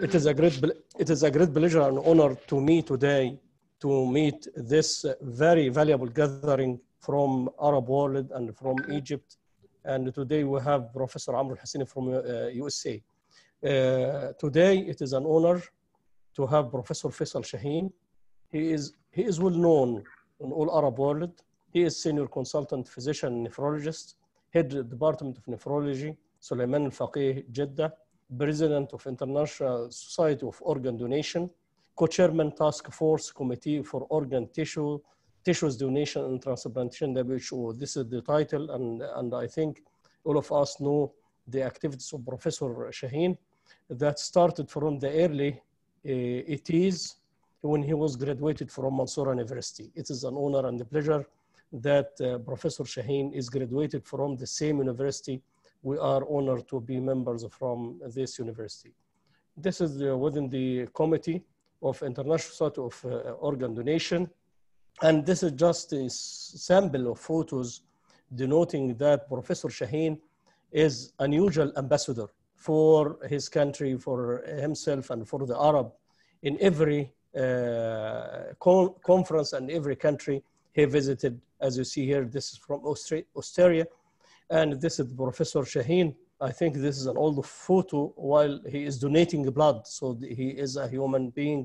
it is a great pleasure and honor to me today to meet this very valuable gathering from Arab world and from Egypt. And today we have Professor El-Husseini from USA. Today it is an honor to have Professor Faissal Shaheen. He is well known in all Arab world. He is senior consultant physician nephrologist, head department of nephrology, Sulaiman Al-Faqih, Jeddah, president of International Society of Organ Donation, co-chairman task force committee for organ tissues donation and transplantation, WHO. This is the title, and I think all of us know the activities of Professor Shaheen that started from the early 80s when he was graduated from Mansoura University. It is an honor and a pleasure that Professor Shaheen is graduated from the same university. We are honored to be members from this university. This is within the committee of International Society of Organ Donation. And this is just a sample of photos denoting that Professor Shaheen is an unusual ambassador for his country, for himself, and for the Arab in every conference and every country he visited. As you see here, this is from Austria. And this is Professor Shaheen. I think this is an old photo while he is donating blood. So he is a human being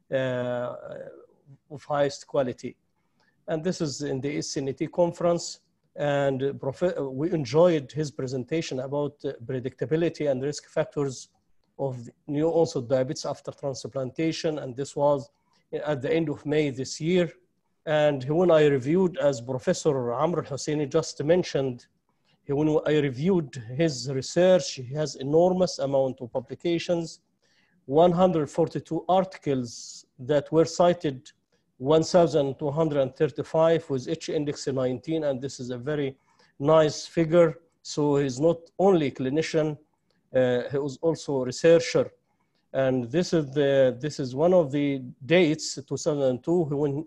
of highest quality. And this is in the SNT conference. And we enjoyed his presentation about predictability and risk factors of new onset diabetes after transplantation. And this was at the end of May this year. And when I reviewed, as Professor El-Husseini just mentioned, when I reviewed his research, he has enormous amount of publications, 142 articles that were cited, 1,235 with H index 19, and this is a very nice figure. So he's not only a clinician, he was also a researcher. And this is one of the dates, 2002, when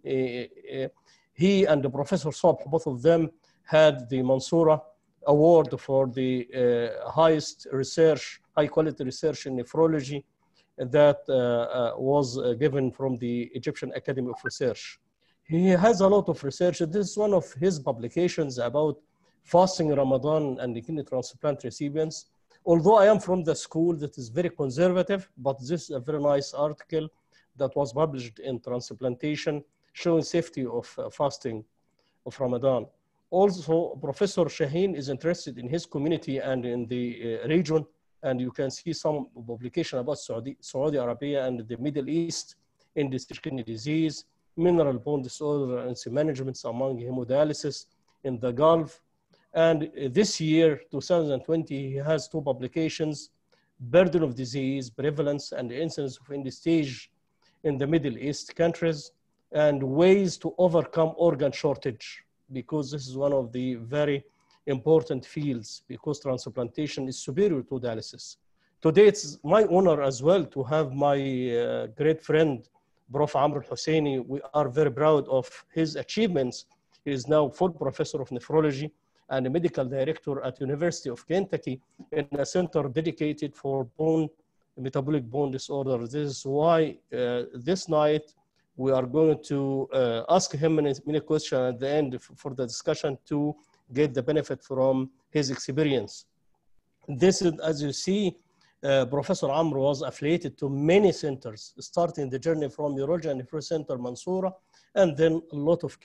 he and the Professor Sobh, both of them, had the Mansoura Award for the highest research, high quality research in nephrology that was given from the Egyptian Academy of Research. He has a lot of research. This is one of his publications about fasting Ramadan and the kidney transplant recipients. Although I am from the school that is very conservative, but this is a very nice article that was published in Transplantation showing safety of fasting of Ramadan. Also, Professor Shaheen is interested in his community and in the region, and you can see some publication about Saudi Arabia and the Middle East in the kidney disease, mineral bone disorder and management among hemodialysis in the Gulf. And this year, 2020, he has two publications, burden of disease, prevalence, and incidence of end stage in the Middle East countries, and ways to overcome organ shortage, because this is one of the very important fields, because transplantation is superior to dialysis. Today, it's my honor as well to have my great friend, Prof. El-Husseini. We are very proud of his achievements. He is now full professor of nephrology and a medical director at University of Kentucky in a center dedicated for metabolic bone disorder. This is why this night we are going to ask him many questions at the end for the discussion to get the benefit from his experience. This is, as you see, Professor Amr was affiliated to many centers, starting the journey from Urology and Nephrology Center, Mansoura, and then a lot of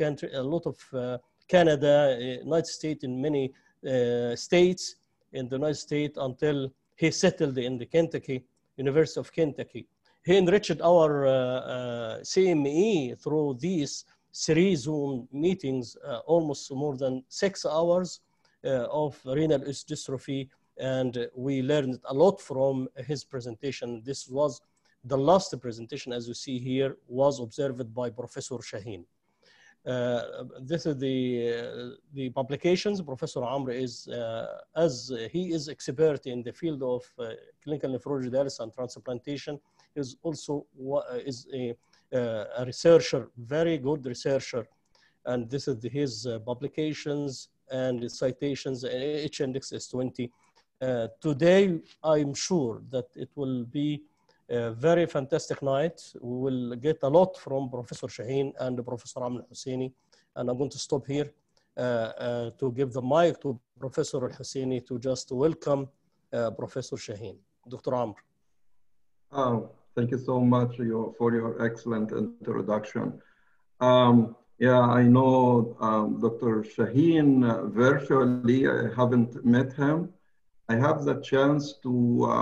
Canada, United States, in many states in the United States until he settled in the Kentucky, University of Kentucky. He enriched our CME through these 3 Zoom meetings, almost more than 6 hours of renal osteodystrophy, and we learned a lot from his presentation. This was the last presentation, as you see here, was observed by Professor Shaheen. This is the publications. Professor Amr is, as he is expert in the field of clinical nephrology, dialysis, and transplantation, is also a researcher, very good researcher. And this is his publications and citations, H index is 20. Today, I'm sure that it will be very fantastic night. We will get a lot from Professor Shaheen and Professor El-Husseini. And I'm going to stop here to give the mic to Professor El-Husseini to just welcome Professor Shaheen. Dr. Amr. Thank you so much for your excellent introduction. Yeah, I know Dr. Shaheen virtually. I haven't met him. I have the chance to,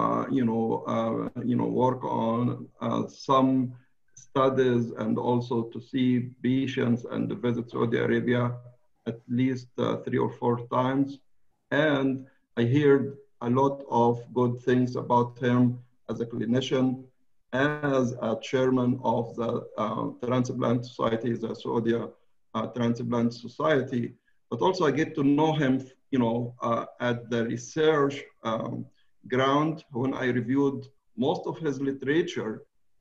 work on some studies and also to see patients and visit Saudi Arabia at least 3 or 4 times. And I heard a lot of good things about him as a clinician, as a chairman of the Transplant Society, the Saudi Transplant Society. But also I get to know him, at the research ground when I reviewed most of his literature.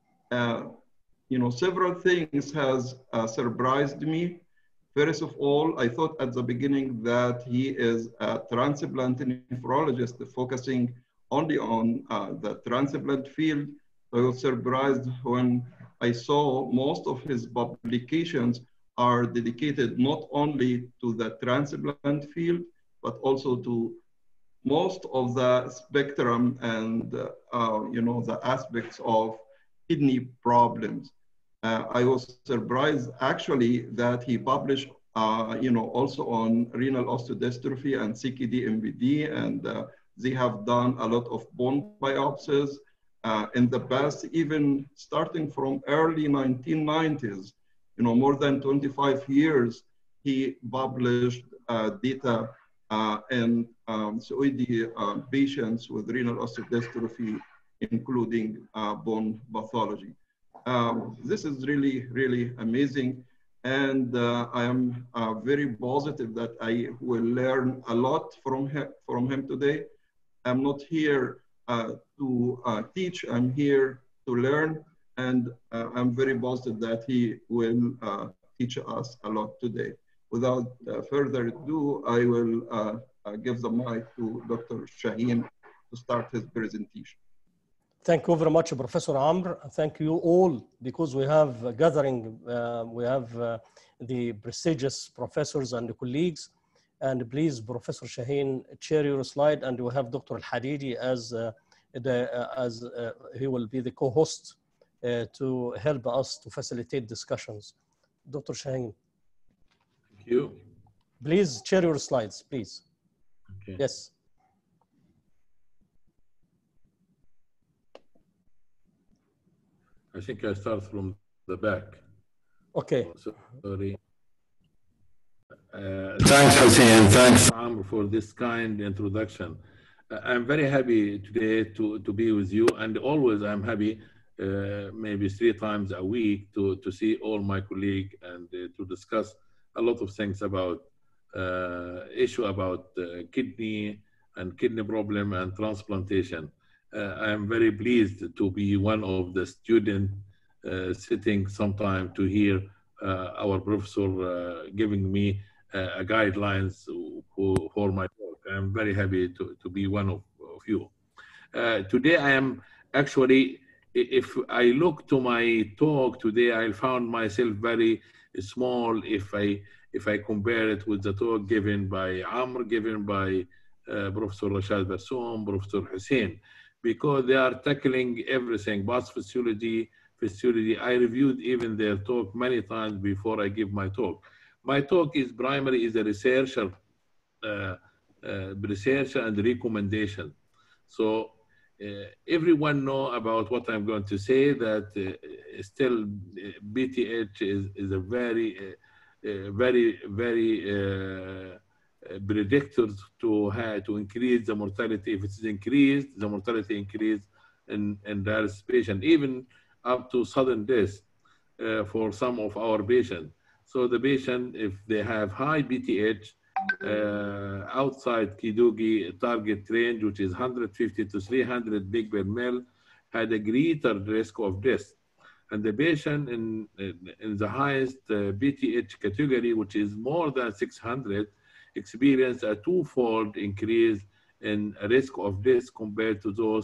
Several things has surprised me. First of all, I thought at the beginning that he is a transplant nephrologist focusing only on the transplant field. I was surprised when I saw most of his publications are dedicated not only to the transplant field, but also to most of the spectrum and the aspects of kidney problems. I was surprised actually that he published also on renal osteodystrophy and CKD-MBD, and they have done a lot of bone biopsies in the past, even starting from early 1990s. More than 25 years, he published data in Saudi patients with renal osteodystrophy, including bone pathology. This is really, really amazing. And I am very positive that I will learn a lot from him today. I'm not here to teach, I'm here to learn. And I'm very positive that he will teach us a lot today. Without further ado, I will give the mic to Dr. Shaheen to start his presentation. Thank you very much, Professor Amr. Thank you all, because we have a gathering, we have the prestigious professors and colleagues. And please, Professor Shaheen, share your slide, and we have Dr. Al-Hadidi as he will be the co-host to help us to facilitate discussions. Dr. Shaheen. Thank you. Please share your slides, please. Okay. Yes. I think I start from the back. Okay. Sorry. Thanks, Hussein. Thanks, Amr, for this kind introduction. I'm very happy today to be with you, and always I'm happy maybe 3 times a week to see all my colleagues and to discuss a lot of things about issue about kidney and kidney problem and transplantation. I am very pleased to be one of the students sitting sometime to hear our professor giving me guidelines for my talk. I'm very happy to be one of you. Today I am actually, if I look to my talk today, I found myself very small if I compare it with the talk given by Amr, given by Professor Rashad Barsoum, Professor Hussein, because they are tackling everything, physiology. I reviewed even their talk many times before I give my talk. My talk is primarily is a researcher and recommendation. So everyone know about what I'm going to say, that still BTH is a very predictors to increase the mortality. If it's increased, the mortality increase in this patient, even up to sudden death for some of our patients. So the patient, if they have high BTH outside KDIGO target range, which is 150 to 300 big per mil, had a greater risk of death. And the patient in the highest BTH category, which is more than 600, experienced a 2-fold increase in risk of death compared to those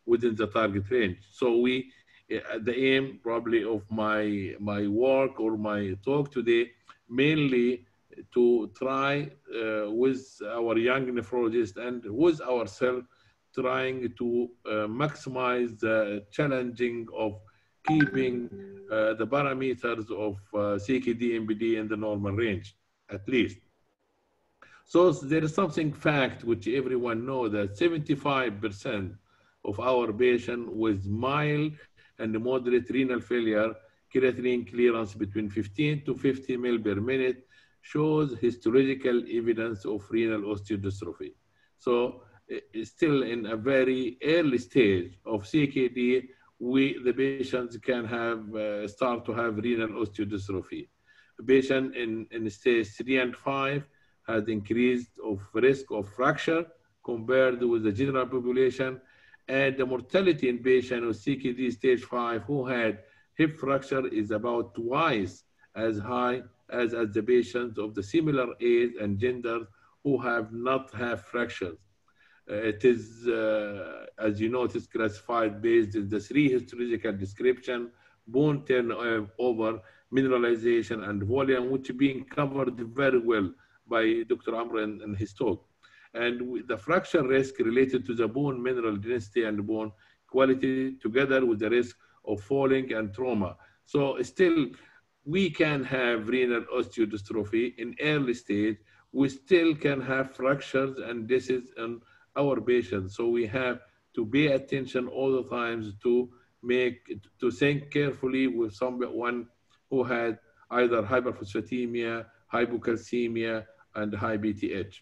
within the target range. So the aim probably of my work or my talk today, mainly to try with our young nephrologists and with ourselves, trying to maximize the challenging of keeping the parameters of CKD-MBD in the normal range, at least. So there is something fact which everyone knows, that 75% of our patients with mild and moderate renal failure, creatinine clearance between 15 to 50 ml per minute, shows histological evidence of renal osteodystrophy. So still in a very early stage of CKD, the patients can have start to have renal osteodystrophy. A patient in stage 3 and 5 has increased of risk of fracture compared with the general population, and the mortality in patients with CKD stage 5 who had hip fracture is about twice as high as the patients of the similar age and gender who have not had fractures. It is, as you know, it is classified based on the 3 histological description: bone turnover, mineralization, and volume, which are being covered very well by Dr. Amr in his talk. And the fracture risk related to the bone mineral density and bone quality, together with the risk of falling and trauma. So still, we can have renal osteodystrophy in early stage. We still can have fractures, and this is in our patients. So we have to pay attention all the times to think carefully with someone who had either hyperphosphatemia, hypocalcemia, and high BTH.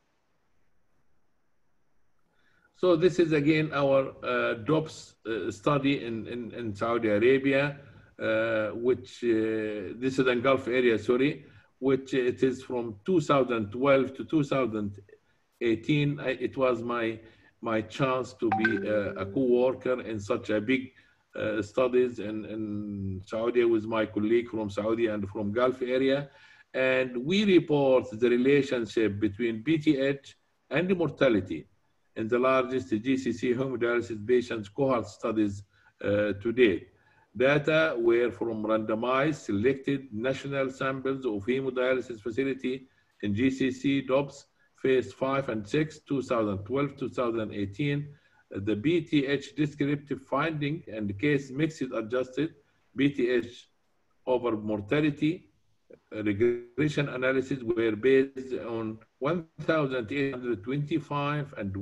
So this is again our DOPPS study in Saudi Arabia, which this is in Gulf area, sorry, which it is from 2012 to 2018. It was my chance to be a co-worker in such a big studies in Saudi with my colleague from Saudi and from Gulf area. And we report the relationship between BTH and mortality in the largest GCC hemodialysis patients cohort studies to date. Data were from randomized selected national samples of hemodialysis facility in GCC DOPPS phase 5 and 6, 2012-2018. The BTH descriptive finding and case mixed adjusted BTH over mortality regression analysis were based on 1,825 and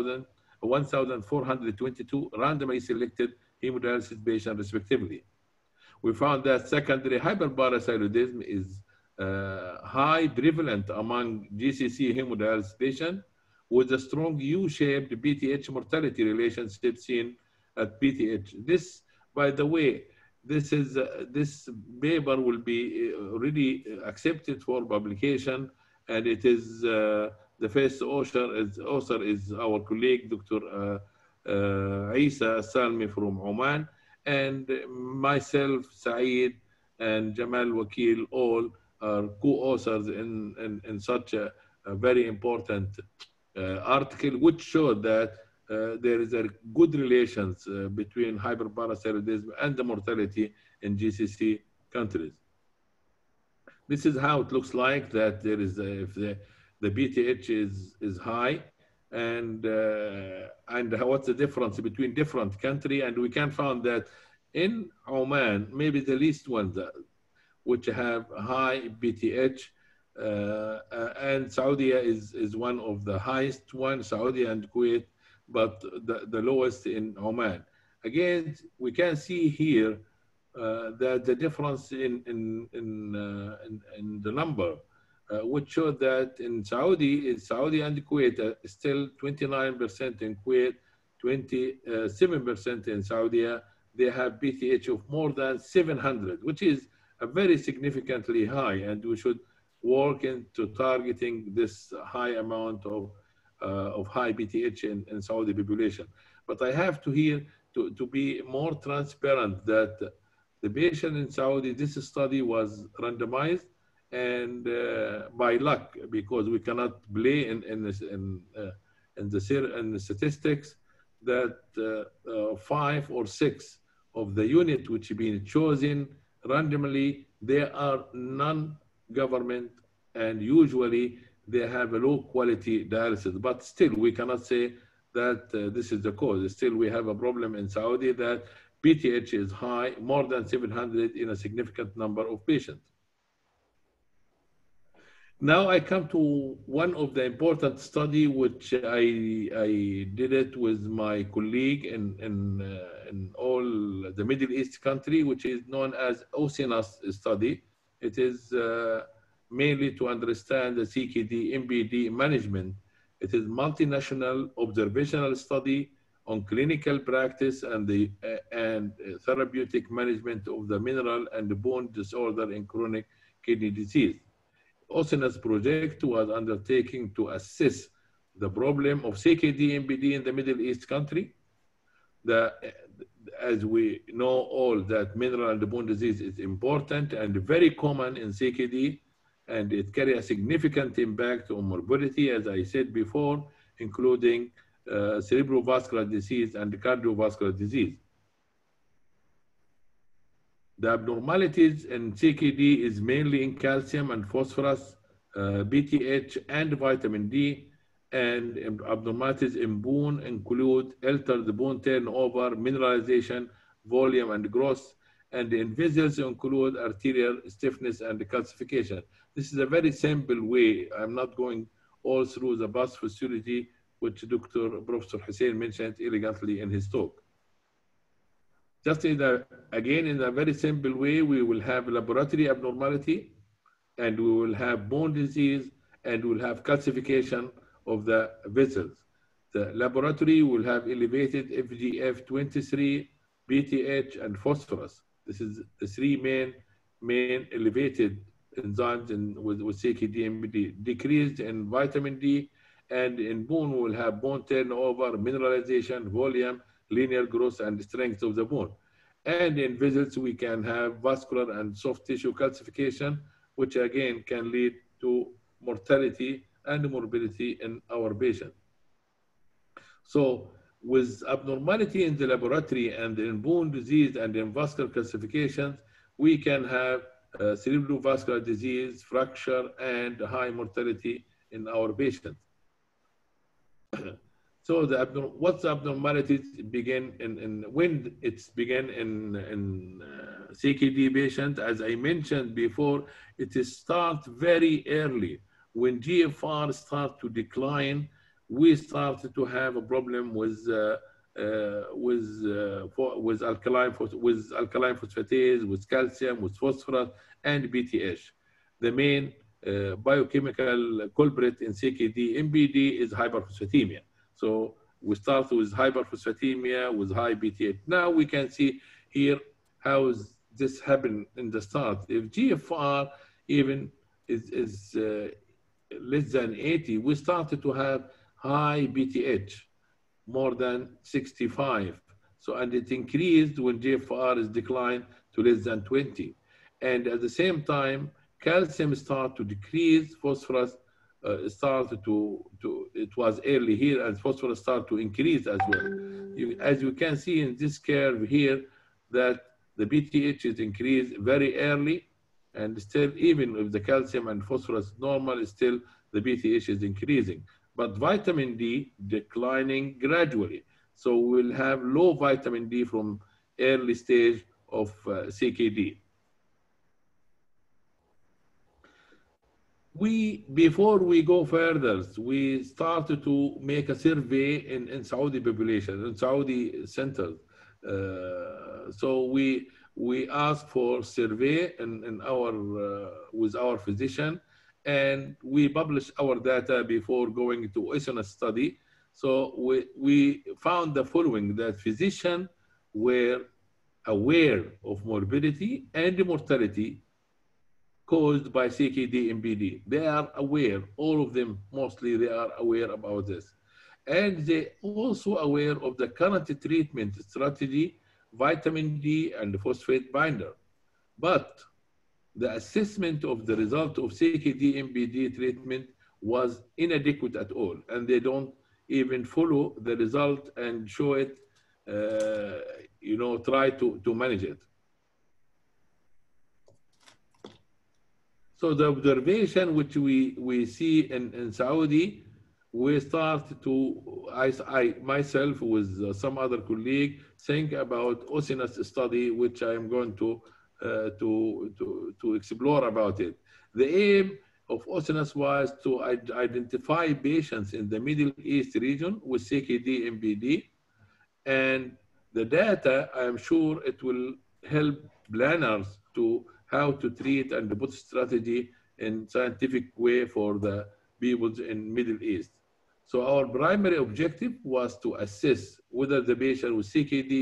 1,422 randomly selected hemodialysis patients respectively. We found that secondary hyperparathyroidism is high prevalent among GCC hemodialysis patients, with a strong U-shaped BTH mortality relationship seen at BTH. This, by the way, this paper will be already accepted for publication, and it is the first author is our colleague Dr. Isa Salmi from Oman, and myself, Saeed, and Jamal Wakil, all are co-authors in such a very important article, which showed that there is a good relations between hyperparathyroidism and the mortality in GCC countries. This is how it looks like, that there is if the BTH is high, and what's the difference between different country. And we can find that in Oman, maybe the least ones which have high BTH, and Saudi is one of the highest ones, Saudi and Kuwait, but the lowest in Oman. Again, we can see here that the difference in the number, which showed that in Saudi and Kuwait, still 29% in Kuwait, 27% in Saudi, they have BTH of more than 700, which is a very significantly high, and we should work into targeting this high amount of high BTH in Saudi population. But I have to be more transparent that the patient in Saudi, this study was randomized and by luck, because we cannot play in the statistics. that 5 or 6 of the unit which have been chosen randomly, they are non-government, and usually they have a low quality dialysis. But still, we cannot say that this is the cause. Still, we have a problem in Saudi that PTH is high, more than 700 in a significant number of patients. Now I come to one of the important study which I did it with my colleague in all the Middle East country, which is known as OCEANOS study. It is mainly to understand the CKD-MBD management. It is multinational observational study on clinical practice and the therapeutic management of the mineral and bone disorder in chronic kidney disease. OCEANOS project was undertaken to assess the problem of CKD-MBD in the Middle East country. As we know all that mineral and bone disease is important and very common in CKD, and it carries a significant impact on morbidity, as I said before, including cerebrovascular disease and cardiovascular disease. The abnormalities in CKD is mainly in calcium and phosphorus, BTH and vitamin D, and abnormalities in bone include altered bone turnover, mineralization, volume, and growth, and in vessels include arterial stiffness and calcification. This is a very simple way. I'm not going all through the pathophysiology, which Professor Hussein mentioned elegantly in his talk. Just again, in a very simple way, we will have laboratory abnormality, and we will have bone disease, and we'll have calcification of the vessels. The laboratory will have elevated FGF23, BTH, and phosphorus. This is the three main elevated enzymes with CKD-MBD. Decreased in vitamin D, and in bone we'll have bone turnover, mineralization, volume, linear growth, and strength of the bone. And in vessels, we can have vascular and soft tissue calcification, which again can lead to mortality and morbidity in our patient. So with abnormality in the laboratory and in bone disease and in vascular calcifications, we can have cerebrovascular disease, fracture, and high mortality in our patients. So what's the abnormalities begin when it's begin in CKD patients? As I mentioned before, it starts very early. When GFR starts to decline, we started to have a problem with alkaline phosphatase, with calcium, with phosphorus, and BTH. The main biochemical culprit in CKD-MBD is hyperphosphatemia. So we start with hyperphosphatemia with high BTH. Now we can see here how this happened in the start. If GFR even is less than 80, we started to have high BTH, more than 65. So, and it increased when GFR is declined to less than 20. And at the same time, calcium started to decrease, phosphorus started it was early here, and phosphorus started to increase as well. As you can see in this curve here, that the BTH is increased very early, and still, even if the calcium and phosphorus is normal, still the BTH is increasing. But vitamin D declining gradually. So we'll have low vitamin D from early stage of CKD. Before we go further, we started to make a survey in Saudi population, in Saudi centers. So we asked for survey with our physician, and we published our data before going to OCEANOS study. So we found the following, that physicians were aware of morbidity and mortality caused by CKD-MBD. They are aware, all of them, mostly they are aware about this. And they also aware of the current treatment strategy, vitamin D and phosphate binder. But the assessment of the result of CKD-MBD treatment was inadequate at all, and they don't even follow the result and show it, try to manage it. So the observation which we see in Saudi, we start to, I myself with some other colleague think about OCEANOS study, which I am going to explore about it. The aim of OCEANOS was to identify patients in the Middle East region with CKD-MBD, and the data, I am sure it will help planners to how to treat and put strategy in scientific way for the people in Middle East. So our primary objective was to assess whether the patient with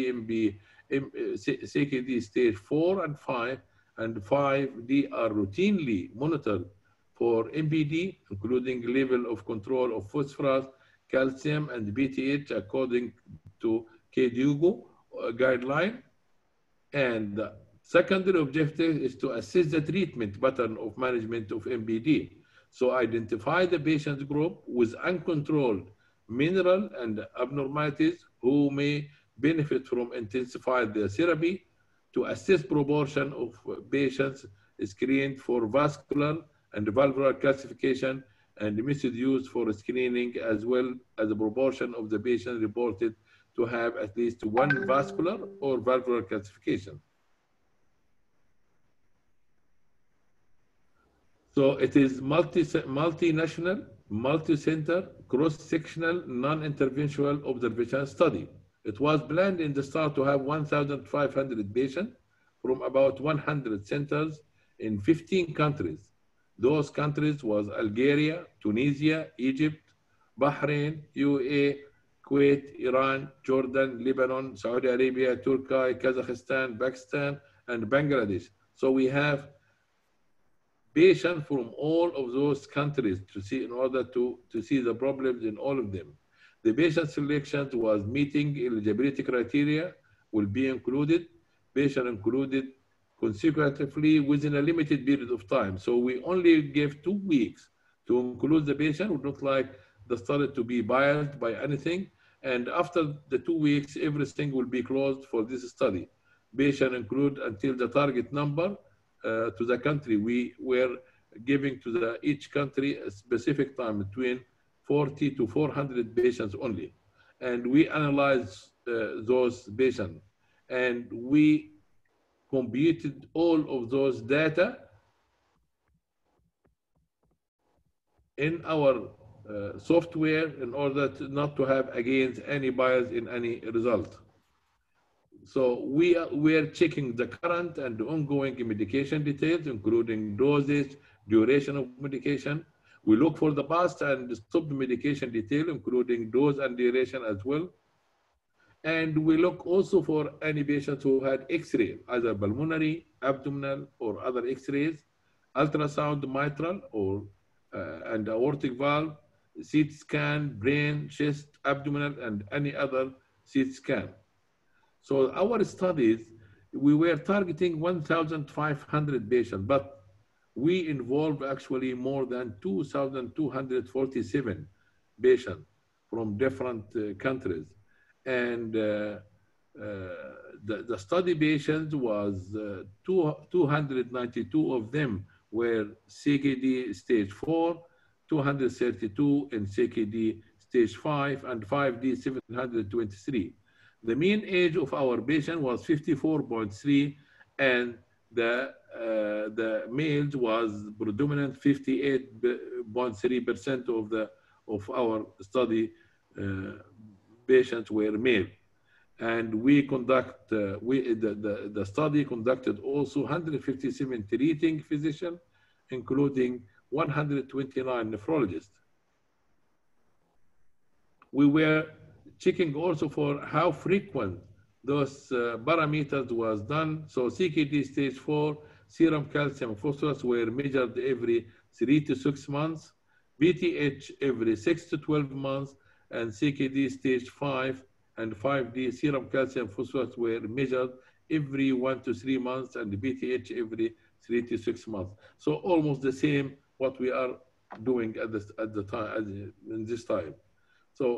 CKD stage 4 and 5 and 5D are routinely monitored for MBD, including level of control of phosphorus, calcium, and BTH according to KDIGO guideline. And the secondary objective is to assess the treatment pattern of management of MBD. So identify the patient group with uncontrolled mineral and abnormalities who may benefit from intensified therapy, to assess proportion of patients screened for vascular and valvular calcification and method used for screening, as well as a proportion of the patients reported to have at least one vascular or valvular calcification. So it is multinational, multi-center, cross-sectional, non-interventional observational study. It was planned in the start to have 1,500 patients from about 100 centers in 15 countries. Those countries was Algeria, Tunisia, Egypt, Bahrain, UAE, Kuwait, Iran, Jordan, Lebanon, Saudi Arabia, Turkey, Kazakhstan, Pakistan, and Bangladesh. So we have patients from all of those countries to see, in order to see the problems in all of them. The patient selection was meeting eligibility criteria will be included. Patient included consecutively within a limited period of time. So we only gave 2 weeks to include the patient. We don't like the study to be biased by anything. And after the 2 weeks, everything will be closed for this study. Patient include until the target number to the country. We were giving to each country a specific time between 40 to 400 patients only. And we analyzed those patients, and we computed all of those data in our software in order not to have, again, any bias in any result. So we are checking the current and ongoing medication details, including dosage, duration of medication. We look for the past and stopped medication detail, including dose and duration as well. And we look also for any patients who had X-ray, either pulmonary, abdominal, or other X-rays, ultrasound mitral or and aortic valve, CT scan, brain, chest, abdominal, and any other CT scan. So our studies, we were targeting 1,500 patients, but we involved actually more than 2,247 patients from different countries. And the study patients was 292 of them were CKD stage 4, 232 in CKD stage 5, and 5D 723. The mean age of our patient was 54.3, and the males was predominant 58.3% of our study patients were male. And we conduct, the study conducted also 157 treating physicians, including 129 nephrologists. We were checking also for how frequent those parameters was done. So CKD stage 4, serum calcium phosphorus were measured every 3 to 6 months, BTH every 6 to 12 months, and CKD stage 5 and 5D serum calcium phosphorus were measured every 1 to 3 months, and BTH every 3 to 6 months. So almost the same what we are doing at the time in this time. So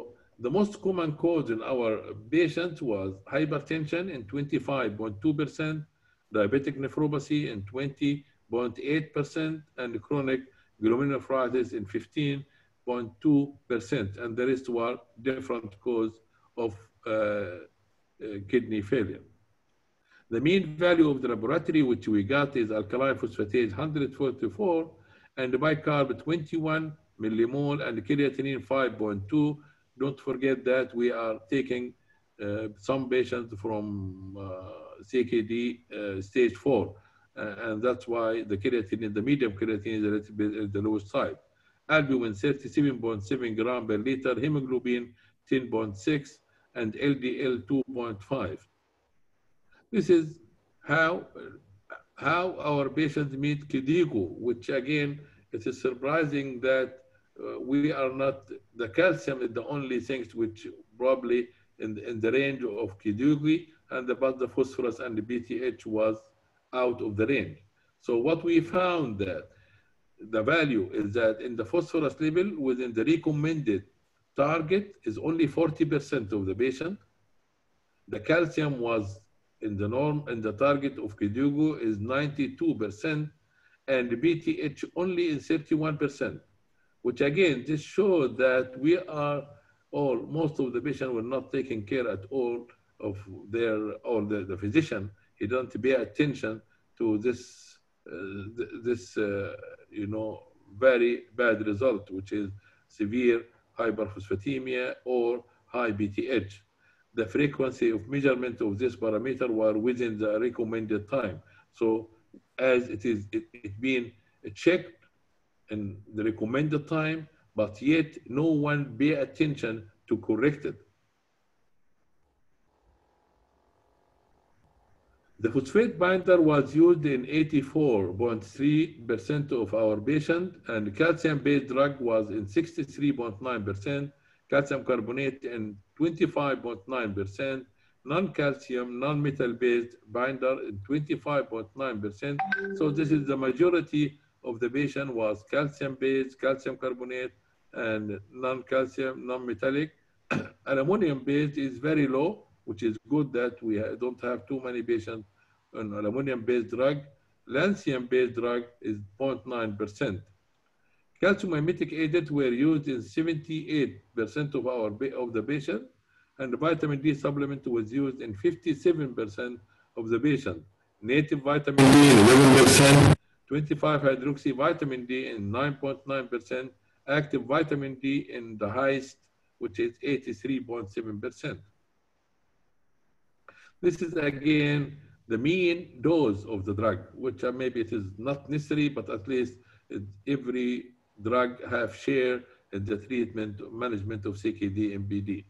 the most common cause in our patients was hypertension in 25.2%, diabetic nephropathy in 20.8%, and chronic glomerulonephritis in 15.2%. And the rest were different cause of kidney failure. The mean value of the laboratory which we got is alkaline phosphatase 144 and bicarb 21 millimole and creatinine 5.2. Don't forget that we are taking some patients from CKD stage 4, and that's why the creatinine, the medium creatinine is a little bit at the lowest side. Albumin 37.7 gram per liter, hemoglobin 10.6, and LDL 2.5. This is how our patients meet KDIGO, which again, it is surprising that we are not, the calcium is the only things which probably in the range of KDIGO, and but the phosphorus and the BTH was out of the range. So what we found that the value is that in the phosphorus level within the recommended target is only 40% of the patient. The calcium was in the norm, and the target of KDIGO is 92%, and the BTH only is 31%, which again, this shows that we are all, most of the patients were not taking care at all of their, or the physician, he don't pay attention to this, you know, very bad result, which is severe hyperphosphatemia or high BTH. The frequency of measurement of this parameter were within the recommended time. So as it being checked in the recommended time, but yet no one pay attention to correct it. The phosphate binder was used in 84.3% of our patients, and calcium-based drug was in 63.9%, calcium carbonate in 25.9%, non-calcium, non-metal-based binder in 25.9%. So this is the majority of the patient was calcium-based, calcium carbonate, and non-calcium, non-metallic. Aluminum-based is very low, which is good that we don't have too many patients on aluminum-based drug. Lithium-based drug is 0.9%. Calcium mimetic agents were used in 78% of the patient, and the vitamin D supplement was used in 57% of the patient. Native vitamin D in 11%, 25-hydroxy vitamin D in 9.9%, active vitamin D in the highest, which is 83.7%. This is again the mean dose of the drug, which maybe it is not necessary, but at least every drug have share in the treatment management of CKD-MBD.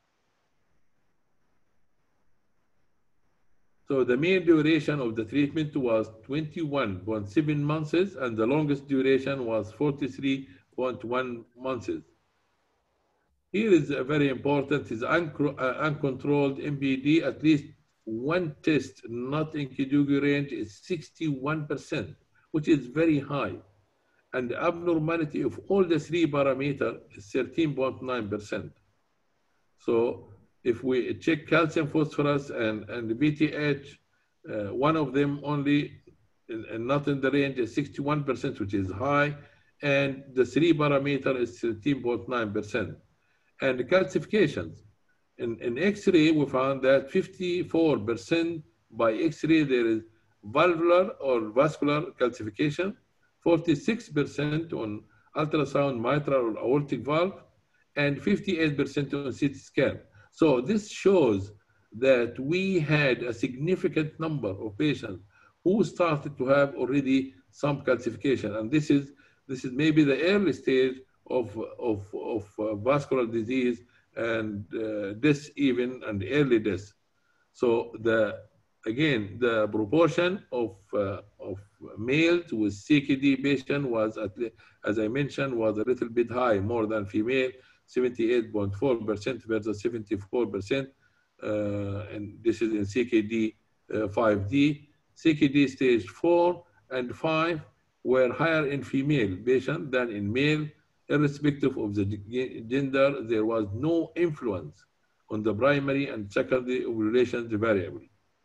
So the mean duration of the treatment was 21.7 months, and the longest duration was 43.1 months. Here is very important, is uncontrolled MBD, at least one test not in KDIGO range is 61%, which is very high. And the abnormality of all the three parameters is 13.9%. So if we check calcium, phosphorus, and the BTH, one of them only, and not in the range, is 61%, which is high, and the three parameter is 13.9%. And the calcifications, in X-ray, we found that 54% by X-ray there is valvular or vascular calcification, 46% on ultrasound mitral or aortic valve, and 58% on CT scan. So this shows that we had a significant number of patients who started to have already some calcification, and this is maybe the early stage of vascular disease and death even, and early death. So again, the proportion of males with CKD patient was, as I mentioned, was a little bit high, more than female, 78.4% versus 74%, and this is in CKD 5D. CKD stage 4 and 5 were higher in female patient than in male, Irrespective of the gender, there was no influence on the primary and secondary ovulations variable.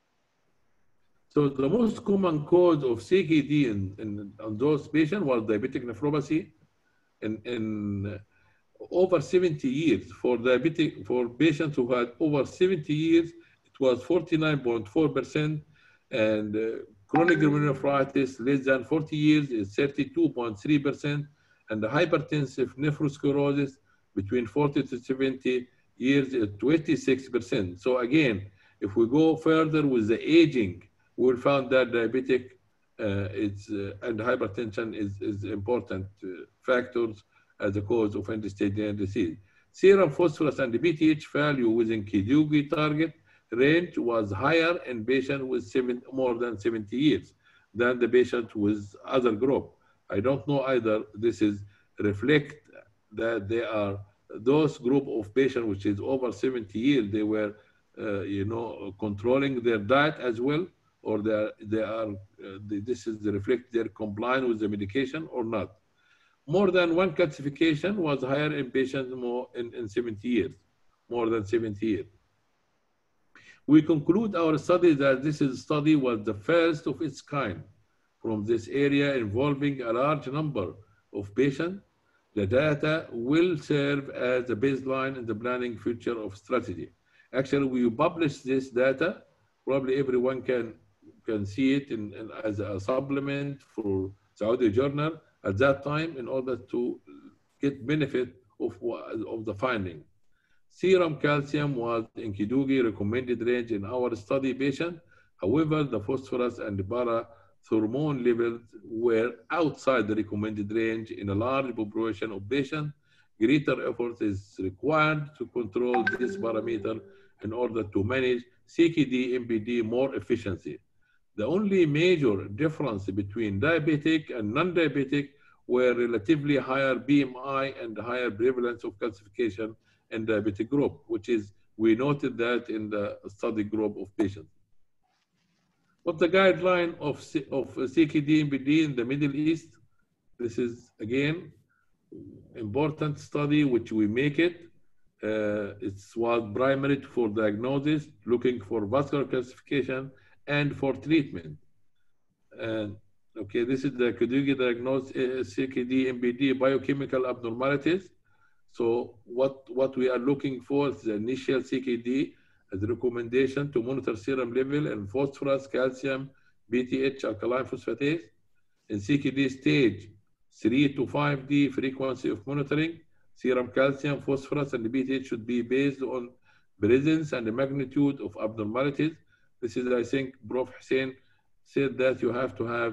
So the most common cause of CKD in those patients was diabetic nephropathy. In over 70 years, for patients who had over 70 years, it was 49.4%, and chronic glomerulonephritis less than 40 years is 32.3%, and the hypertensive nephrosclerosis between 40 to 70 years is 26%. So again, if we go further with the aging, we'll find that diabetic and hypertension is important factors as a cause of end-stage renal disease. Serum phosphorus and the BTH value within KDIGO target range was higher in patients with more than 70 years than the patient with other group. I don't know either this is reflect that they are those group of patients which is over 70 years, they were controlling their diet as well, or this is reflect their compliance with the medication or not. More than one calcification was higher in patients in 70 years, more than 70 years. We conclude our study that this study was the first of its kind from this area involving a large number of patients. The data will serve as a baseline in the planning future of strategy. Actually, we published this data. Probably everyone can see it as a supplement for Saudi Journal at that time in order to get benefit of the finding. Serum calcium was in KDIGO recommended range in our study patient. However, the phosphorus and the parathormone levels were outside the recommended range in a large population of patients. Greater effort is required to control this parameter in order to manage CKD-MBD more efficiently. The only major difference between diabetic and non-diabetic were relatively higher BMI and higher prevalence of calcification in diabetic group, which is, we noted that in the study group of patients. What's the guideline of CKD-MBD in the Middle East? This is, again, important study which we make it. It was primary for diagnosis, looking for vascular calcification and for treatment. And okay, this is the KDIGO diagnosed CKD-MBD biochemical abnormalities. So what we are looking for is the initial CKD as a recommendation to monitor serum level and phosphorus, calcium, BTH, alkaline phosphatase. In CKD stage 3 to 5D frequency of monitoring, serum calcium, phosphorus, and BTH should be based on presence and the magnitude of abnormalities. This is, I think, Prof. Hussein said that you have to have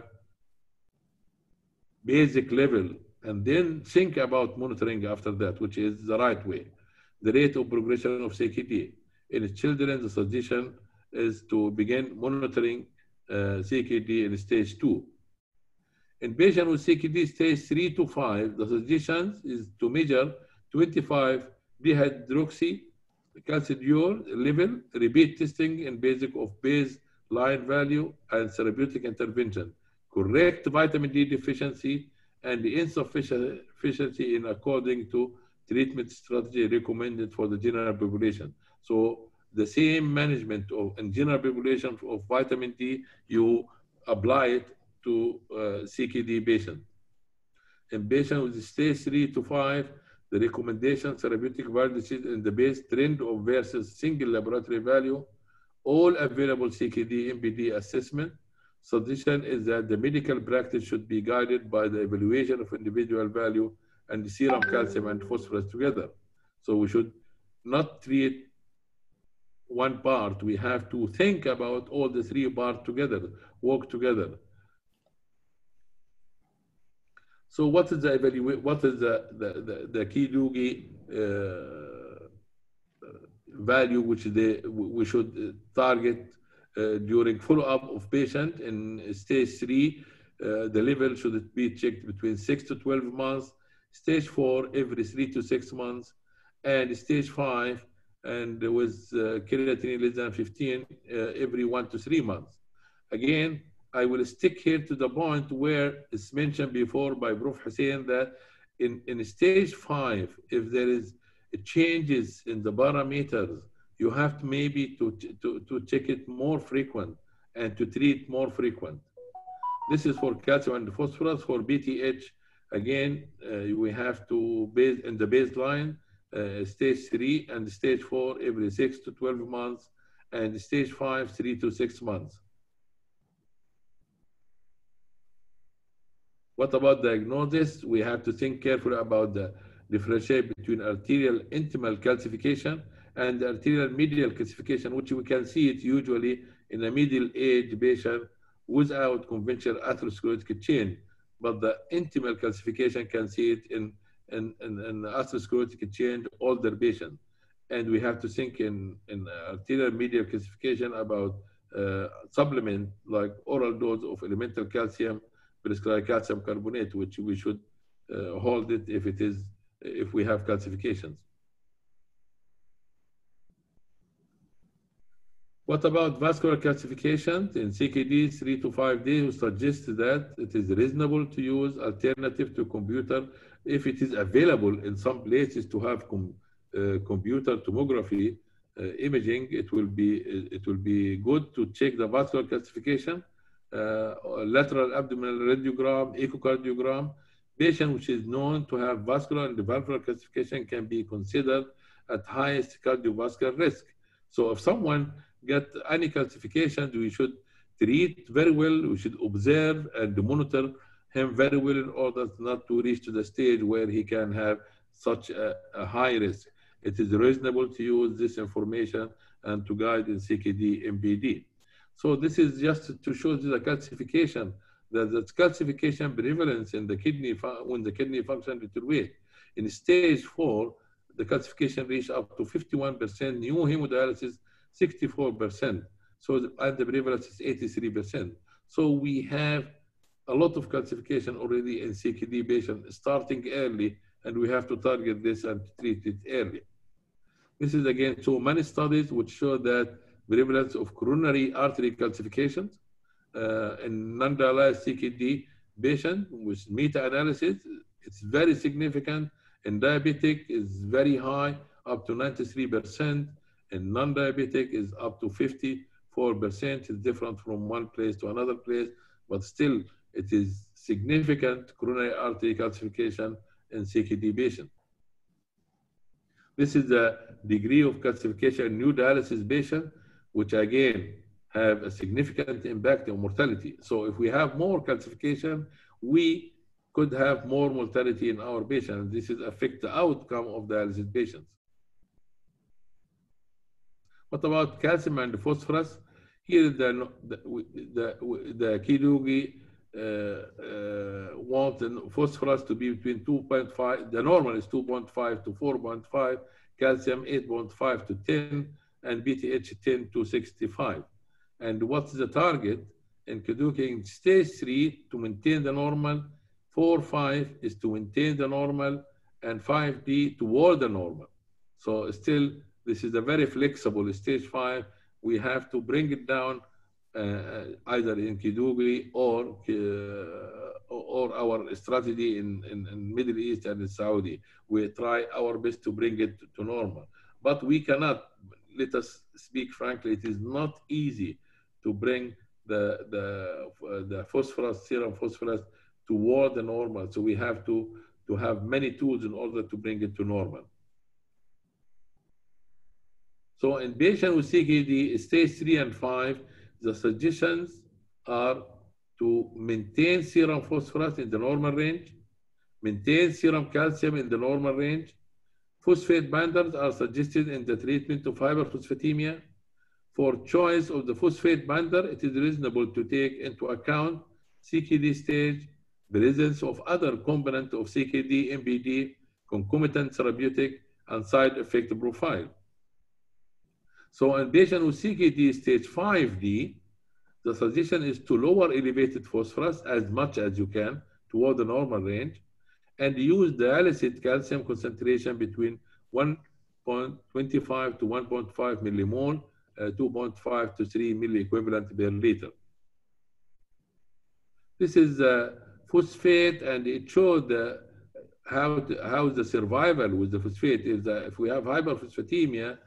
basic level and then think about monitoring after that, which is the right way. The rate of progression of CKD. In children, the suggestion is to begin monitoring CKD in stage 2. In patients with CKD stage 3 to 5, the suggestion is to measure 25 dihydroxy calcidiol level, repeat testing in basic of baseline value and therapeutic intervention, correct vitamin D deficiency and the insufficiency in according to treatment strategy recommended for the general population. So the same management in general population of vitamin D, you apply it to CKD patients. In patients with stage 3 to 5, the recommendation therapeutic value in the base trend of versus single laboratory value, all available CKD-MBD assessment. Suggestion is that the medical practice should be guided by the evaluation of individual value and the serum calcium and phosphorus together. So we should not treat one part. We have to think about all the three parts together, work together. So what is the evaluation? What is the KDIGO value which we should target during follow-up of patient in stage 3? The level should be checked between 6 to 12 months, stage 4 every 3 to 6 months, and stage 5 and with creatinine less than 15 every 1 to 3 months. Again, I will stick here to the point where it's mentioned before by Prof. Hussein that in stage 5, if there is changes in the parameters, you have to maybe to check it more frequent and to treat more frequent. This is for calcium and phosphorus. For BTH, again, we have to base in the baseline, stage 3 and stage 4 every 6 to 12 months, and stage 5, 3 to 6 months. What about diagnosis? We have to think carefully about the differentiate between arterial intimal calcification and arterial medial calcification, which we can see it usually in a middle-aged patient without conventional atherosclerotic chain. But the intimal calcification can see it in atherosclerotic chain older patient. And we have to think in arterial medial calcification about supplement like oral dose of elemental calcium, prescribed calcium carbonate, which we should hold it if we have calcifications. What about vascular calcification? In CKD 3 to 5 days, we suggest that it is reasonable to use alternative to computer if it is available in some places to have computer tomography imaging. It will be good to check the vascular calcification, lateral abdominal radiogram, echocardiogram. Patient which is known to have vascular and valvular calcification can be considered at highest cardiovascular risk. So if someone get any calcifications, we should treat very well. We should observe and monitor him very well in order not to reach to the stage where he can have such a high risk. It is reasonable to use this information and to guide in CKD-MBD. So this is just to show the calcification, that the calcification prevalence in the kidney when the kidney function deteriorate. In stage 4, the calcification reached up to 51%, new hemodialysis 64%. So and the prevalence is 83%. So we have a lot of calcification already in CKD patients starting early, and we have to target this and treat it early. This is again so many studies which show that prevalence of coronary artery calcifications in non-dialyzed CKD patient with meta-analysis, it's very significant. In diabetic is very high, up to 93%. In non-diabetic is up to 54%. It's different from one place to another place, but still it is significant coronary artery calcification in CKD patient. This is the degree of calcification in new dialysis patient, which again have a significant impact on mortality. So if we have more calcification, we could have more mortality in our patients. This is affect the outcome of dialysis patients. What about calcium and phosphorus? Here the KDIGO want the phosphorus to be between 2.5, the normal is 2.5 to 4.5, calcium 8.5 to 10, and BTH 10 to 65. And what's the target? In KDIGO in stage 3 to maintain the normal, 4-5 is to maintain the normal, and 5D toward the normal. So still, this is a very flexible stage 5. We have to bring it down either in KDIGO or our strategy in Middle East and in Saudi. We try our best to bring it to normal. But we cannot, let us speak frankly, it is not easy to bring the phosphorus, serum phosphorus toward the normal. So we have to have many tools in order to bring it to normal. So in patients with CKD, stage 3 and 5, the suggestions are to maintain serum phosphorus in the normal range, maintain serum calcium in the normal range. Phosphate binders are suggested in the treatment of hyperphosphatemia. For choice of the phosphate binder, it is reasonable to take into account CKD stage, presence of other components of CKD-MBD, concomitant therapeutic, and side effect profile. So in patients with CKD stage 5D, the suggestion is to lower elevated phosphorus as much as you can toward the normal range, and use dialysate calcium concentration between 1.25 to 1.5 millimole, 2.5 to 3 milliequivalent per liter. This is phosphate, and it showed how the survival with the phosphate is that if we have hyperphosphatemia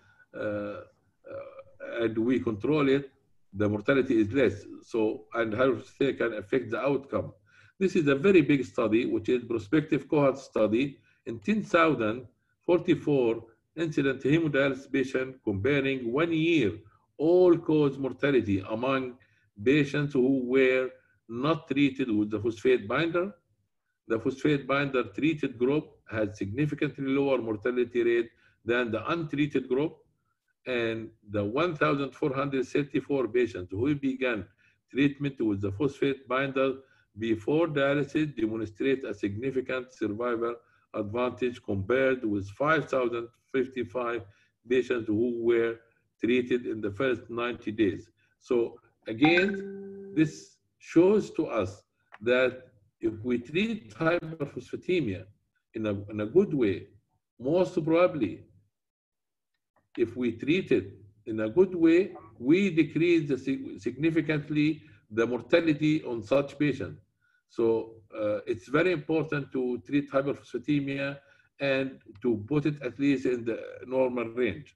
and we control it, the mortality is less. So, and hyperphosphatemia can affect the outcome. This is a very big study, which is prospective cohort study in 10,044 incident hemodialysis patients comparing 1 year all-cause mortality among patients who were not treated with the phosphate binder. The phosphate binder treated group had significantly lower mortality rate than the untreated group, and the 1,434 patients who began treatment with the phosphate binder before dialysis demonstrate a significant survival advantage compared with 5,055 patients who were treated in the first 90 days. So again, this shows to us that if we treat hyperphosphatemia in a good way, most probably, if we treat it in a good way, we decrease significantly the mortality on such patients. So it's very important to treat hyperphosphatemia and to put it at least in the normal range.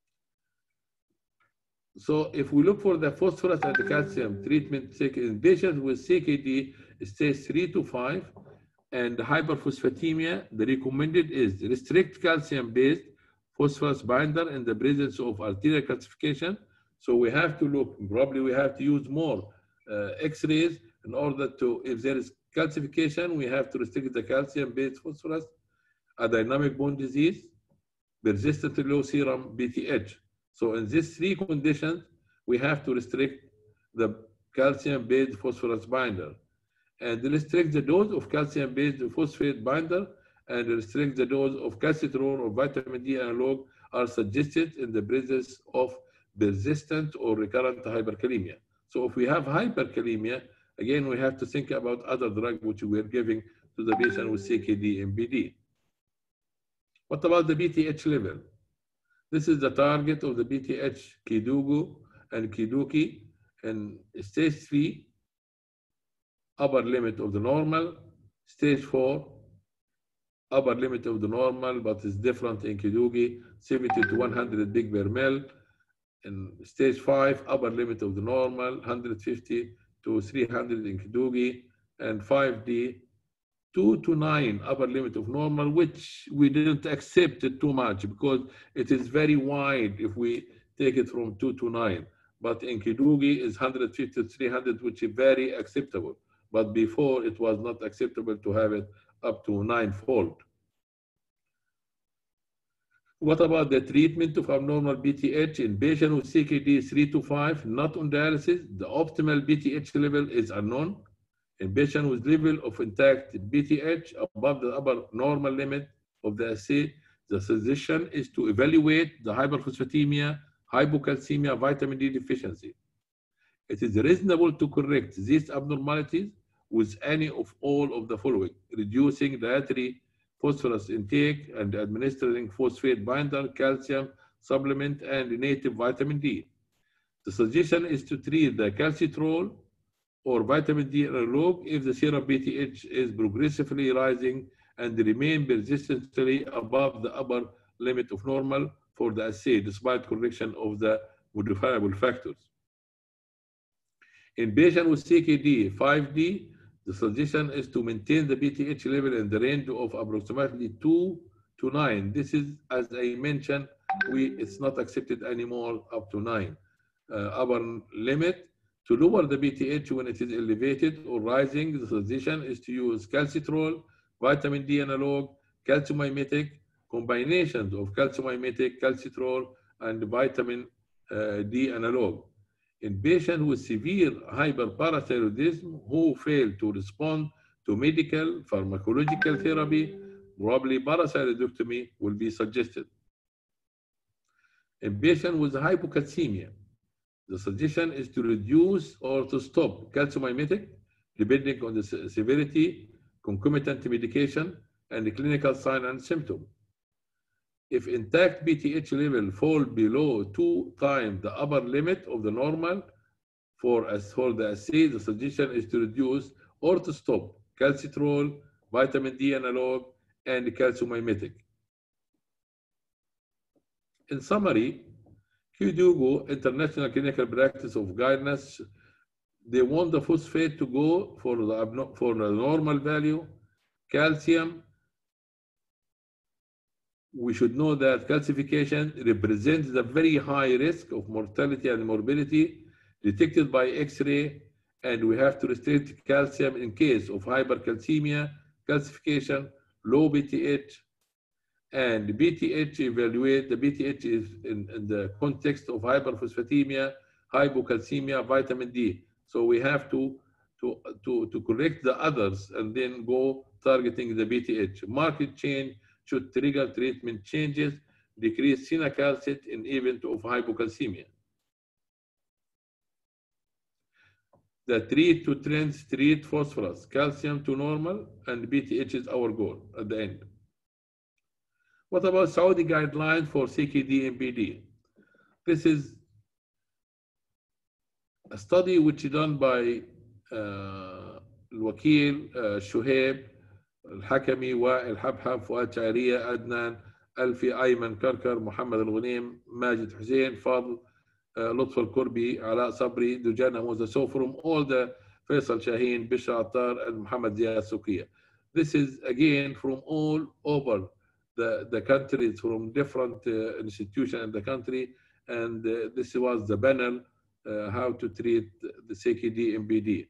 So if we look for the phosphorus and the calcium treatment in patients with CKD stage 3 to 5 and hyperphosphatemia, the recommended is restrict calcium-based phosphorus binder in the presence of arterial calcification. So we have to look, probably we have to use more X-rays in order to, if there is calcification, we have to restrict the calcium-based phosphorus, a dynamic bone disease, persistently low serum BTH. So in these three conditions, we have to restrict the calcium-based phosphorus binder and restrict the dose of calcium-based phosphate binder and restrict the dose of calcitrol or vitamin D analog are suggested in the presence of persistent or recurrent hyperkalemia. So if we have hyperkalemia, again, we have to think about other drugs which we are giving to the patient with CKD-MBD. What about the BTH level? This is the target of the BTH KDIGO and KDUKI in stage 3, upper limit of the normal, stage 4, upper limit of the normal, but it's different in KDIGO, 70 to 100 big per ml. In stage 5, upper limit of the normal, 150 to 300 in KDIGO, and 5D, 2 to 9 upper limit of normal, which we didn't accept it too much because it is very wide if we take it from 2 to 9. But in KDIGO is 150 to 300, which is very acceptable. But before it was not acceptable to have it up to 9-fold. What about the treatment of abnormal BTH in patients with CKD 3 to 5, not on dialysis? The optimal BTH level is unknown. In patients with level of intact BTH above the upper normal limit of the assay, the suggestion is to evaluate the hyperphosphatemia, hypocalcemia, vitamin D deficiency. It is reasonable to correct these abnormalities with any of all of the following: reducing dietary phosphorus intake and administering phosphate binder, calcium supplement, and native vitamin D. The suggestion is to treat the calcitrol or vitamin D analog if the serum BTH is progressively rising and remain persistently above the upper limit of normal for the assay despite correction of the modifiable factors. In patients with CKD 5D, the suggestion is to maintain the BTH level in the range of approximately 2 to 9. This is, as I mentioned, it's not accepted anymore up to 9. Upper limit. To lower the BTH when it is elevated or rising, the suggestion is to use calcitrol, vitamin D analog, calciomimetic, combinations of calciomimetic, calcitrol, and vitamin D analog. In patients with severe hyperparathyroidism who fail to respond to medical pharmacological therapy, probably parathyroidectomy will be suggested. In patients with hypocalcemia, the suggestion is to reduce or to stop calciomimetic, depending on the severity, concomitant medication, and the clinical sign and symptom. If intact BTH level fall below 2 times the upper limit of the normal for the assay, the suggestion is to reduce or to stop calcitrol, vitamin D analog, and calciomimetic. In summary, KDIGO, International Clinical Practice of Guidance, they want the phosphate to go for the normal value. Calcium, we should know that calcification represents a very high risk of mortality and morbidity detected by X-ray, and we have to restrict calcium in case of hypercalcemia, calcification, low BTH, and BTH evaluate. The BTH is in the context of hyperphosphatemia, hypocalcemia, vitamin D. So we have to correct the others and then go targeting the BTH. Market change should trigger treatment changes, decrease calcit in event of hypocalcemia. The treat to trends treat phosphorus, calcium to normal, and BTH is our goal at the end. What about Saudi guidelines for CKD-MBD? This is a study which is done by الوكيل شهيب الحكمي وائل حبحب فؤاد شعرية عدنان ألفي أيمن كركر محمد الغنيم ماجد حسين فاضل لطف الكربي علاء صبري دجان موزة. So from all the Faissal Shaheen, Bishra Attar, and Muhammad Ziyad Sukiya. This is again from all over the countries, from different institutions in the country, and this was the panel how to treat the CKD-MBD.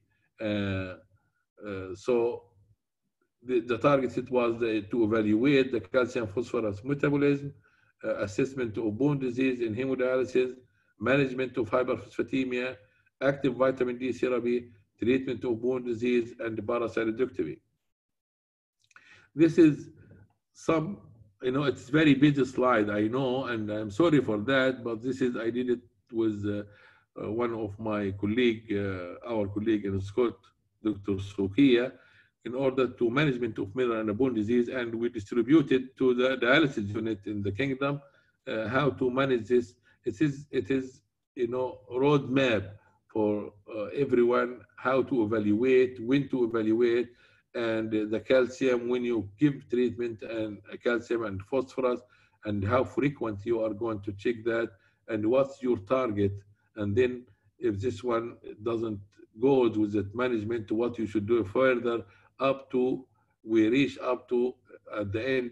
So the target it was to evaluate the calcium phosphorus metabolism, assessment of bone disease in hemodialysis, management of hyperphosphatemia, active vitamin D therapy, treatment of bone disease, and parathyroidectomy. This is some, it's very busy slide, I know, and I'm sorry for that, but this is, I did it with one of my colleague, our colleague in Scott, Dr. Sukiya, in order to management of mineral and bone disease, and we distributed to the dialysis unit in the kingdom how to manage this. It is roadmap for everyone, how to evaluate, when to evaluate, and the calcium when you give treatment, and calcium and phosphorus, and how frequent you are going to check that, and what's your target, and then if this one doesn't go with that management, what you should do further up to we reach up to at the end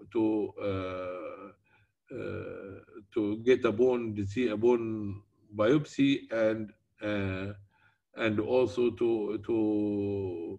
to get a bone biopsy, and also to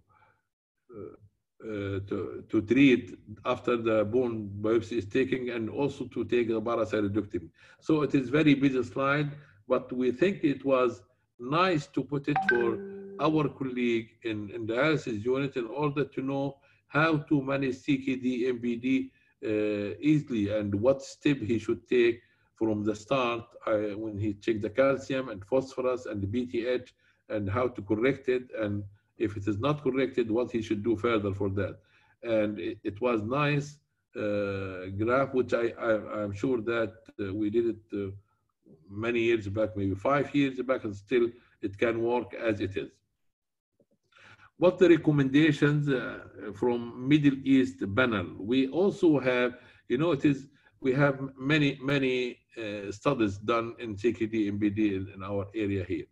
treat after the bone biopsy is taken, and also to take the parathyroidectomy. So it is very busy slide, but we think it was nice to put it for our colleague in dialysis unit in order to know how to manage CKD-MBD easily, and what step he should take from the start when he checked the calcium and phosphorus and the BTH, and how to correct it, and if it is not corrected, what he should do further for that. And it was nice graph, which I'm sure that we did it many years back, maybe 5 years back, and still it can work as it is. What the recommendations from Middle East panel? We also have, we have many studies done in CKD-MBD in our area here.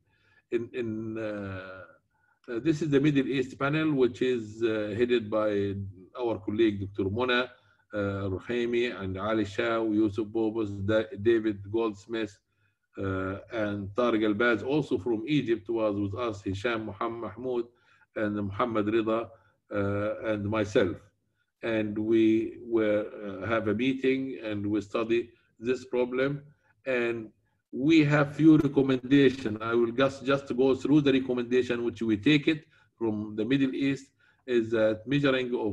This is the Middle East panel, which is headed by our colleague Dr. Mona Ruhaimi and Ali Shah, Yusuf Bobos, David Goldsmith, and Tariq Al-Baz. Also from Egypt was with us, Hisham Mahmoud and Muhammad Rida, and myself. And we have a meeting and we study this problem. And we have few recommendations. I will just go through the recommendation which we take it from the Middle East, is that measuring of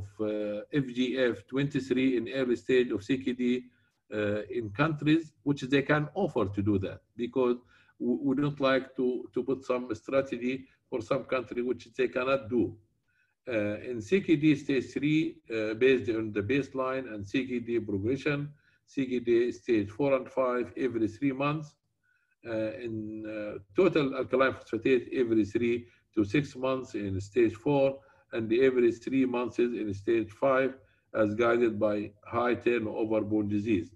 FGF23 in early stage of CKD in countries which they can offer to do that, because we don't like to put some strategy for some country which they cannot do. In CKD stage 3, based on the baseline and CKD progression, CKD stage 4 and 5 every 3 months, in total alkaline phosphatase every 3 to 6 months in stage 4, and every 3 months in stage 5, as guided by high turnover bone disease.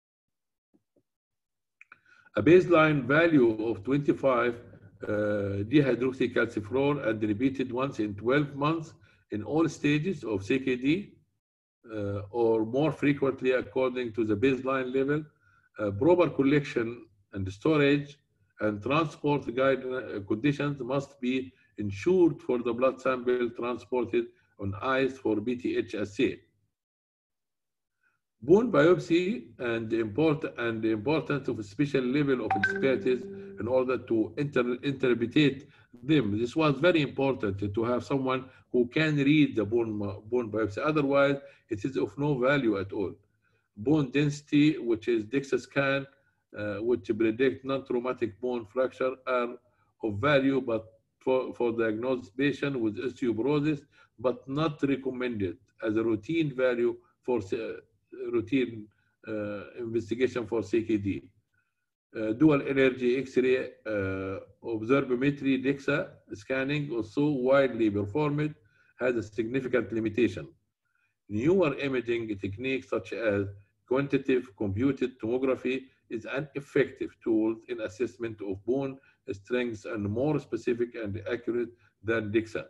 A baseline value of 25 dihydroxycalciferol and repeated once in 12 months in all stages of CKD or more frequently according to the baseline level. Proper collection and storage and transport conditions must be ensured for the blood sample transported on ice for BTH assay. Bone biopsy and the importance of a special level of expertise in order to interpret them. This was very important to have someone who can read the bone biopsy. Otherwise, it is of no value at all. Bone density, which is DEXA scan, which predict non-traumatic bone fracture, are of value, but for diagnosed patient with osteoporosis, but not recommended as a routine value for routine investigation for CKD. Dual energy X-ray observometry DEXA scanning, also widely performed, has a significant limitation. Newer imaging techniques such as quantitative computed tomography is an effective tool in assessment of bone strength and more specific and accurate than DEXA.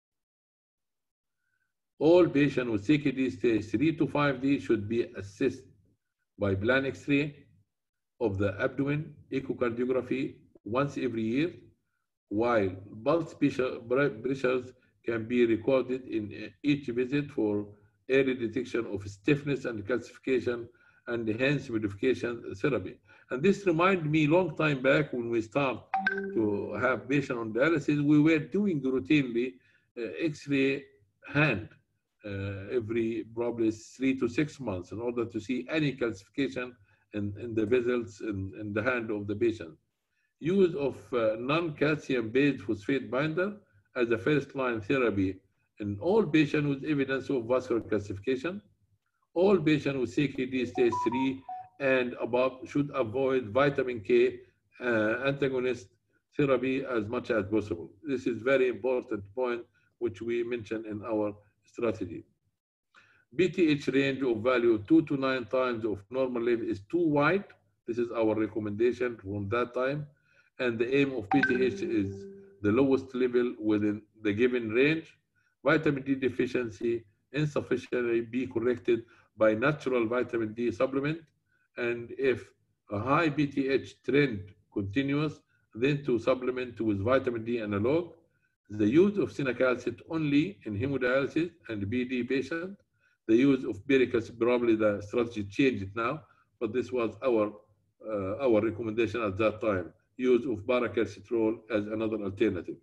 All patients with CKD stage 3 to 5D should be assessed by plan X-ray of the abdomen, echocardiography once every year, while pulse pressures can be recorded in each visit for early detection of stiffness and calcification and hence modification therapy. And this reminds me long time back when we start to have patients on dialysis, we were doing routinely X-ray hand every probably 3 to 6 months in order to see any calcification in the vessels in the hand of the patient. Use of non-calcium based phosphate binder as a first-line therapy in all patients with evidence of vascular calcification. All patients with CKD stage 3 and above should avoid vitamin K antagonist therapy as much as possible. This is very important point which we mentioned in our strategy. BTH range of value 2 to 9 times of normal level is too wide. This is our recommendation from that time. And the aim of BTH is the lowest level within the given range. Vitamin D deficiency insufficiently be corrected by natural vitamin D supplement. And if a high BTH trend continues, then to supplement with vitamin D analog. The use of cinacalcet only in hemodialysis and BD patient. The use of bericalcet, probably the strategy changed now, but this was our recommendation at that time. Use of paracalcitrol as another alternative.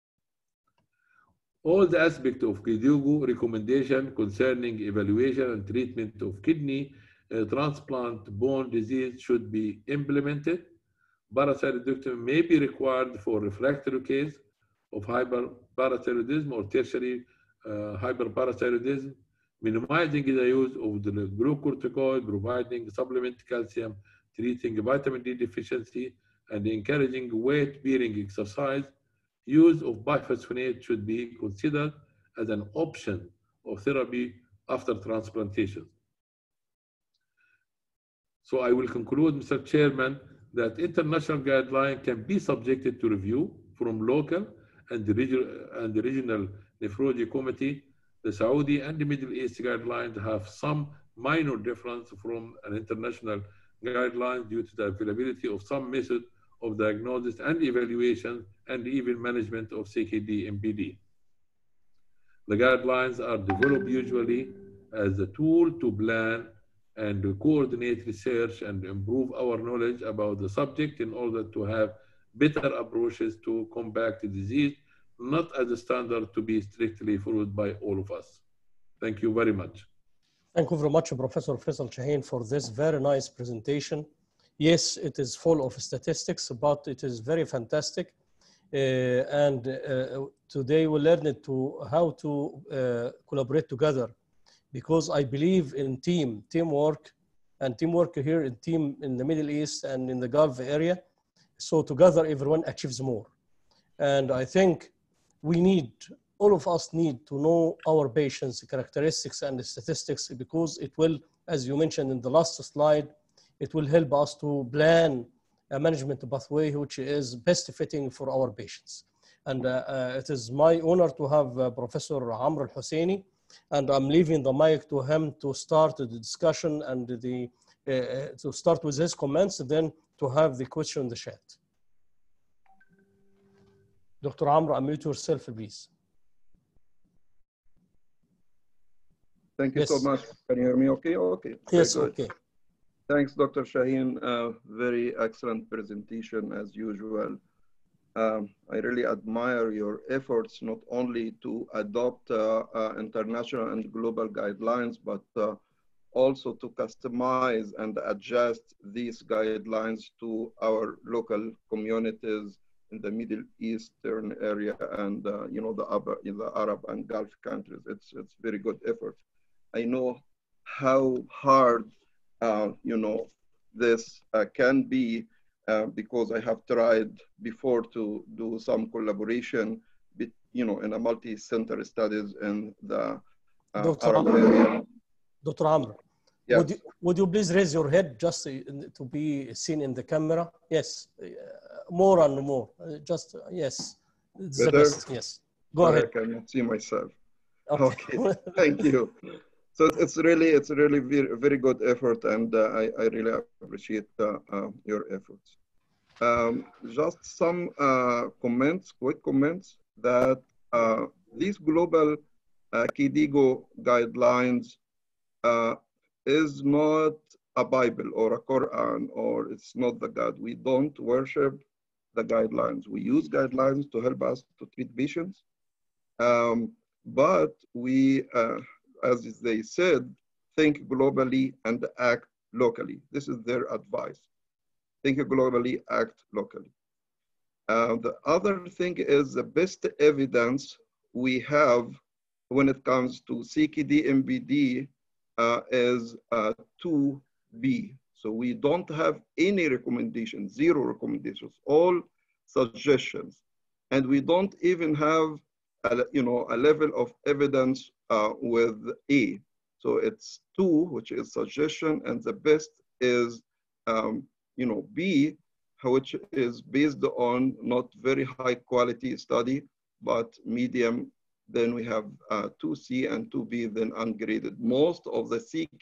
All the aspects of KDIGO recommendation concerning evaluation and treatment of kidney transplant bone disease should be implemented. Parathyroidectomy may be required for refractory case of hyperparathyrodism or tertiary hyperparathyrodism, minimizing the use of the glucocorticoid, providing supplement calcium, treating vitamin D deficiency, and encouraging weight-bearing exercise. Use of biphosphonate should be considered as an option of therapy after transplantation. So I will conclude, Mr. Chairman, that international guidelines can be subjected to review from local and the regional nephrology committee. The Saudi and the Middle East guidelines have some minor difference from an international guideline due to the availability of some method of diagnosis and evaluation and even management of CKD-MBD. The guidelines are developed usually as a tool to plan and coordinate research and improve our knowledge about the subject in order to have better approaches to combat the disease, not as a standard to be strictly followed by all of us. Thank you very much. Thank you very much, Professor Faissal Shaheen, for this very nice presentation. Yes, it is full of statistics, but it is very fantastic. Today we learned how to collaborate together, because I believe in teamwork, and teamwork here in the Middle East and in the Gulf area. So together everyone achieves more. And I think we need all of us need to know our patients' characteristics and statistics, because it will, as you mentioned in the last slide, it will help us to plan a management pathway which is best fitting for our patients. And it is my honor to have Professor El-Husseini, and I'm leaving the mic to him to start the discussion and to start with his comments, then to have the question in the chat. Dr. Amr, unmute yourself, please. Thank you so much. Can you hear me okay? Okay. Yes, okay. Thanks, Dr. Shaheen. Very excellent presentation as usual. I really admire your efforts not only to adopt international and global guidelines, but also to customize and adjust these guidelines to our local communities in the Middle Eastern area and the Arab and Gulf countries. It's very good effort. I know how hard this can be because I have tried before to do some collaboration, in a multi-center studies in the Arab area. Dr. Amr, yes. Would you please raise your head just to be seen in the camera? Yes, more and more. Just yes, it's the best. Yes, go ahead. I cannot see myself. Okay, thank you. So it's really very good effort, and I really appreciate your efforts. Just some quick comments that these global KDIGO guidelines is not a Bible or a Quran, or it's not the God. We don't worship the guidelines. We use guidelines to help us to treat patients, but we, as they said, think globally and act locally. This is their advice. Think globally, act locally. The other thing is the best evidence we have when it comes to CKD-MBD is 2B. So we don't have any recommendations, 0 recommendations, all suggestions. And we don't even have a level of evidence with A. So it's 2, which is suggestion, and the best is B, which is based on not very high quality study, but medium. Then we have 2C and 2B, then ungraded. Most of the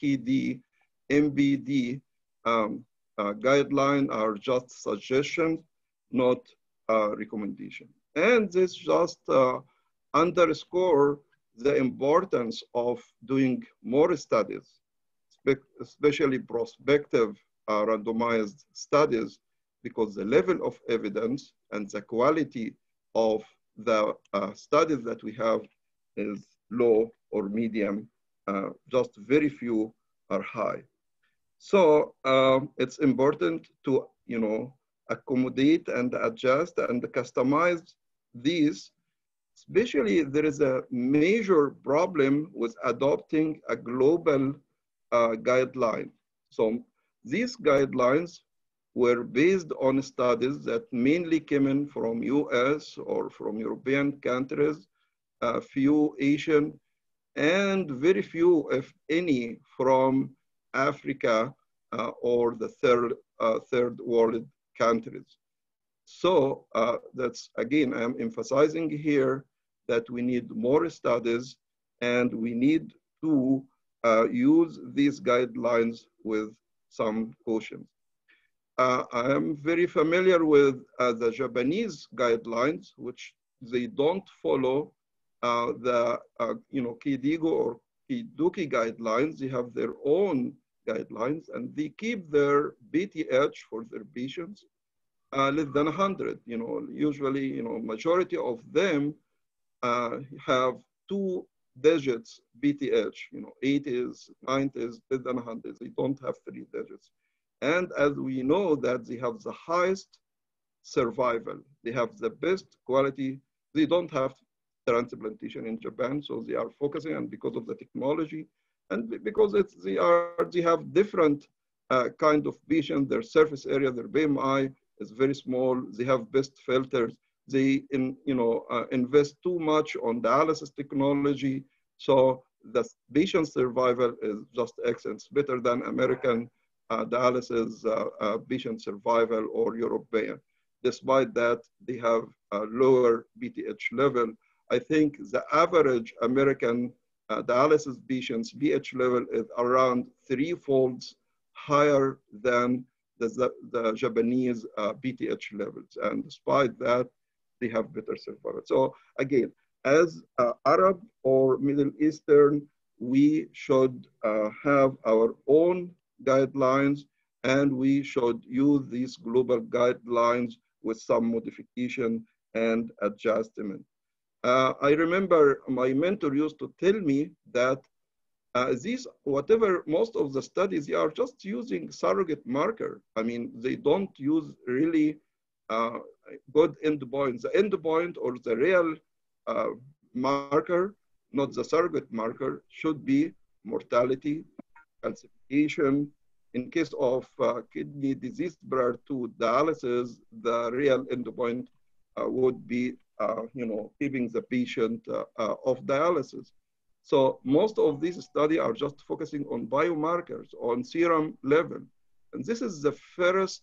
CKD-MBD guidelines are just suggestions, not recommendation. And this just underscore the importance of doing more studies, especially prospective randomized studies, because the level of evidence and the quality of the studies that we have is low or medium. Just very few are high. So it's important to accommodate and adjust and customize these. Especially, there is a major problem with adopting a global guideline. So these guidelines were based on studies that mainly came in from US or from European countries, a few Asian, and very few, if any, from Africa or the third world countries. So that's, again, I'm emphasizing here that we need more studies and we need to use these guidelines with some caution. I am very familiar with the Japanese guidelines, which they don't follow the KDIGO or KDOQI guidelines. They have their own guidelines, and they keep their BTH for their patients less than 100. Usually, majority of them have 2 digits BTH. 80s, 90s, less than 100. They don't have 3 digits. And as we know that they have the highest survival, they have the best quality. They don't have transplantation in Japan, so they are focusing on because of the technology and because they have different kind of patient. Their surface area, their BMI is very small. They have best filters. they invest too much on dialysis technology. So the patient survival is just excellent. It's better than American dialysis patient survival or European. Despite that, they have a lower BTH level. I think the average American dialysis patient's BTH level is around 3-fold higher than the Japanese BTH levels. And despite that, they have better survival. So again, as Arab or Middle Eastern, we should have our own guidelines, and we should use these global guidelines with some modification and adjustment. I remember my mentor used to tell me that most of the studies, they are just using surrogate marker. I mean, they don't use really good endpoints. The endpoint or the real marker, not the surrogate marker, should be mortality, calcification. In case of kidney disease prior to dialysis, the real endpoint would be, keeping the patient off dialysis. So most of these studies are just focusing on biomarkers, on serum level. And this is the first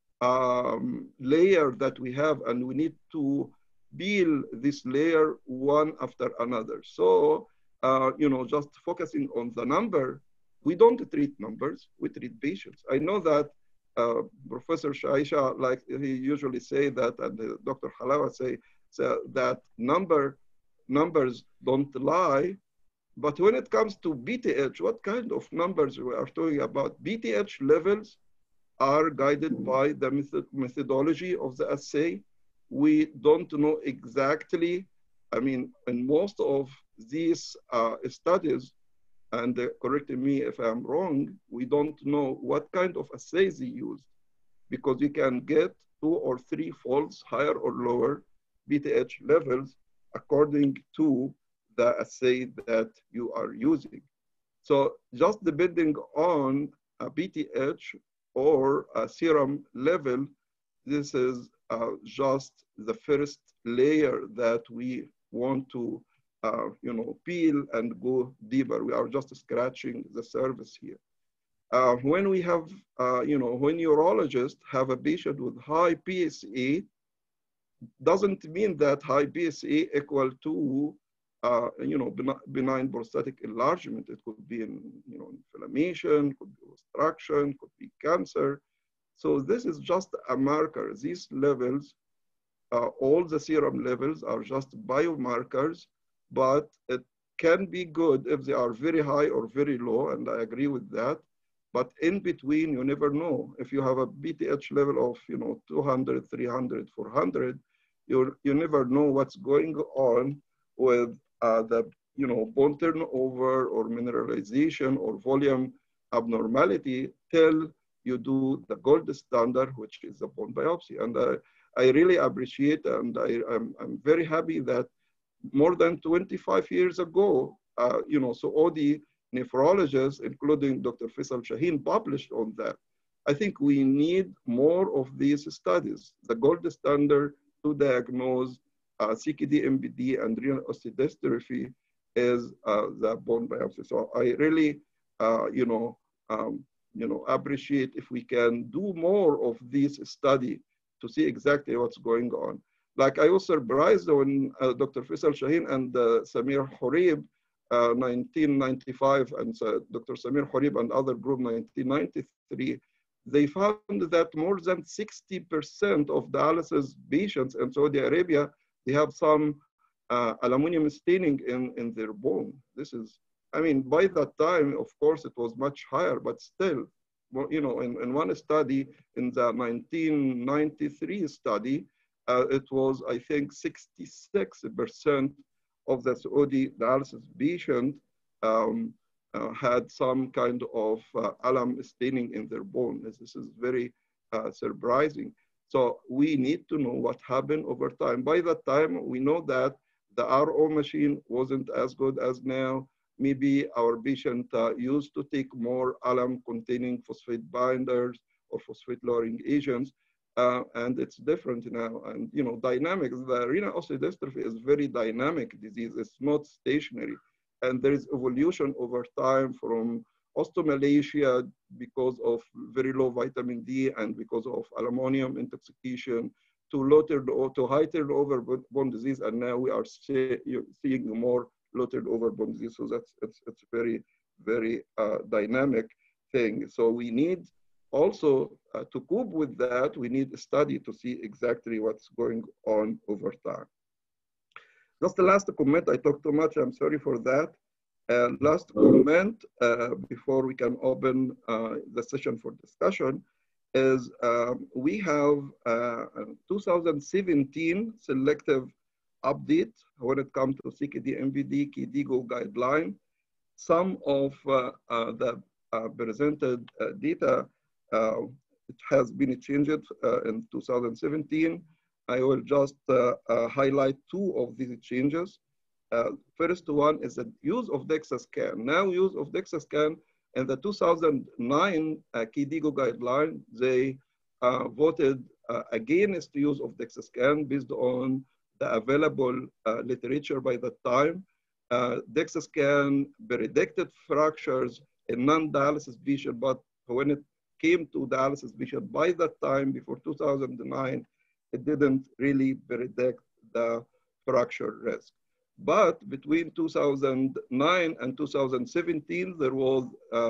layer that we have, and we need to peel this layer one after another. So, just focusing on the number, we don't treat numbers, we treat patients. I know that Professor Sheashaa, like he usually say that, and Dr. Halawa say that numbers don't lie. But when it comes to BTH, what kind of numbers we are talking about? BTH levels are guided by the methodology of the assay. We don't know exactly, I mean, in most of these studies, and correct me if I'm wrong, we don't know what kind of assays they use, because you can get 2 or 3 folds higher or lower BTH levels according to the assay that you are using. So just depending on a BTH or a serum level, this is just the first layer that we want to peel and go deeper. We are just scratching the surface here. When we have, when urologists have a patient with high PSA, doesn't mean that high PSA equal to benign prostatic enlargement. It could be inflammation, could be obstruction, could be cancer. So this is just a marker. These levels, all the serum levels are just biomarkers, but it can be good if they are very high or very low, and I agree with that. But in between, you never know. If you have a BTH level of 200, 300, 400, you never know what's going on with the bone turnover or mineralization or volume abnormality till you do the gold standard, which is the bone biopsy. And I really appreciate, and I'm very happy that more than 25 years ago, so all the nephrologists, including Dr. Faissal Shaheen, published on that. I think we need more of these studies. The gold standard to diagnose CKD-MBD and renal osteodystrophy is the bone biopsy. So I really, appreciate if we can do more of this study to see exactly what's going on. Like I was surprised when Dr. Faissal Shaheen and Samir Horib, 1995, and Dr. Samir Horib and other group, 1993, they found that more than 60% of dialysis patients in Saudi Arabia, they have some aluminum staining in their bone. This is, I mean, by that time, of course, it was much higher, but still, in one study, in the 1993 study, it was, I think, 66% of the Saudi dialysis patient had some kind of alum staining in their bone. This is very surprising. So we need to know what happened over time. By that time, we know that the RO machine wasn't as good as now. Maybe our patient used to take more alum-containing phosphate binders or phosphate-lowering agents. and it's different now. And you know, dynamics. The renal osteodystrophy is very dynamic disease. It's not stationary, and there is evolution over time from osteomalacia because of very low vitamin D and because of aluminum intoxication to high turnover bone disease, and now we are seeing more low turnover bone disease. So it's very, very dynamic thing. So we need also to cope with that, we need a study to see exactly what's going on over time. Just the last comment, I talked too much, I'm sorry for that. Last comment before we can open the session for discussion is we have a 2017 selective update when it comes to CKD-MBD KDIGO guideline. Some of the presented data it has been changed in 2017. I will just highlight two of these changes. First one is the use of DEXA scan. Now use of DEXA scan in the 2009 KDIGO guideline, they voted against the use of DEXA scan based on the available literature by that time. DEXA scan predicted fractures in non-dialysis patients, but when it came to dialysis patients by that time, before 2009, it didn't really predict the fracture risk. But between 2009 and 2017, there was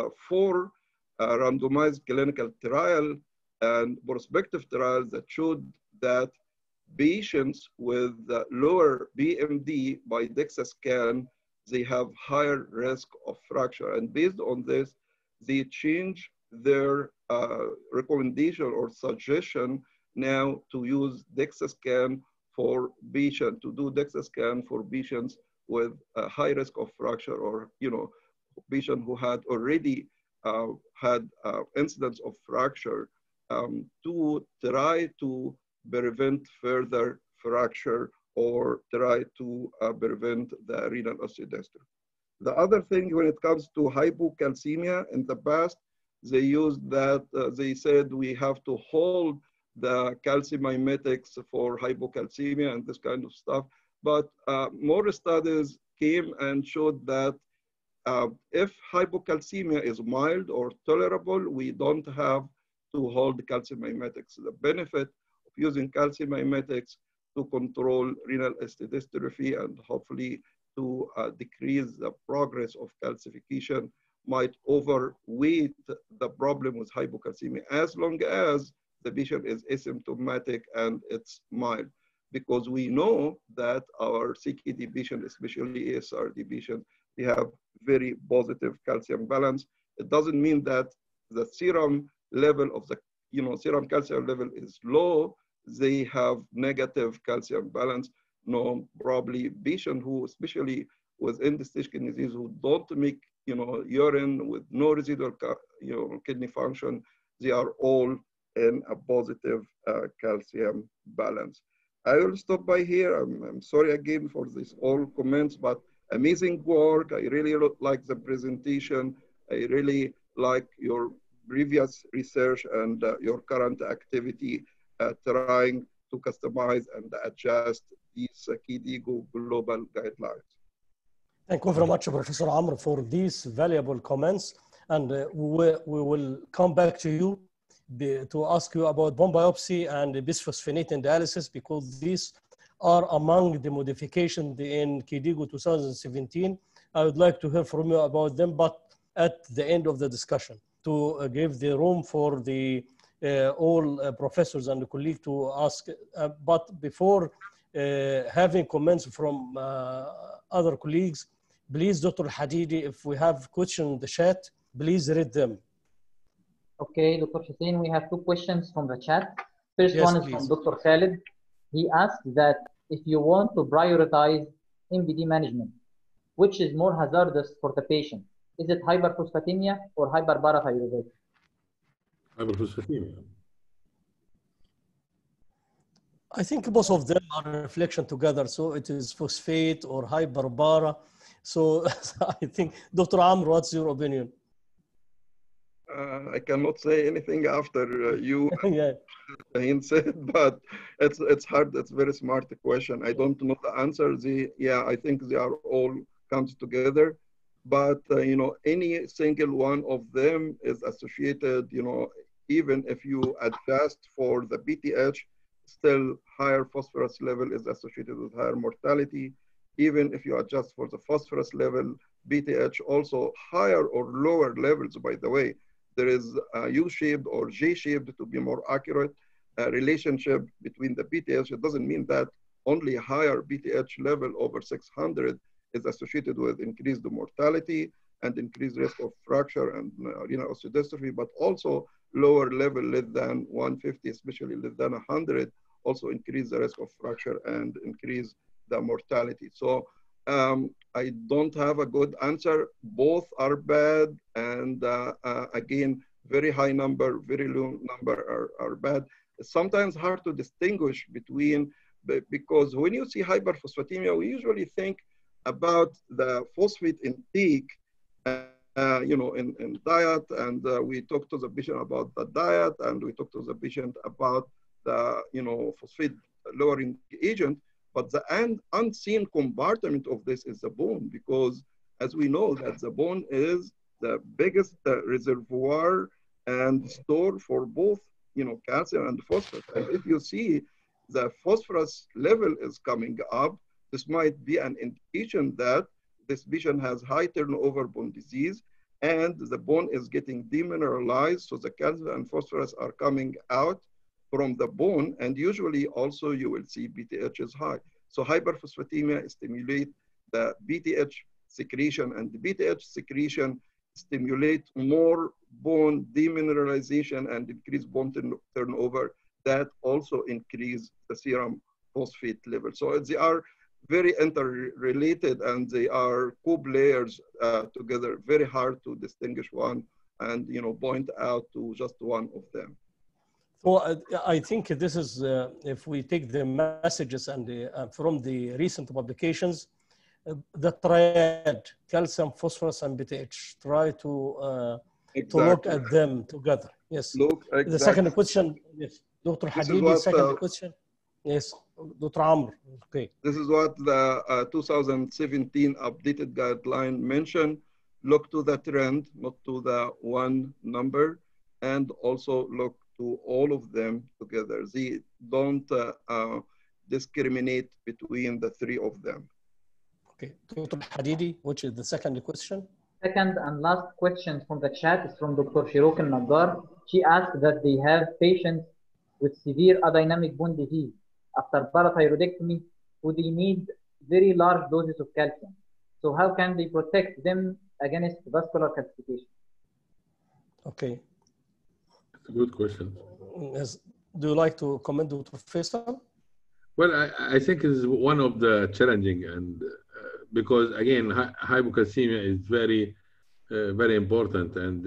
4 randomized clinical trials and prospective trials that showed that patients with lower BMD by DEXA scan, they have higher risk of fracture. And based on this, they change their recommendation or suggestion now to use DEXA scan for patients, to do DEXA scan for patients with a high risk of fracture, or patient who had already had incidents of fracture, to try to prevent further fracture or try to prevent the renal osteodystrophy. The other thing, when it comes to hypocalcemia, in the past, they used that, they said we have to hold the calcium mimetics for hypocalcemia and this kind of stuff. But more studies came and showed that if hypocalcemia is mild or tolerable, we don't have to hold calcium mimetics. The benefit of using calcium mimetics to control renal osteodystrophy and hopefully to decrease the progress of calcification might overweight the problem with hypocalcemia, as long as the patient is asymptomatic and it's mild. Because we know that our CKD patient, especially ESRD patient, they have very positive calcium balance. It doesn't mean that the serum level of the, serum calcium level is low, they have negative calcium balance. No, probably patient who, especially with end-stage kidney disease, who don't make, urine with no residual, kidney function, they are all in a positive calcium balance. I will stop by here. I'm sorry again for this all comments, but amazing work. I really like the presentation. I really like your previous research and your current activity trying to customize and adjust these KDIGO global guidelines. Thank you very much, Professor Amr, for these valuable comments. And we will come back to you to ask you about bone biopsy and bisphosphonate in dialysis, because these are among the modifications in KDIGO 2017. I would like to hear from you about them, but at the end of the discussion, to give the room for the all professors and colleagues to ask. But before having comments from other colleagues, please, Dr. Hadidi, if we have questions in the chat, please read them. Okay, Dr. Hussein, we have 2 questions from the chat. First Yes, one is please. from Dr. Khalid. He asked that if you want to prioritize MBD management, which is more hazardous for the patient? Is it hyperphosphatemia or hyperparathyroidism? Hyperphosphatemia. I think both of them are reflection together. So it is phosphate or hyperpara. So I think, Dr. Amr, what's your opinion? I cannot say anything after you Yeah. Shaheen said, but it's hard. It's a very smart question. I don't know the answer. Yeah, I think they are all comes together, but you know, any single one of them is associated. You know, even if you adjust for the BTH, still higher phosphorus level is associated with higher mortality. Even if you adjust for the phosphorus level, BTH also higher or lower levels. By the way, there is a U-shaped or J-shaped, to be more accurate, relationship between the BTH. It doesn't mean that only higher BTH level over 600 is associated with increased mortality and increased risk of fracture and renal osteodystrophy, but also lower level less than 150, especially less than 100, also increase the risk of fracture and increase the mortality. So I don't have a good answer. Both are bad, and again, very high number, very low number are bad. It's sometimes hard to distinguish between, because when you see hyperphosphatemia, we usually think about the phosphate intake, you know, in diet, and we talk to the patient about the diet, and we talk to the patient about the, you know, phosphate lowering agent. But the unseen compartment of this is the bone, because as we know that the bone is the biggest reservoir and store for both, you know, calcium and phosphorus. And if you see the phosphorus level is coming up, this might be an indication that this patient has high turnover bone disease and the bone is getting demineralized. So the calcium and phosphorus are coming out from the bone, and usually also you will see BTH is high. So hyperphosphatemia stimulate the BTH secretion, and the BTH secretion stimulate more bone demineralization and increase bone turnover that also increase the serum phosphate level. So they are very interrelated and they are co-players together, very hard to distinguish one and, you know, point out to just one of them. So I think this is, if we take the messages and from the recent publications, the triad, calcium, phosphorus, and BTH, try to look at them together. Yes. Look, exactly. The second question, yes. Dr. Hadidi, second question. Yes, Dr. Amr. Okay. This is what the 2017 updated guideline mentioned. Look to the trend, not to the one number, and also look to all of them together. They don't discriminate between the three of them. Okay, Dr. Hadidi, which is the second question? Second and last question from the chat is from Dr. Shirok Nagar. She asked that they have patients with severe adynamic bone disease. After parathyroidectomy, would they need very large doses of calcium? So how can they protect them against vascular calcification? Okay. That's a good question. Yes. Do you like to comment, Dr. Faissal? Well, I think it's one of the challenging, and because again, hypocalcemia is very, very important, and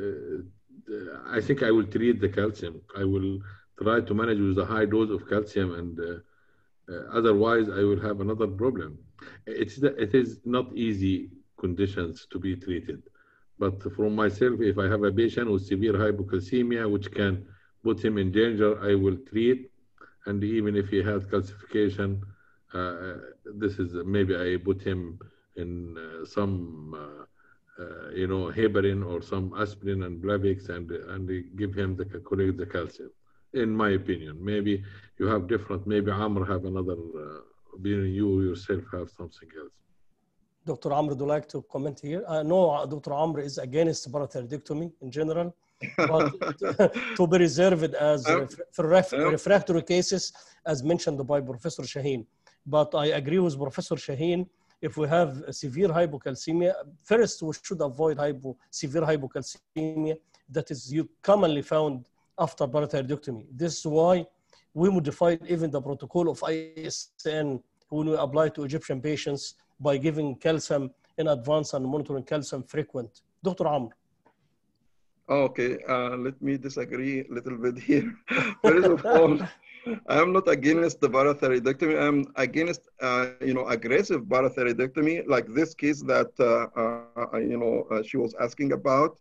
I think I will treat the calcium. I will try to manage with a high dose of calcium, and otherwise I will have another problem. It is not easy conditions to be treated, but from myself, if I have a patient with severe hypocalcemia, which can put him in danger, I will treat. And even if he has calcification, this is maybe I put him in some, you know, heparin or some aspirin and Plavix, and give him correct the calcium. In my opinion, maybe you have different. Maybe Amr have another opinion. You yourself have something else. Dr. Amr, would you like to comment here? No, Dr. Amr is against parathyroidectomy in general, but to be reserved as refractory cases, as mentioned by Professor Shaheen. But I agree with Professor Shaheen. If we have severe hypocalcemia, first we should avoid severe hypocalcemia that is commonly found after parathyroidectomy. This is why we modified even the protocol of ISN when we apply to Egyptian patients by giving calcium in advance and monitoring calcium frequent. Dr. Amr. Okay, let me disagree a little bit here. First of all, I'm not against the parathyroidectomy. I'm against, you know, aggressive parathyroidectomy, like this case that, you know, she was asking about.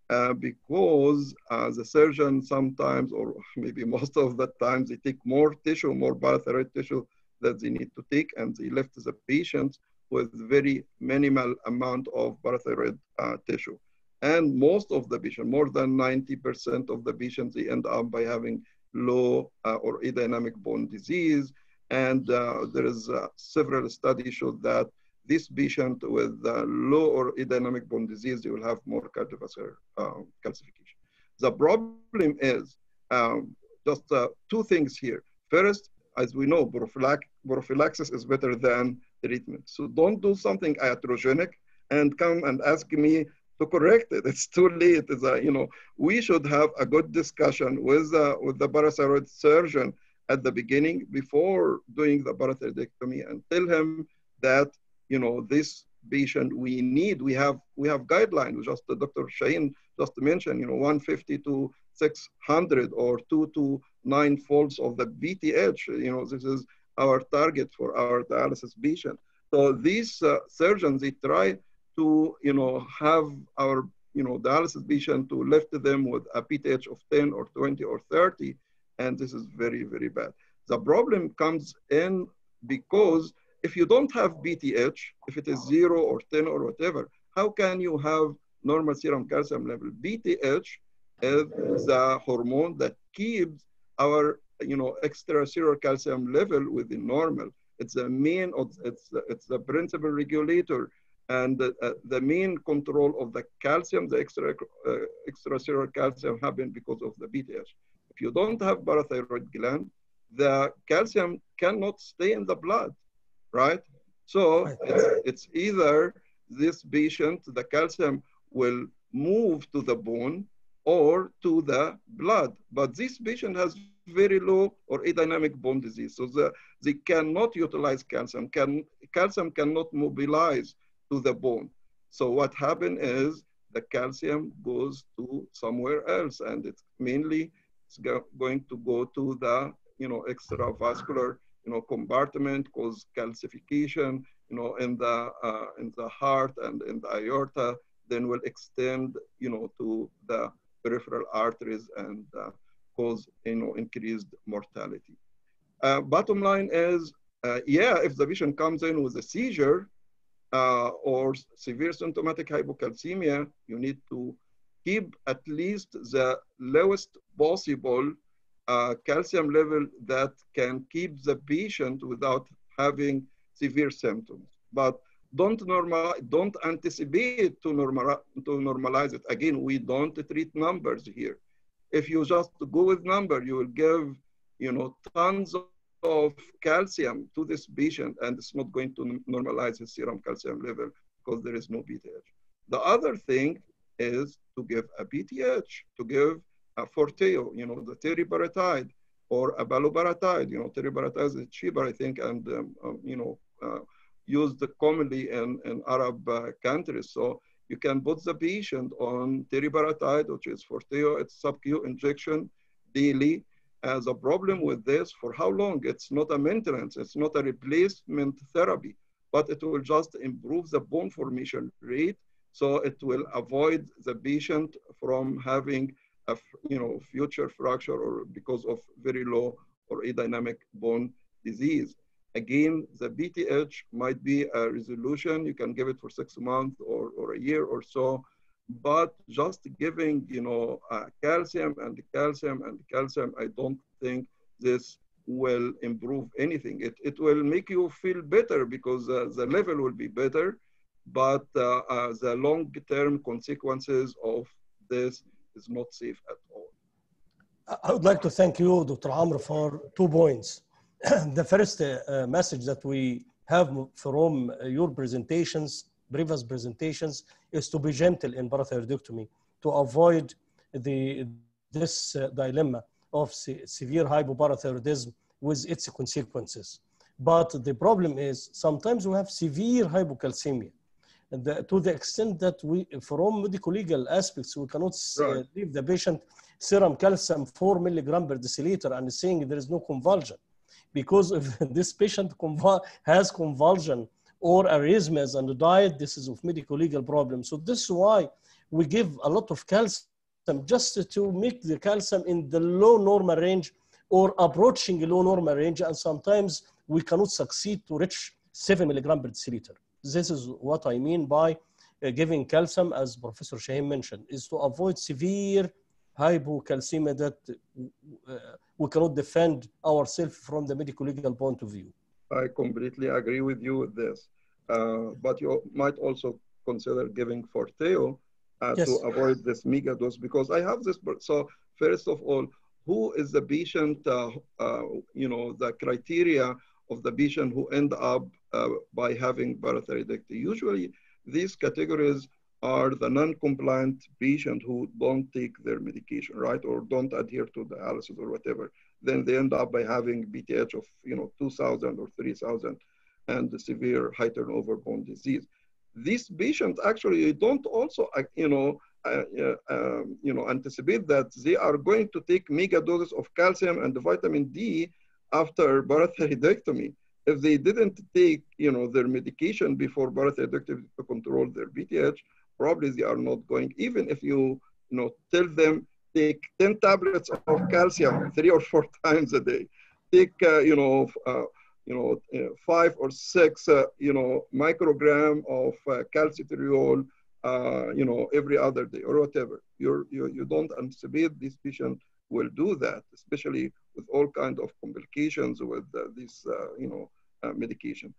because the surgeon sometimes, or maybe most of the time, they take more tissue, more parathyroid tissue that they need to take, and they left the patient with very minimal amount of parathyroid tissue. And most of the patients, more than 90% of the patients, they end up by having low or adynamic bone disease. And there is several studies show that this patient with low or adynamic bone disease, they will have more cardiovascular calcification. The problem is just two things here. First, as we know, prophylaxis is better than treatment. So don't do something iatrogenic and come and ask me to correct it. It's too late. It's we should have a good discussion with the parathyroid surgeon at the beginning before doing the parathyroidectomy and tell him that this patient we have guidelines. Just Dr. Shaheen just mentioned 150 to 600 or 2 to 9 folds of the BTH. This is our target for our dialysis patient. So these surgeons, they try to have our dialysis patient to lift them with a PTH of 10 or 20 or 30, and this is very, very bad. The problem comes in because if you don't have BTH, if it is 0 or 10 or whatever, how can you have normal serum calcium level? BTH is the hormone that keeps our extracellular calcium level within normal. It's the main, it's the principal regulator and the main control of the calcium, the extracellular calcium happen because of the BTH. If you don't have parathyroid gland, the calcium cannot stay in the blood, right? So it's either this patient, the calcium will move to the bone or to the blood, but this patient has very low or adynamic bone disease. So they cannot utilize calcium. Calcium cannot mobilize to the bone. So what happens is the calcium goes to somewhere else, and it's mainly going to go to the extravascular compartment, cause calcification in the heart and in the aorta, then will extend to the peripheral arteries and cause increased mortality. Bottom line is, if the patient comes in with a seizure or severe symptomatic hypocalcemia, you need to keep at least the lowest possible calcium level that can keep the patient without having severe symptoms. But don't anticipate to normalize it. Again, we don't treat numbers here. If you just go with number, you will give tons of calcium to this patient, and it's not going to normalize his serum calcium level because there is no BTH. The other thing is to give a BTH, to give a Forteo, the teriparatide or a baloparatide. Teriparatide is cheaper, I think, and used commonly in Arab countries. So you can put the patient on teriparatide, which is Forteo. It's sub-Q injection daily. As a problem with this, for how long? It's not a maintenance, it's not a replacement therapy, but it will just improve the bone formation rate. So it will avoid the patient from having a future fracture or because of very low or adynamic bone disease. Again, the BTH might be a resolution. You can give it for 6 months or a year or so, but just giving calcium and calcium and calcium, I don't think this will improve anything. It will make you feel better because the level will be better, but the long-term consequences of this is not safe at all. I would like to thank you, Dr. Amr, for 2 points. The first message that we have from your presentations, previous presentations, is to be gentle in parathyroidectomy, to avoid this dilemma of severe hypoparathyroidism with its consequences. But the problem is sometimes we have severe hypocalcemia, and to the extent that we, from medical legal aspects, we cannot leave the patient serum calcium 4 milligram per deciliter and saying there is no convulsion. Because if this patient has convulsion or arrhythmias and diet, this is of medical legal problem. So this is why we give a lot of calcium just to make the calcium in the low normal range or approaching low normal range, and sometimes we cannot succeed to reach 7 milligram per deciliter. This is what I mean by giving calcium, as Professor Shaheen mentioned, is to avoid severe hypocalcemia that we cannot defend ourselves from the medical legal point of view. I completely agree with you with this. But you might also consider giving Forteo Yes. to avoid this mega dose, because I have this. So first of all, who is the patient, the criteria of the patient who end up by having parathyroidectomy? Usually these categories are the non-compliant patient who don't take their medication, right? Or don't adhere to dialysis or whatever. Then they end up by having BTH of 2,000 or 3,000 and the severe high turnover bone disease. These patients actually don't also, anticipate that they are going to take mega doses of calcium and vitamin D after parathyroidectomy. If they didn't take, their medication before parathyroidectomy to control their BTH, probably they are not going. Even if you, tell them take 10 tablets of calcium 3 or 4 times a day, take, 5 or 6, microgram of calcitriol, every other day or whatever. You don't anticipate this patient will do that, especially with all kinds of complications with this, medication.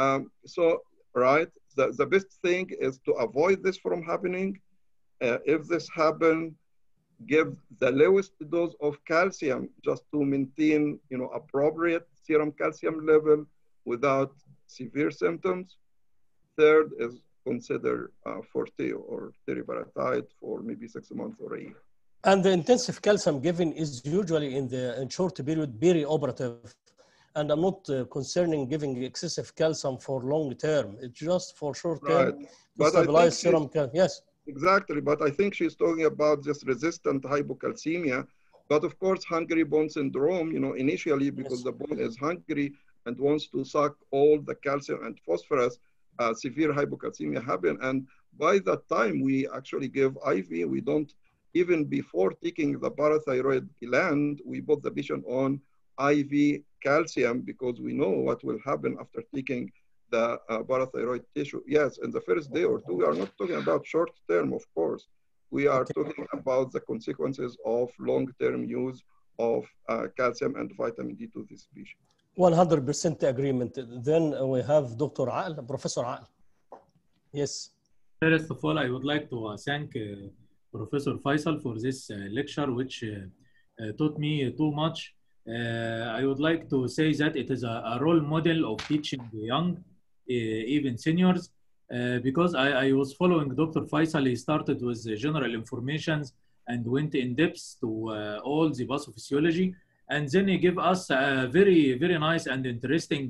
Right, the best thing is to avoid this from happening. If this happens, give the lowest dose of calcium just to maintain, appropriate serum calcium level without severe symptoms. Third is consider Forteo or teriparatide for maybe 6 months or a year. And the intensive calcium given is usually in short period perioperative. And I'm not concerning giving excessive calcium for long term. It's just for short term Right. to stabilize serum calcium. Yes. Exactly, but I think she's talking about just resistant hypocalcemia. But of course, hungry bone syndrome, initially because Yes. the bone is hungry and wants to suck all the calcium and phosphorus, severe hypocalcemia happen. And by that time, we actually give IV. We don't, even before taking the parathyroid gland, we put the patient on IV calcium because we know what will happen after taking the parathyroid tissue. Yes, in the first day or two, we are not talking about short term, of course. We are talking about the consequences of long-term use of calcium and vitamin D to this patient. 100% agreement. Then we have Dr. Aql, Professor Aql. Yes. First of all, I would like to thank Professor Faissal for this lecture, which taught me too much. I would like to say that it is a role model of teaching the young, even seniors, because I was following Dr. Faissal. He started with general information and went in depth to all the pathophysiology. And then he gave us very, very nice and interesting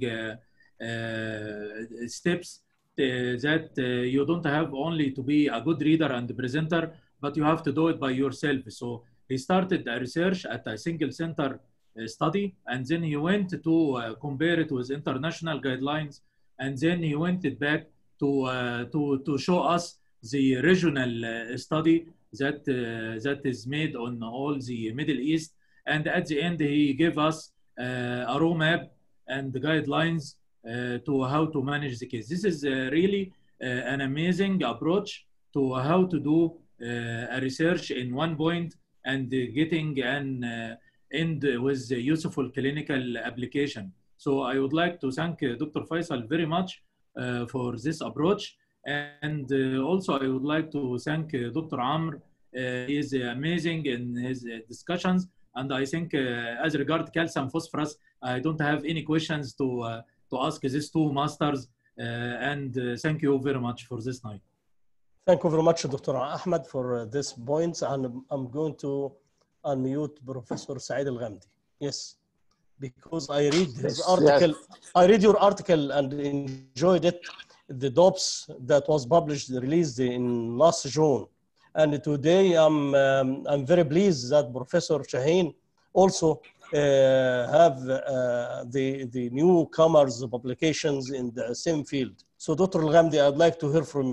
steps that you don't have only to be a good reader and presenter, but you have to do it by yourself. So he started a research at a single center study, and then he went to compare it with international guidelines, and then he went back to show us the regional study that is made on all the Middle East. And at the end, he gave us a roadmap and the guidelines to how to manage the case. This is really an amazing approach to how to do a research in one point and getting an end with the useful clinical application. So I would like to thank Dr. Faissal very much for this approach. And also I would like to thank Dr. Amr. He is amazing in his discussions. And I think as regard calcium phosphorus, I don't have any questions to ask these two masters. And thank you very much for this night. Thank you very much, Dr. Ahmed, for this points. And I'm going to unmute Professor Saeed Al-Ghamdi. Yes, because I read his article. Yes. I read your article and enjoyed it. The DOPPS that was published, released in last June. And today I'm very pleased that Professor Shaheen also have the newcomers publications in the same field. So Dr. Al-Ghamdi, I'd like to hear from you.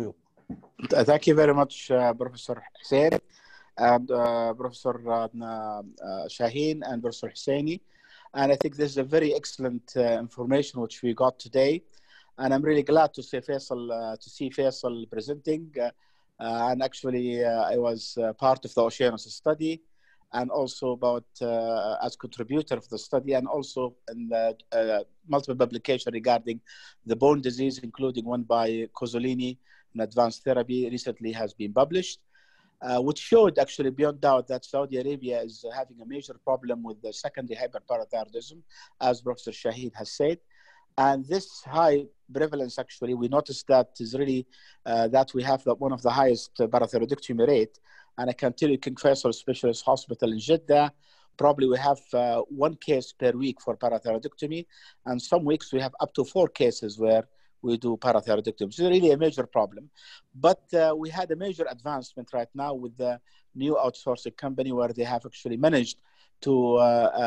Thank you very much, Professor Hussein and Professor Shaheen and Professor Husseini. And I think this is a very excellent information which we got today. And I'm really glad to see Faissal presenting. And actually, I was part of the OCEANOS study, and also about as contributor of the study, and also in the multiple publication regarding the bone disease, including one by Concolusion in advanced therapy recently has been published, which showed actually beyond doubt that Saudi Arabia is having a major problem with the secondary hyperparathyroidism, as Professor Shaheen has said. And this high prevalence, actually, we noticed that is really that we have one of the highest parathyroidectomy rate. And I can tell you, King Faisal Specialist Hospital in Jeddah, probably we have 1 case per week for parathyroidectomy. And some weeks we have up to 4 cases where we do parathyroidectomy. It's really a major problem. But we had a major advancement right now with the new outsourcing company where they have actually managed to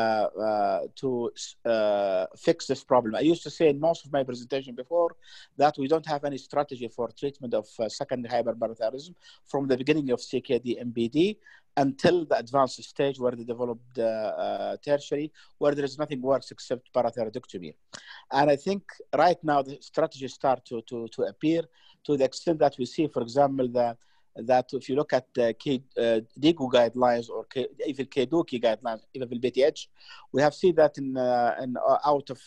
fix this problem. I used to say in most of my presentation before that we don't have any strategy for treatment of secondary hyperparathyroidism from the beginning of CKD-MBD until the advanced stage where they developed tertiary, where there is nothing works except parathyroidectomy. And I think right now the strategies start to appear to the extent that we see, for example, that if you look at the KDIGO guidelines or even KDOPPS guidelines, even BTH, we have seen that in out of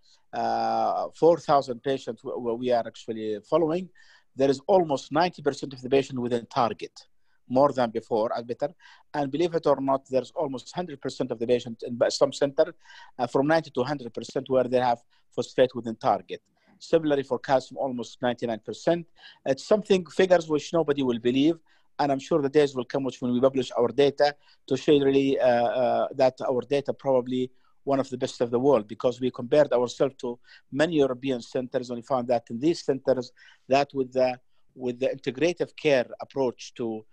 4,000 patients where we are actually following, there is almost 90% of the patient within target, more than before, as better. And believe it or not, there's almost 100% of the patient in some center, from 90 to 100% where they have phosphate within target. Similarly for calcium, almost 99%. It's something, figures which nobody will believe. And I'm sure the days will come when we publish our data to show really that our data probably one of the best of the world, because we compared ourselves to many European centers and we found that in these centers that with the integrative care approach to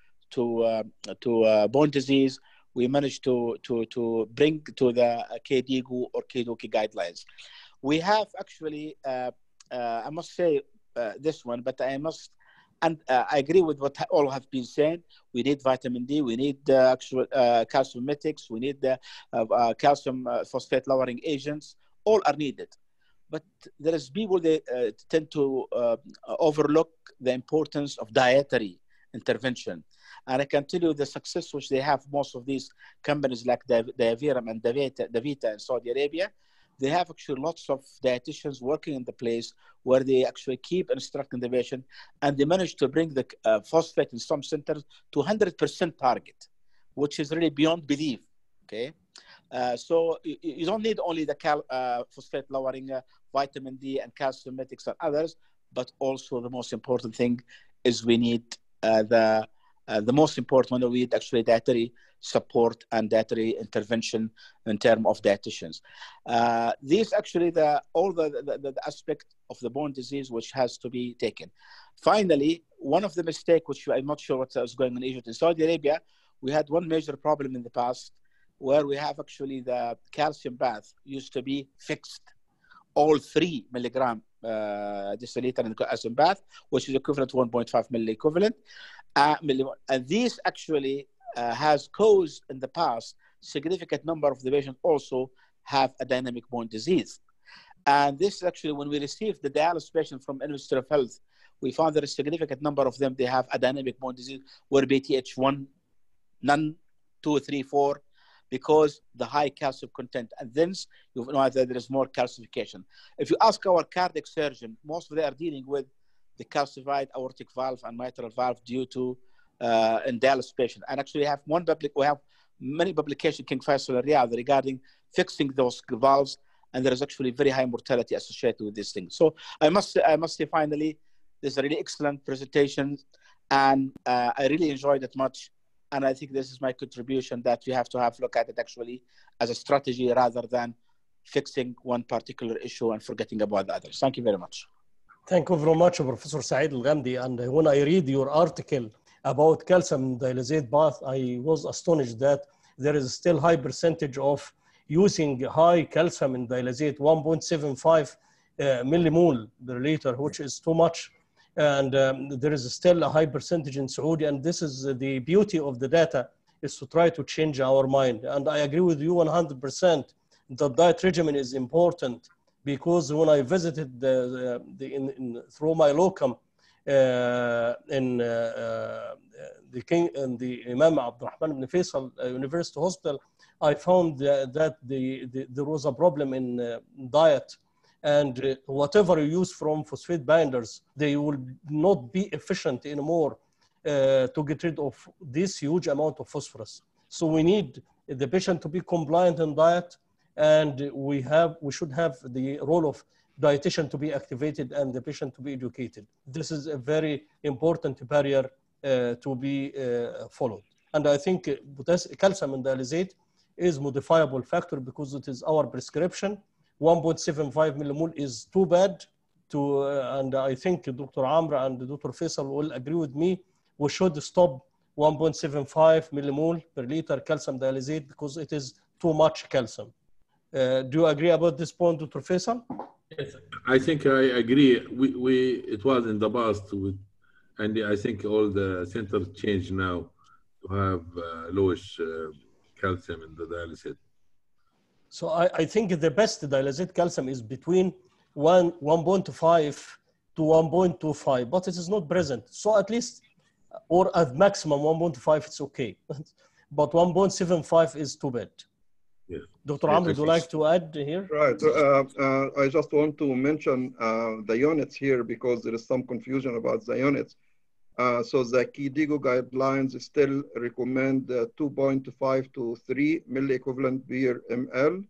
bone disease, we managed to bring to the KDIGO or KDOPPS guidelines. We have actually, I must say this one, but I must, and I agree with what all have been saying. We need vitamin D, we need actual calciumetics, we need the calcium phosphate lowering agents, all are needed. But there is people, they tend to overlook the importance of dietary intervention. And I can tell you the success which they have, most of these companies like Diaviram and Davita in Saudi Arabia, they have actually lots of dietitians working in the place where they actually keep instructing the patient, and they manage to bring the phosphate in some centers to 100% target, which is really beyond belief. Okay, so you don't need only the phosphate lowering, vitamin D and calciumetics and others, but also the most important thing is we need the most important one, we need actually dietary support and dietary intervention in terms of dietitians. These actually all the aspect of the bone disease which has to be taken. Finally, one of the mistakes which I'm not sure what was going on in Egypt, in Saudi Arabia, we had one major problem in the past where we have actually the calcium bath used to be fixed, all 3 milligram deciliter in the calcium bath, which is equivalent to 1.5 milliequivalent. And this actually has caused in the past significant number of the patients also have a dynamic bone disease. And this is actually when we received the dialysis patient from Ministry of Health, we found that a significant number of them, they have a dynamic bone disease where BTH1, none, 2, 3, 4, because the high calcium content, and then you know that there is more calcification. If you ask our cardiac surgeon, most of them are dealing with the calcified aortic valve and mitral valve due to in dialysis patients. And actually we have many publications, King Faisal Riyadh, regarding fixing those valves, and there is actually very high mortality associated with these things. So I must say finally, this is a really excellent presentation, and I really enjoyed it much. And I think this is my contribution, that we have to look at it actually as a strategy rather than fixing one particular issue and forgetting about the others. Thank you very much. Thank you very much, Professor Saeed Al-Ghamdi. And when I read your article about calcium dialysate bath, I was astonished that there is still high percentage of using high calcium in dialysate, 1.75 millimole per liter, which is too much. And there is still a high percentage in Saudi, and this is the beauty of the data, is to try to change our mind. And I agree with you 100%. The diet regimen is important, because when I visited through my locum in the Imam Abdurrahman ibn Faissal University Hospital, I found that there was a problem in diet. And whatever you use from phosphate binders, they will not be efficient anymore to get rid of this huge amount of phosphorus. So we need the patient to be compliant in diet, and we should have the role of dietitian to be activated and the patient to be educated. This is a very important barrier to be followed. And I think calcium in dialysate is modifiable factor, because it is our prescription. 1.75 millimole is too bad and I think Dr. Amra and Dr. Faissal will agree with me. We should stop 1.75 millimole per liter calcium dialysate, because it is too much calcium. Do you agree about this point, Dr. Faissal? Yes, I think I agree. It was in the past, and I think all the centers change now to have lowish calcium in the dialysate. So I think the best dialysate calcium is between 1.5 to 1.25, but it is not present. So at least, or at maximum 1.5, it's okay. But 1.75 is too bad. Yeah. Dr. Amr, would you like to add here? Right. I just want to mention the units here, because there is some confusion about the units. So the KDIGO guidelines still recommend 2.5 to 3 milliequivalent per ml.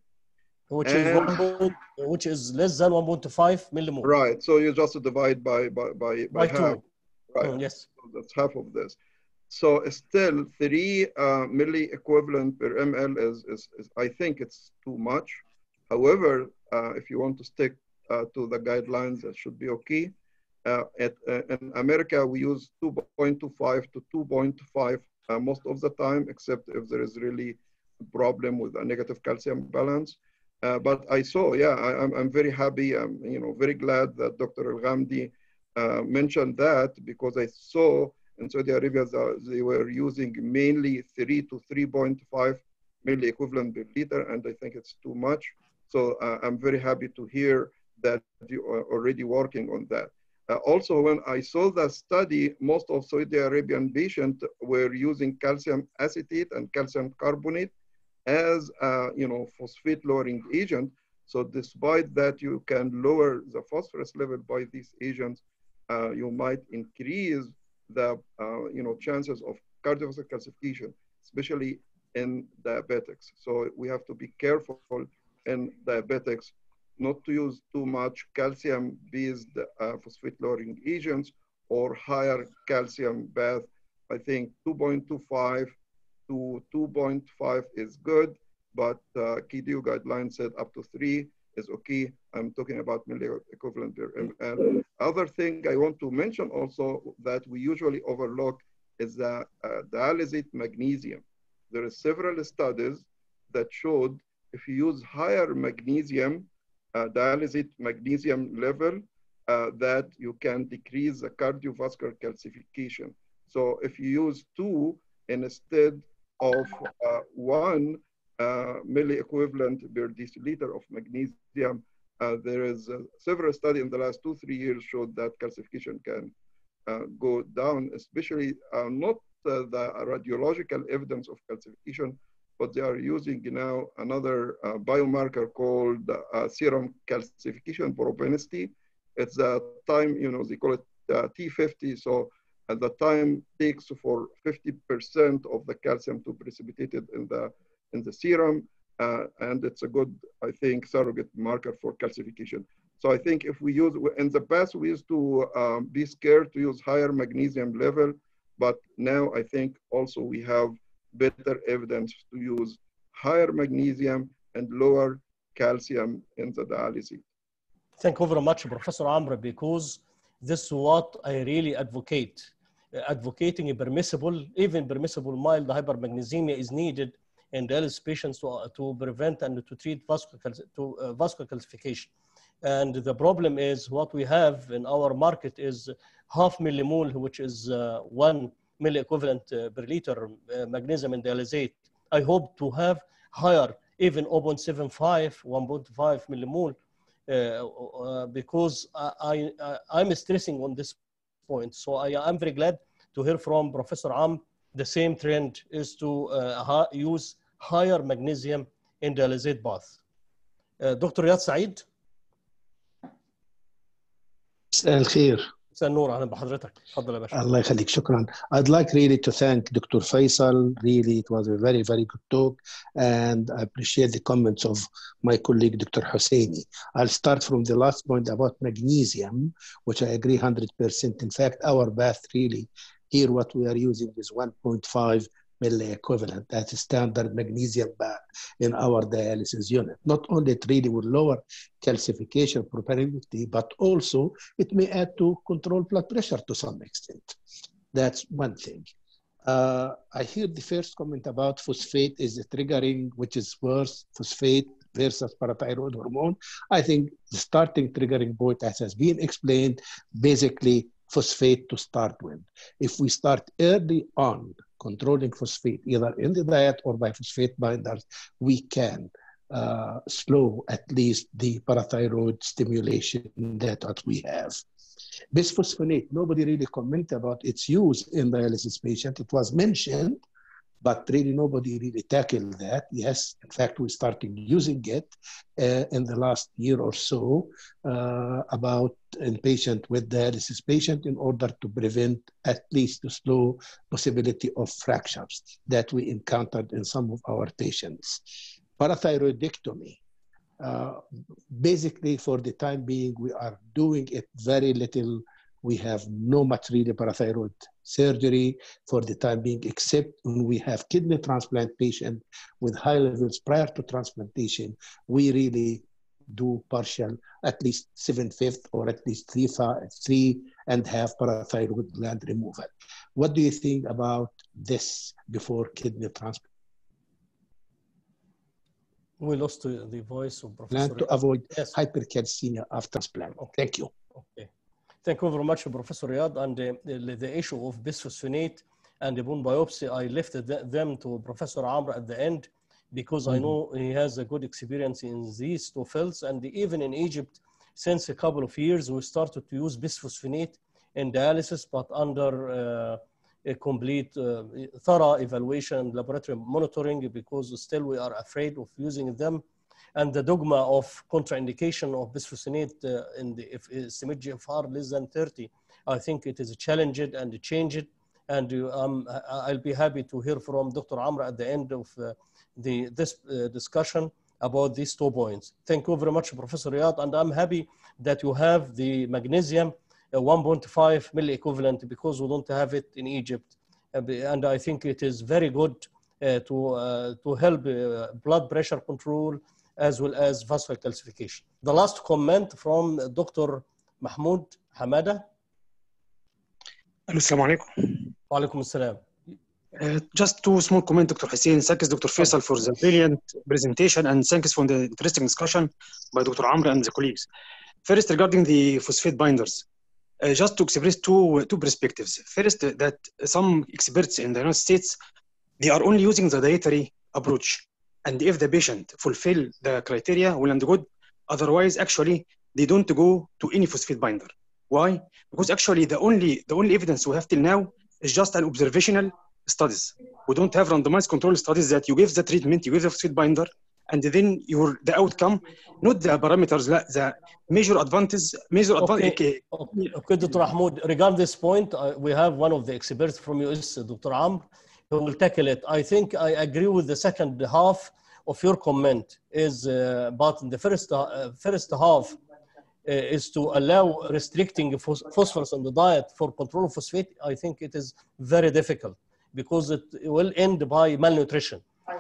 Which is less than 1.5 millimole. Right. So you just divide by half. 2. Right. Yes. So that's half of this. So still 3 milliequivalent per ml is I think it's too much. However, if you want to stick to the guidelines, that should be okay. In America, we use 2.25 to 2.5 most of the time, except if there is really a problem with a negative calcium balance. But I saw, yeah, I'm very happy. I'm very glad that Dr. El-Ghamdi mentioned that, because I saw in Saudi Arabia they were using mainly 3 to 3.5 milliequivalent per liter, and I think it's too much. So I'm very happy to hear that you are already working on that. Also, when I saw the study, most of Saudi Arabian patients were using calcium acetate and calcium carbonate as phosphate lowering agent. So despite that you can lower the phosphorus level by these agents, you might increase the chances of cardiovascular calcification, especially in diabetics. So we have to be careful in diabetics not to use too much calcium-based phosphate lowering agents or higher calcium bath. I think 2.25 to 2.5 is good, but KDIGO guidelines said up to 3 is okay. I'm talking about milliequivalent per ml. Other thing I want to mention also that we usually overlook is the dialysate magnesium. There are several studies that showed if you use higher magnesium, dialysate magnesium level, that you can decrease the cardiovascular calcification. So if you use 2 instead of 1 milliequivalent per deciliter of magnesium, there is several studies in the last 2-3 years showed that calcification can go down, especially not the radiological evidence of calcification, but they are using now another biomarker called serum calcification propensity. It's a time, they call it T50. So the time takes for 50% of the calcium to precipitate it in the serum. And it's a good, I think, surrogate marker for calcification. So I think if we use, in the past, we used to be scared to use higher magnesium level, but now I think also we have better evidence to use higher magnesium and lower calcium in the dialysis. Thank you very much, Professor Amr, because this is what I really advocate. Advocating a permissible, even permissible mild hypermagnesemia is needed in dialysis patients to prevent and to treat vascular calcification. And the problem is what we have in our market is half millimole, which is 1 milliequivalent per liter magnesium in dialysate. I hope to have higher, even 0.75, 1.5 millimole, because I'm stressing on this point. So I'm very glad to hear from Professor Amr. The same trend is to use higher magnesium in dialysate bath. Dr. Riyad Saeed. مساء الخير. مساء النور، اهلا بحضرتك. اتفضل يا باشا. الله يخليك، شكرا. I'd like really to thank Dr. Faissal. Really, it was a very, very good talk, and I appreciate the comments of my colleague Dr. Husseini. I'll start from the last point about magnesium, which I agree 100%. In fact, our bath really here what we are using is 1.5 milliequivalent. That's a standard magnesium bath in our dialysis unit. Not only it really will lower calcification probability, but also it may add to control blood pressure to some extent. That's one thing. I hear the first comment about phosphate is the triggering, which is worse, phosphate versus parathyroid hormone. I think the starting triggering point, as has been explained, basically phosphate to start with. If we start early on controlling phosphate, either in the diet or by phosphate binders, we can slow at least the parathyroid stimulation that what we have. Bisphosphonate, nobody really commented about its use in dialysis patients. It was mentioned, but really nobody really tackled that. Yes, in fact, we started using it in the last year or so about in patient with dialysis patient in order to prevent at least the slow possibility of fractures that we encountered in some of our patients. Parathyroidectomy. Basically, for the time being, we are doing it very little. We have no much really parathyroid surgery for the time being, except when we have kidney transplant patient with high levels prior to transplantation. We really do partial, at least 7/5 or at least 3.5 parathyroid gland removal. What do you think about this before kidney transplant? We lost the voice of Professor. To avoid hypercalcemia after transplant. Okay. Thank you. Okay. Thank you very much, Professor Riyad. And the issue of bisphosphonate and the bone biopsy, I left them to Professor Amr at the end because I know he has a good experience in these two fields. And even in Egypt, since a couple of years, we started to use bisphosphonate in dialysis, but under a complete thorough evaluation and laboratory monitoring, because still we are afraid of using them. And the dogma of contraindication of bisphosphonate in the estimate GFR less than 30, I think it is challenged and changed. And I'll be happy to hear from Dr. Amr at the end of this discussion about these 2 points. Thank you very much, Professor Riyad. And I'm happy that you have the magnesium 1.5 milliequivalent because we don't have it in Egypt. And I think it is very good to help blood pressure control as well as vascular calcification. The last comment from Dr. Mahmoud Hamada. Assalamu alaikum. Wa alaikum assalam. Just 2 small comments, Dr. Hussein. Thanks, Dr. Faissal, for the brilliant presentation, and thanks for the interesting discussion by Dr. Amr and the colleagues. First, regarding the phosphate binders, just to express two perspectives. First, that some experts in the United States, they are only using the dietary approach. And if the patient fulfill the criteria, well and good. Otherwise, actually, they don't go to any phosphate binder. Why? Because actually, the only evidence we have till now is just an observational studies. We don't have randomized control studies that you give the treatment, you give the phosphate binder, and then the outcome, not the parameters, the major advantage. Okay, Dr. Mahmoud, regarding this point, we have one of the experts from US, Dr. Amr, who will tackle it. I think I agree with the second half of your comment, but in the first half is to allow restricting phosphorus in the diet for control of phosphate. I think it is very difficult because it will end by malnutrition.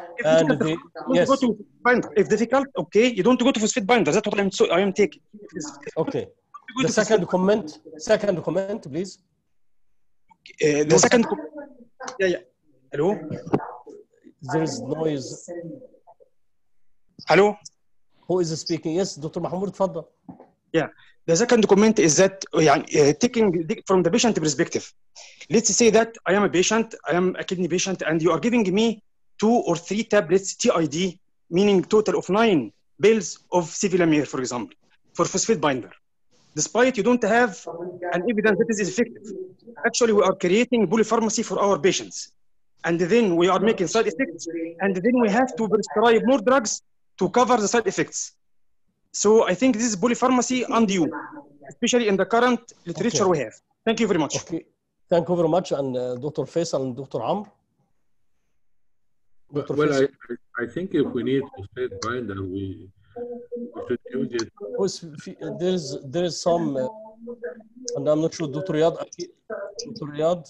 If difficult, okay, you don't go to phosphate binder. That's what I am taking. Okay. The second comment, please. The second. Yeah. Hello. There is noise. Hello. Who is speaking? Yes, Dr. Mahmoud, تفضل. Yeah. The second comment is that taking from the patient perspective, let's say that I am a patient, I am a kidney patient, and you are giving me 2 or 3 tablets TID, meaning total of 9 pills of sevelamer, for example, for phosphate binder. Despite you don't have an evidence that is effective. Actually, we are creating polypharmacy for our patients. And then we are making side effects, and then we have to prescribe more drugs to cover the side effects. So I think this is polypharmacy undue, especially in the current literature we have. Thank you very much. Okay, thank you very much. And Dr. Faissal and Dr. Amr. Dr. Well, Faissal. I think if we need phosphate binder, we should use it. There is some, and I'm not sure, Dr. Riyad. Dr. Riyad?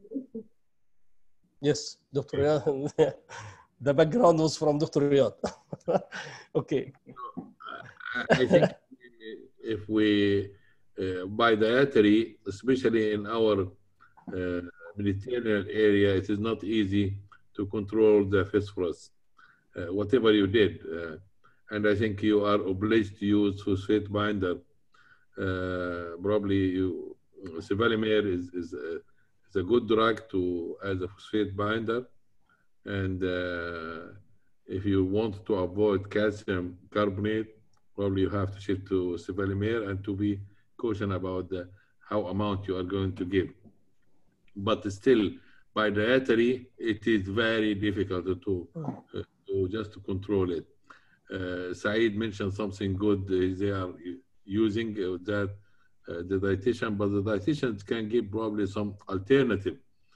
Yes, Dr. Riyad. The background was from Dr. Riyad. Okay. I think if we, by dietary, especially in our Mediterranean area, it is not easy to control the phosphorus, whatever you did. And I think you are obliged to use phosphate binder. Probably sevelamer is a good drug as a phosphate binder. And if you want to avoid calcium carbonate, probably you have to shift to sevelamer and to be cautious about how amount you are going to give. But still, by dietary, it is very difficult to just to control it. Saeed mentioned something good. They are using that the dietitian, but the dietitians can give probably some alternative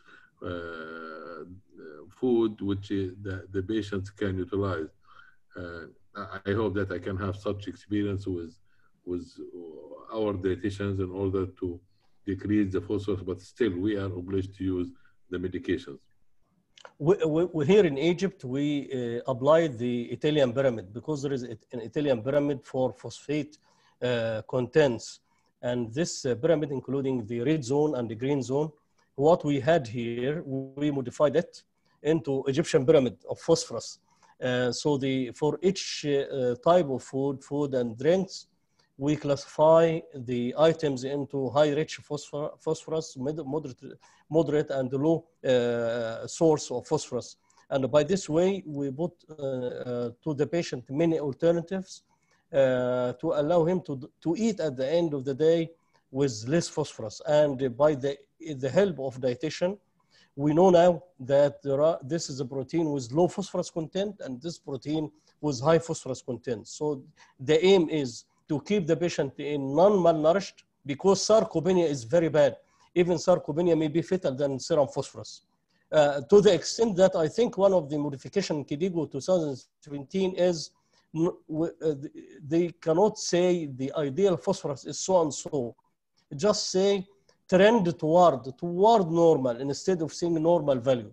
food which the patients can utilize. I hope that I can have such experience with our dietitians in order to decrease the phosphorus, but still we are obliged to use the medications. We here in Egypt, we applied the Italian pyramid because there is an Italian pyramid for phosphate contents. And this pyramid, including the red zone and the green zone, what we had here, we modified it into Egyptian pyramid of phosphorus. So for each type of food and drinks, we classify the items into high-rich phosphorus, moderate and low source of phosphorus. And by this way, we put to the patient many alternatives to allow him to eat at the end of the day with less phosphorus. And by the help of dietitian, we know now that this is a protein with low phosphorus content and this protein with high phosphorus content. So the aim is to keep the patient in non-malnourished because sarcopenia is very bad. Even sarcopenia may be fatal than serum phosphorus. To the extent that I think one of the modification in KDIGO 2017 is they cannot say the ideal phosphorus is so and so. Just say trend toward normal instead of saying normal value.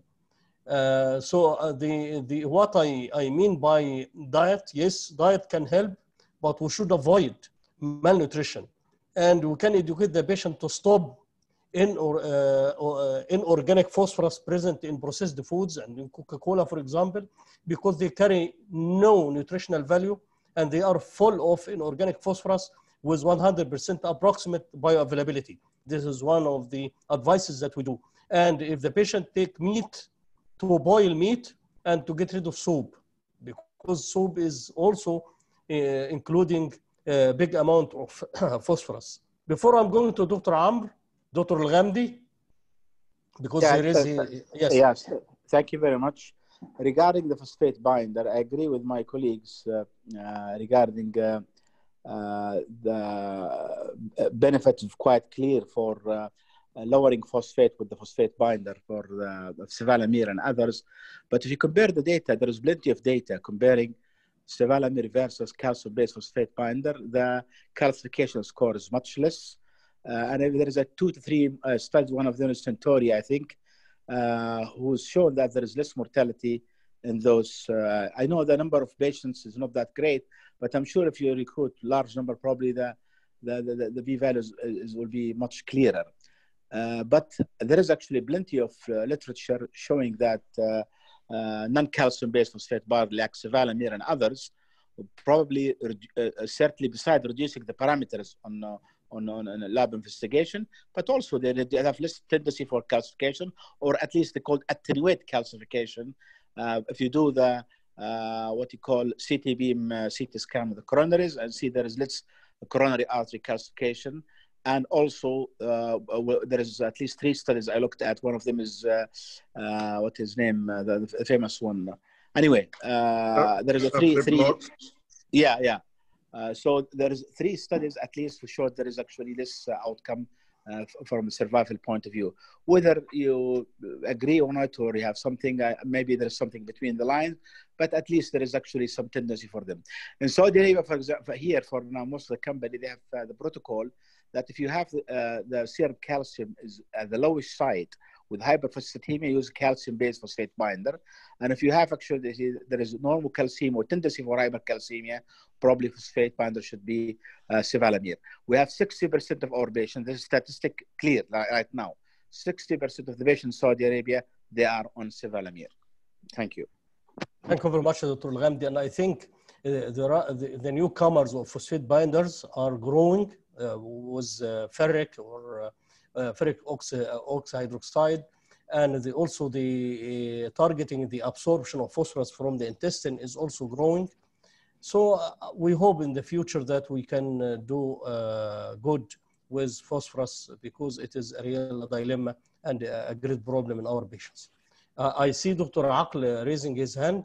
What I mean by diet, yes, diet can help, but we should avoid malnutrition. And we can educate the patient to stop inorganic phosphorus present in processed foods and in Coca-Cola, for example, because they carry no nutritional value and they are full of inorganic phosphorus with 100% approximate bioavailability. This is one of the advices that we do. And if the patient take meat, to boil meat and to get rid of soup, because soup is also including a big amount of phosphorus. Before I'm going to Dr. Amr, Dr. Al-Ghamdi, because there is yes. Thank you very much. Regarding the phosphate binder, I agree with my colleagues regarding the benefit is quite clear for lowering phosphate with the phosphate binder for the sevelamer and others. But if you compare the data, there is plenty of data comparing sevelamer versus calcium-based phosphate binder. The calcification score is much less. And there is a 2 to 3 studies, one of them is Centauri, I think, who's shown that there is less mortality in those. I know the number of patients is not that great, but I'm sure if you recruit large number, probably the p-values will be much clearer. But there is actually plenty of literature showing that non-calcium-based phosphate binder like sevelamer and others probably certainly beside reducing the parameters on lab investigation, but also they have less tendency for calcification, or at least they call attenuate calcification. If you do the what you call CT beam CT scan of the coronaries and see there is less coronary artery calcification. And also, there is at least 3 studies I looked at. One of them is, what his name, the famous one. Anyway, there is a three. Yeah. So there is 3 studies at least who showed there is actually this outcome from a survival point of view. Whether you agree or not, or you have something, maybe there's something between the lines, but at least there is actually some tendency for them. In Saudi Arabia, for example, here for now, most of the company, they have the protocol that if you have the serum calcium is at the lowest side with hyperphosphatemia, use calcium-based phosphate binder. And if you have actually, there is normal calcium or tendency for hypercalcemia, probably phosphate binder should be cevalamine. We have 60% of our patients, this is statistic clear right now, 60% of the patients in Saudi Arabia, they are on cevalamine. Thank you. Thank you very much, Dr. Al-Ghamdi. And I think the newcomers of phosphate binders are growing with ferric or ferric oxyhydroxide, and also the targeting the absorption of phosphorus from the intestine is also growing. So we hope in the future that we can do good with phosphorus, because it is a real dilemma and a great problem in our patients. I see Dr. Aql raising his hand.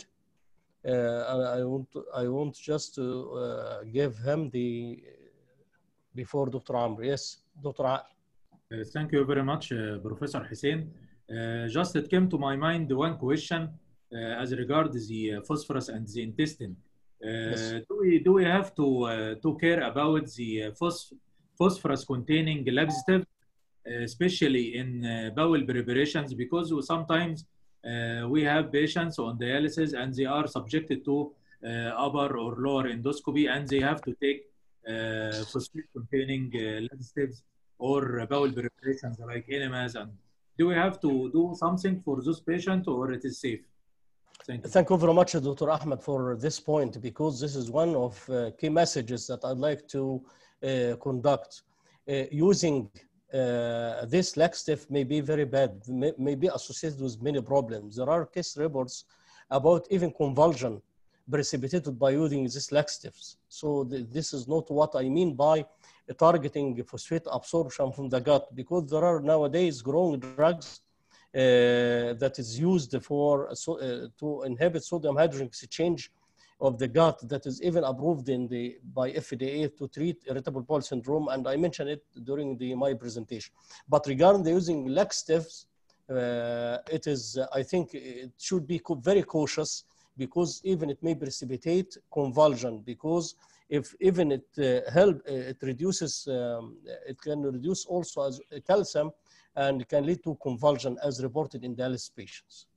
I want just to give him the before Dr. Amr. Yes, Dr. Aql. Thank you very much, Professor Hussein. Just it came to my mind one question as regards the phosphorus and the intestine. Yes. Do we have to care about the phosphorus containing laxative, especially in bowel preparations, because sometimes we have patients on dialysis and they are subjected to upper or lower endoscopy, and they have to take phosphate containing laxatives or bowel preparations like enemas. And do we have to do something for those patients, or it is safe? Thank you very much, Dr. Ahmed, for this point, because this is one of key messages that I'd like to conduct. Using this laxative may be very bad, may be associated with many problems. There are case reports about even convulsion precipitated by using these laxatives. So this is not what I mean by targeting phosphate absorption from the gut, because there are nowadays growing drugs that is used for to inhibit sodium hydrogen exchange of the gut, that is even approved by FDA to treat irritable bowel syndrome, and I mentioned it during my presentation. But regarding the using laxatives, it is I think it should be very cautious, because even it may precipitate convulsion, because if even it it reduces, it can reduce also as calcium, and can lead to convulsion as reported in dialysis patients.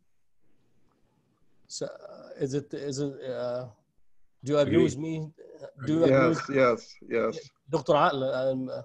So do you agree with me? Do you agree with Yes. Dr. Aql?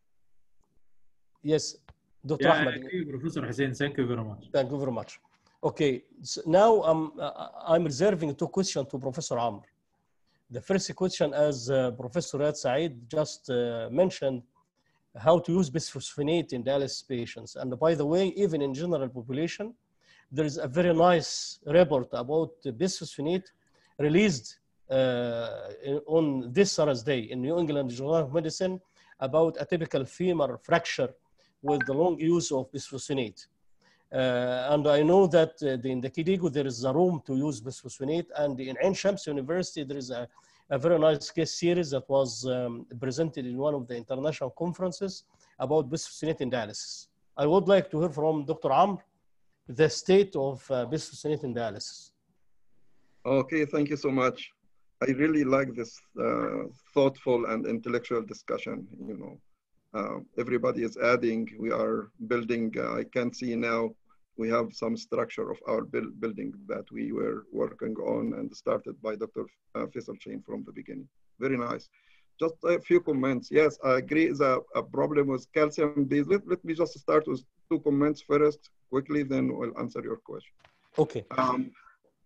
Yes, Dr. Yeah, Ahmed. I agree, Professor Hussein. Thank you very much. Thank you very much. Okay, so now I'm reserving 2 questions to Professor Amr. The first question, as Professor Riyad Saeed just mentioned, how to use bisphosphonate in dialysis patients. And by the way, even in general population, there is a very nice report about bisphosphonate released on this Thursday in New England Journal of Medicine about a typical femur fracture with the long use of bisphosphonate. And I know that in the KDIGO there is a room to use bisphosphonate, and in Ain Shams University there is a very nice case series that was presented in one of the international conferences about bisphosphonate in dialysis. I would like to hear from Dr. Amr the state of bisphosphonate in dialysis. Okay, thank you so much. I really like this thoughtful and intellectual discussion. Everybody is adding, we are building, I can see now we have some structure of our building that we were working on and started by Dr. Faissal Shaheen from the beginning. Very nice. Just a few comments. Yes, I agree there's a problem with calcium. Let me just start with 2 comments first, quickly, then we'll answer your question. Okay.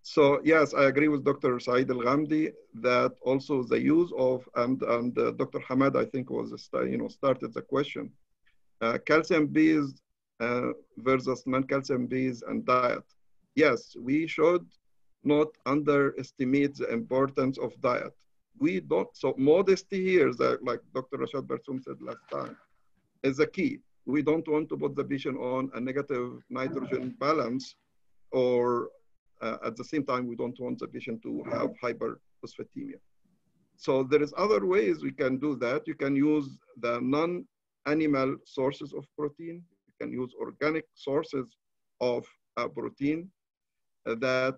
So yes, I agree with Dr. Saeed Al-Ghamdi that also the use of, and Dr. Hamad, I think, was, started the question, calcium-based versus non-calcium-based and diet. Yes, we should not underestimate the importance of diet. We don't, so modesty here, like Dr. Rashad Barsoum said last time, is the key. We don't want to put the patient on a negative nitrogen balance, or at the same time, we don't want the patient to have hyperphosphatemia. So there is other ways we can do that. You can use the non-animal sources of protein. You can use organic sources of protein that,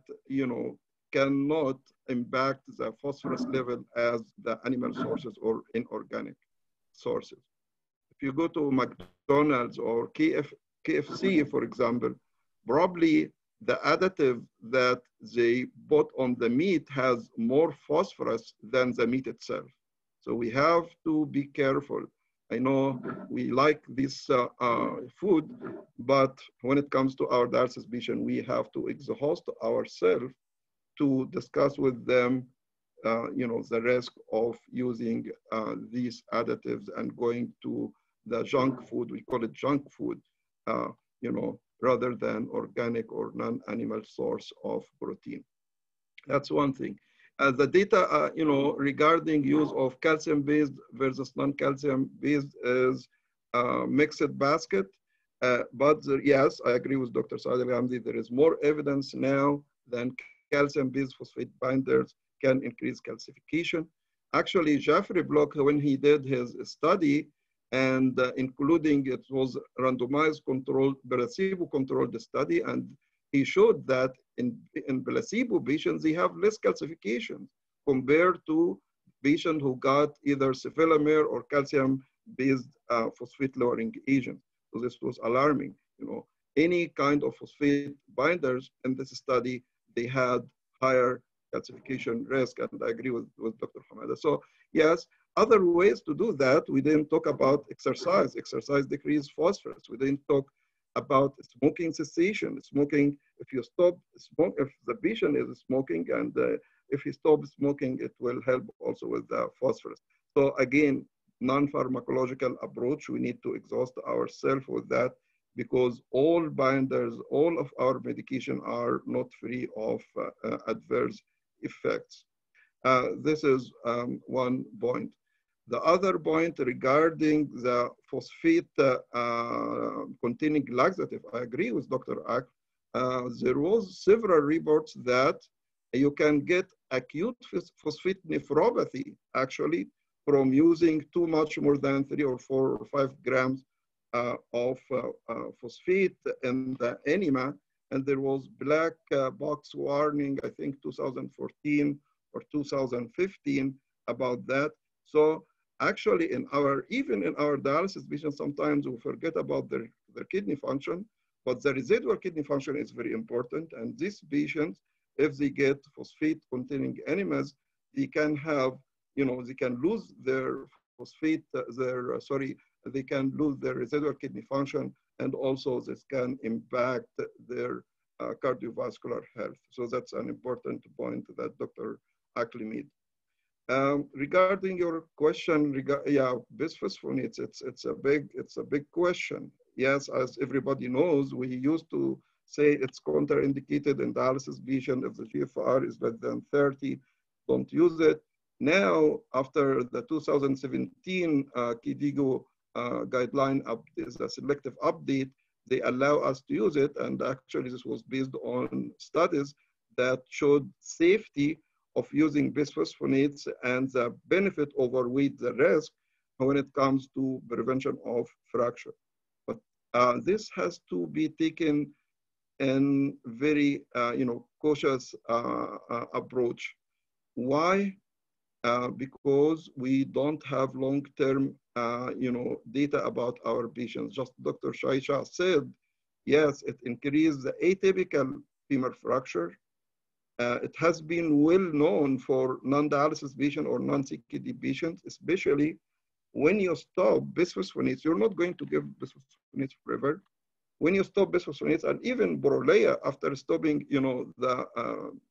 cannot impact the phosphorus level as the animal sources or inorganic sources. If you go to McDonald's or KFC, for example, probably the additive that they put on the meat has more phosphorus than the meat itself. So we have to be careful. I know we like this food, but when it comes to our dialysis patient, we have to exhaust ourselves to discuss with them, the risk of using these additives and going to the junk food. We call it junk food, rather than organic or non-animal source of protein. That's one thing. The data, regarding use of calcium-based versus non-calcium-based is a mixed basket. But yes, I agree with Dr. Saad Al-Ghamdi. There is more evidence now than calcium-based phosphate binders can increase calcification. Actually, Jeffrey Block, when he did his study, and including, it was randomized controlled, placebo-controlled study, and he showed that in placebo patients, they have less calcification compared to patients who got either sevelamer or calcium-based phosphate-lowering agent. So this was alarming. Any kind of phosphate binders in this study, they had higher calcification risk, and I agree with Dr. Hamada. So yes, other ways to do that. We didn't talk about exercise. Exercise decreases phosphorus. We didn't talk about smoking cessation. Smoking, if you stop smoke, if the patient is smoking, and if he stops smoking, it will help also with the phosphorus. So again, non-pharmacological approach, we need to exhaust ourselves with that, because all binders, all of our medication are not free of adverse effects. This is one point. The other point regarding the phosphate containing laxative, I agree with Dr. Ak. There was several reports that you can get acute phosphate nephropathy actually from using too much, more than 3 or 4 or 5 grams of phosphate in the enema. And there was black box warning, I think 2014 or 2015 about that. So actually even in our dialysis patients, sometimes we forget about their kidney function, but the residual kidney function is very important. And these patients, if they get phosphate containing enemas, they can have, they can lose their phosphate, they can lose their residual kidney function, and also this can impact their cardiovascular health. So that's an important point that Dr. Ackley made. Regarding your question, bisphosphonates, it's a big question. Yes, as everybody knows, we used to say it's contraindicated in dialysis patient if the GFR is less than 30, don't use it. Now, after the 2017 KDIGO guideline update, the selective update, they allow us to use it. And actually, this was based on studies that showed safety of using bisphosphonates and the benefit overweight the risk when it comes to prevention of fracture. But this has to be taken in very cautious approach. Why? Because we don't have long-term data about our patients. Just Dr. Sheashaa said, yes, it increased the atypical femur fracture. It has been well known for non-dialysis patients or non-CKD patients, especially when you stop bisphosphonates. You're not going to give bisphosphonates forever. When you stop bisphosphonates, and even Borrelia, after stopping, the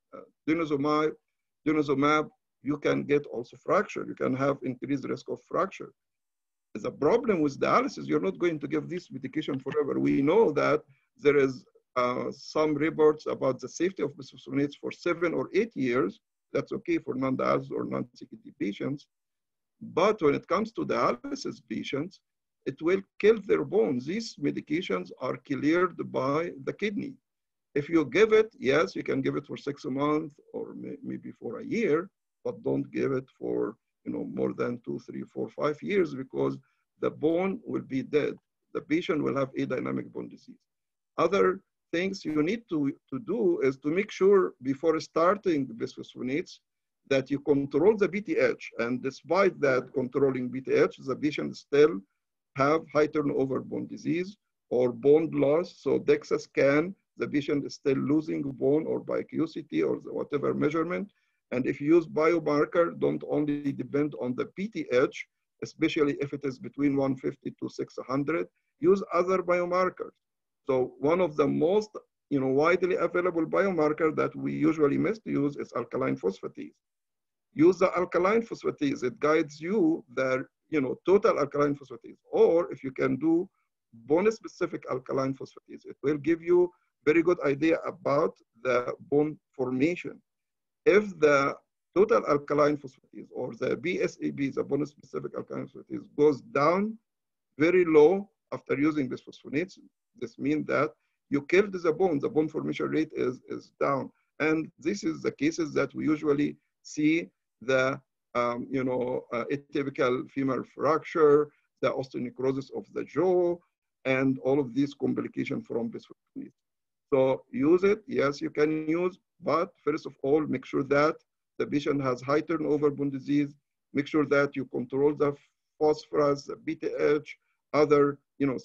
denosumab, you can get also fracture. You can have increased risk of fracture. The problem with dialysis, you're not going to give this medication forever. We know that there is some reports about the safety of bisphosphonates for 7 or 8 years. That's okay for non-dialysis or non-CKD patients. But when it comes to dialysis patients, it will kill their bones. These medications are cleared by the kidney. If you give it, yes, you can give it for 6 months or maybe for a year, but don't give it for more than 2, 3, 4, 5 years, because the bone will be dead. The patient will have adynamic bone disease. Other things you need to do is to make sure before starting the bisphosphonates that you control the BTH. And despite that controlling BTH, the patient still have high turnover bone disease or bone loss. So DEXA scan, the patient is still losing bone, or by QCT or whatever measurement. And if you use biomarker, don't only depend on the PTH, especially if it is between 150 to 600, use other biomarkers. So one of the most widely available biomarker that we usually miss to use is alkaline phosphatase. Use the alkaline phosphatase. It guides you the total alkaline phosphatase. Or if you can do bone-specific alkaline phosphatase, it will give you very good idea about the bone formation. If the total alkaline phosphatase or the BSAB, the bone-specific alkaline phosphatase, goes down very low after using bisphosphonates, this means that you killed the bone formation rate is down. And this is the cases that we usually see the atypical femur fracture, the osteonecrosis of the jaw, and all of these complications from bisphosphonates. So use it, yes, you can use, but first of all, make sure that the patient has high turnover bone disease, make sure that you control the phosphorus, the BTH, other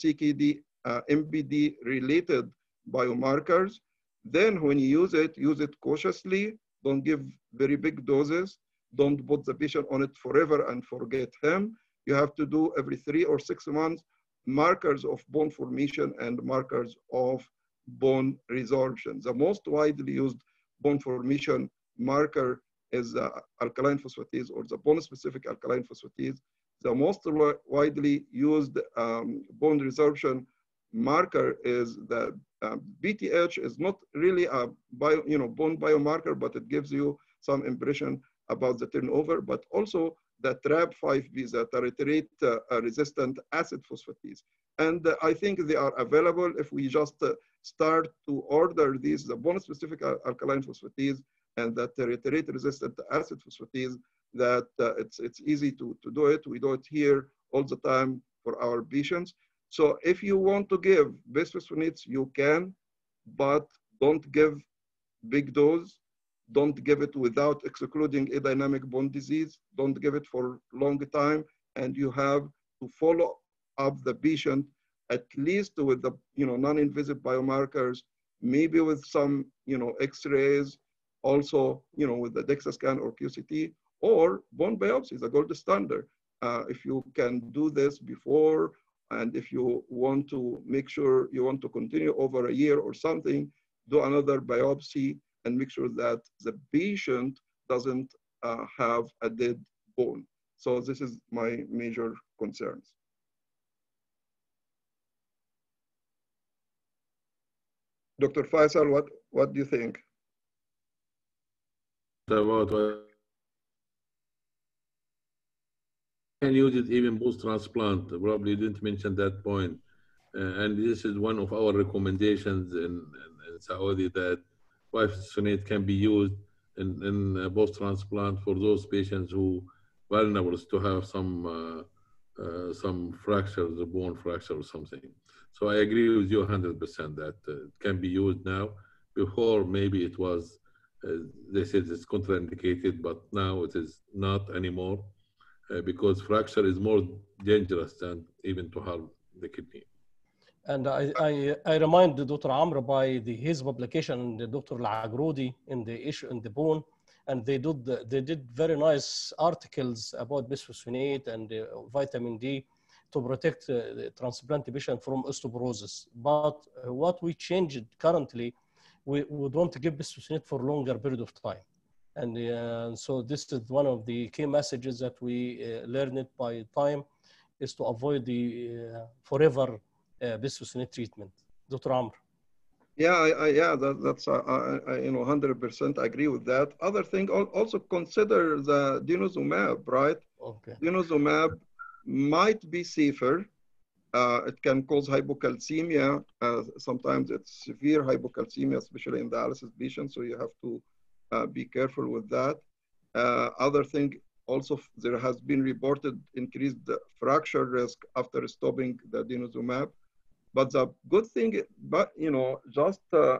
CKD-MBD related biomarkers. Then when you use it cautiously, don't give very big doses, don't put the patient on it forever and forget him. You have to do every 3 or 6 months markers of bone formation and markers of bone resorption. The most widely used bone formation marker is alkaline phosphatase, or the bone-specific alkaline phosphatase. The most widely used bone resorption marker is the BTH. Is not really a bone biomarker, but it gives you some impression about the turnover, but also the TRAB5B, the tartrate resistant acid phosphatase. And I think they are available if we just start to order these, the bone-specific alkaline phosphatase and the tartrate resistant acid phosphatase, that it's easy to do it. We do it here all the time for our patients. So if you want to give bisphosphonates, you can, but don't give big dose. Don't give it without excluding adynamic bone disease. Don't give it for long time. And you have to follow up the patient at least with the non-invasive biomarkers, maybe with some X-rays, also with the DEXA scan or QCT, or bone biopsy is a gold standard. If you can do this before, and if you want to make sure you want to continue over a year or something, do another biopsy and make sure that the patient doesn't have a dead bone. So this is my major concerns. Dr. Faissal, what do you think? About can use it even post-transplant. Probably didn't mention that point. And this is one of our recommendations in Saudi, that bisphosphonate can be used in post-transplant for those patients who are vulnerable to have some fractures, a bone fracture or something. So I agree with you 100% that it can be used now. Before, maybe it was, they said it's contraindicated, but now it is not anymore because fracture is more dangerous than even to harm the kidney. And I remind Dr. Amr by his publication, the Dr. Al-Agrodi in the issue in the bone, and they did very nice articles about bisphosphonate and vitamin D to protect the transplant patient from osteoporosis. But what we changed currently we don't give bisphosphonate for longer period of time. And so this is one of the key messages that we learned by time, is to avoid the forever bisphosphonate treatment. Dr. Amr. Yeah, that's 100% agree with that. Other thing, also consider the denosumab, right? Okay. Denosumab might be safer. It can cause hypocalcemia. Sometimes it's severe hypocalcemia, especially in dialysis patients. So you have to be careful with that. Other thing, also there has been reported increased fracture risk after stopping the denosumab. But the good thing, just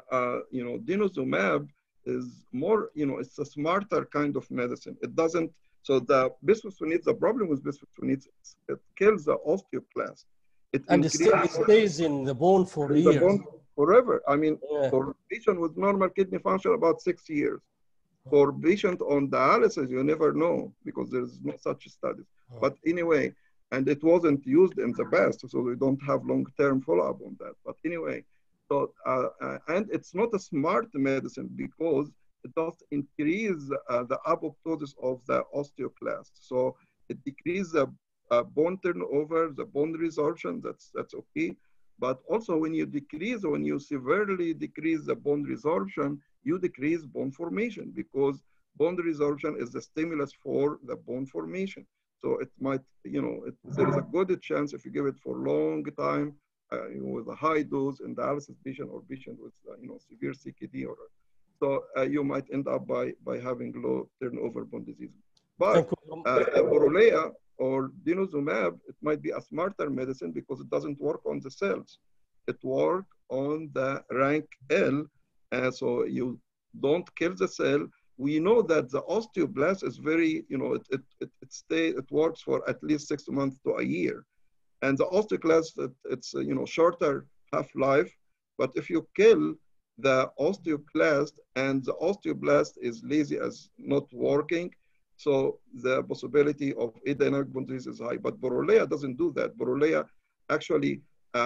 denosumab is more, it's a smarter kind of medicine. It doesn't. So the bisphosphonates, the problem with bisphosphonates, it kills the osteoclast. And it stays in the bone for years. The bone forever. I mean, for a patient with normal kidney function, about 6 years. For patient on dialysis, you never know because there's no such studies. But anyway, and it wasn't used in the past, so we don't have long-term follow-up on that. But anyway, so and it's not a smart medicine because it does increase the apoptosis of the osteoclast. So it decreases the bone turnover, the bone resorption. That's okay. But also, when you severely decrease the bone resorption, you decrease bone formation because bone resorption is the stimulus for the bone formation. So it might, there is a good chance if you give it for a long time with a high dose in dialysis patient or patient with, severe CKD, so you might end up by having low turnover bone disease. But Borrelia or denosumab, it might be a smarter medicine because it doesn't work on the cells. It works on the rank L, so you don't kill the cell. We know that the osteoblast is very, it works for at least 6 months to a year. And the osteoclast, it's, shorter half-life. But if you kill the osteoclast and the osteoblast is lazy as not working, so the possibility of dynamic bone disease is high. But Borrelia doesn't do that. Borrelia actually,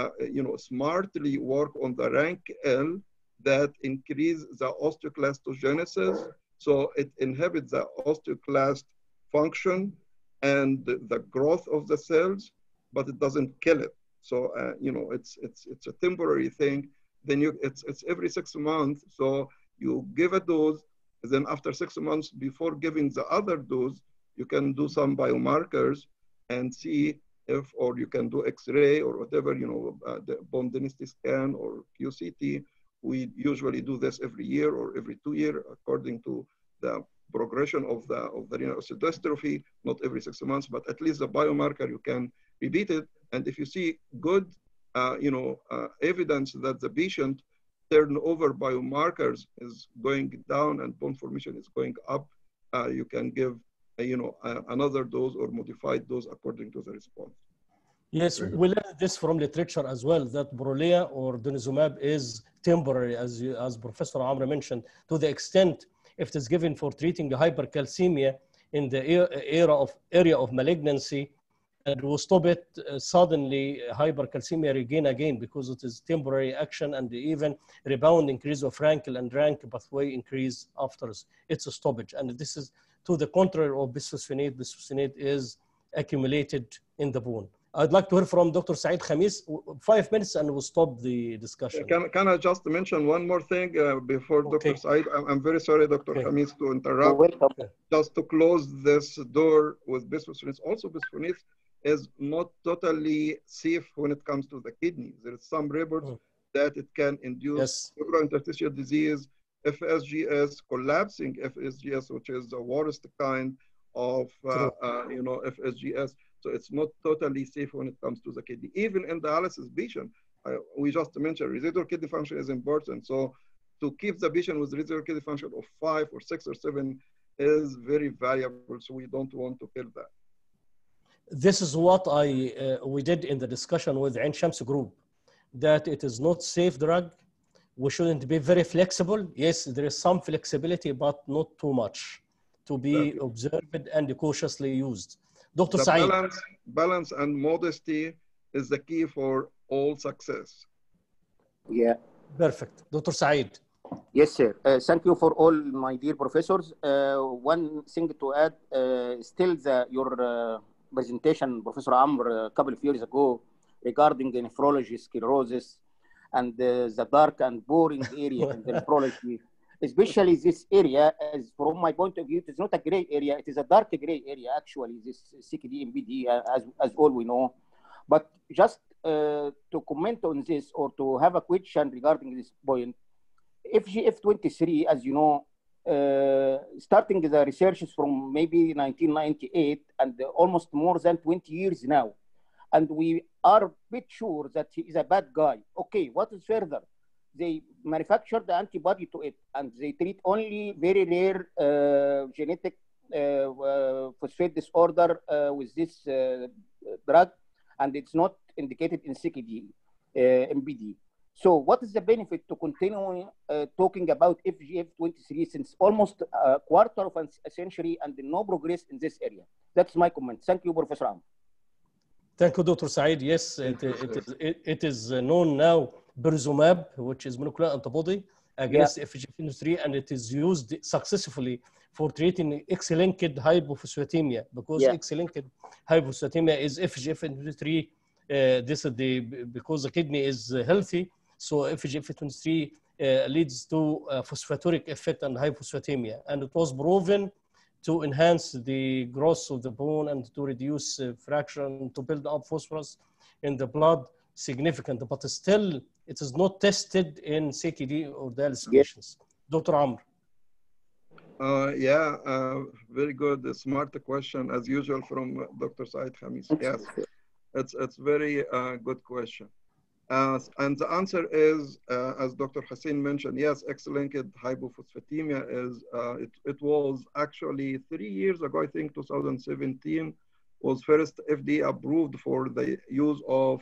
smartly work on the rank L that increase the osteoclastogenesis. So it inhibits the osteoclast function and the growth of the cells, but it doesn't kill it. So it's a temporary thing. Then it's every 6 months. So you give a dose. Then after 6 months, before giving the other dose, you can do some biomarkers and see if, or you can do X-ray or whatever, the bone density scan or QCT. We usually do this every year or every 2 years, according to the progression of the renal osteodystrophy, not every 6 months, but at least the biomarker, you can repeat it. And if you see good, evidence that the patient turnover biomarkers is going down and bone formation is going up, you can give, another dose or modified dose according to the response. Yes, we learned this from literature as well, that Borrelia or denosumab is temporary, as Professor Amr mentioned, to the extent if it is given for treating hypercalcemia in the area of malignancy, and we stop it, suddenly hypercalcemia regain again because it is temporary action, and even rebound increase of Frankel and rank pathway increase after it's a stoppage. And this is to the contrary of bisphosphonate. Bisphosphonate is accumulated in the bone. I'd like to hear from Dr. Saeed Khamis, 5 minutes, and we'll stop the discussion. Can I just mention one more thing before Okay. Dr. Saeed? I'm very sorry, Dr. Okay. Khamis, to interrupt. Welcome. Just to close this door with bisphosphonates. Also, bisphosphonates is not totally safe when it comes to the kidney. There is some reports that it can induce interstitial disease, FSGS, collapsing FSGS, which is the worst kind of FSGS. So it's not totally safe when it comes to the kidney. Even in dialysis patient, we just mentioned residual kidney function is important. So to keep the patient with residual kidney function of 5 or 6 or 7 is very valuable. So we don't want to kill that. This is what we did in the discussion with Ain Shams group, that it is not safe drug. We shouldn't be very flexible. Yes, there is some flexibility, but not too much to be observed and cautiously used. Dr. Saeed. Balance and modesty is the key for all success. Yeah. Perfect. Dr. Saeed. Yes, sir. Thank you for all my dear professors. One thing to add, still your presentation, Professor Amr, a couple of years ago regarding the nephrology, sclerosis, and the dark and boring area in the nephrology, especially this area, as from my point of view, it is not a gray area, it is a dark gray area, actually, this CKD-MBD, as all we know. But just to comment on this or to have a question regarding this point, FGF23, as you know, starting the researches from maybe 1998 and almost more than 20 years now. And we are a bit sure that he is a bad guy. Okay, what is further? They manufacture the antibody to it and they treat only very rare genetic phosphate disorder with this drug, and it's not indicated in CKD-MBD. So what is the benefit to continue talking about FGF23 since almost a quarter of a century and no progress in this area? That's my comment. Thank you, Professor Amr. Thank you, Dr. Said. Yes, it is known now, Berzumab, which is monoclonal antibody against FGF23, and it is used successfully for treating X-linked hypophosphatemia, because X-linked hypophosphatemia is FGF23. This is because the kidney is healthy, so FGF23 leads to a phosphatoric effect and hypophosphatemia, and it was proven to enhance the growth of the bone and to reduce fraction, to build up phosphorus in the blood significant, but still it is not tested in CKD or dialysis patients. Dr. Amr. Very good, smart question as usual from Dr. Said Khamis. Yes, it's very good question. And the answer is, as Dr. Hussein mentioned, yes, X-linked hypophosphatemia is, it was actually 3 years ago, I think 2017, was first FDA approved for the use of,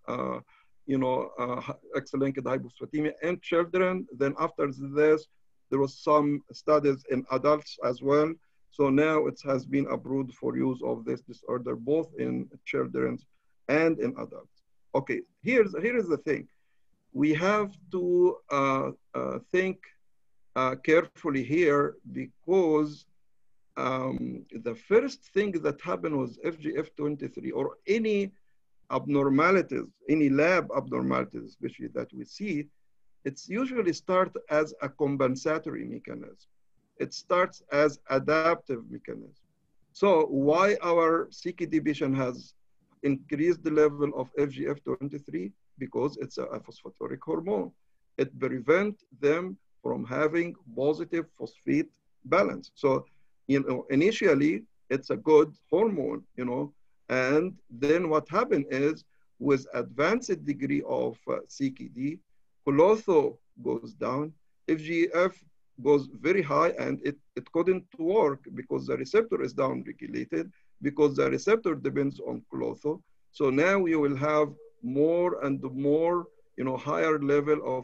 X-linked hypophosphatemia in children. Then after this, there was some studies in adults as well. So now it has been approved for use of this disorder, both in children and in adults. Okay, here is the thing. We have to think carefully here, because the first thing that happened was FGF23 or any abnormalities, any lab abnormalities, especially that we see, it's usually start as a compensatory mechanism. It starts as adaptive mechanism. So why our CKD patient has increased the level of FGF23? Because it's a phosphatoric hormone. It prevents them from having positive phosphate balance. So, initially it's a good hormone, and then what happened is with advanced degree of CKD, Colotho goes down, FGF goes very high, and it couldn't work because the receptor is down-regulated, because the receptor depends on Colotho. So now we will have more and more, higher level of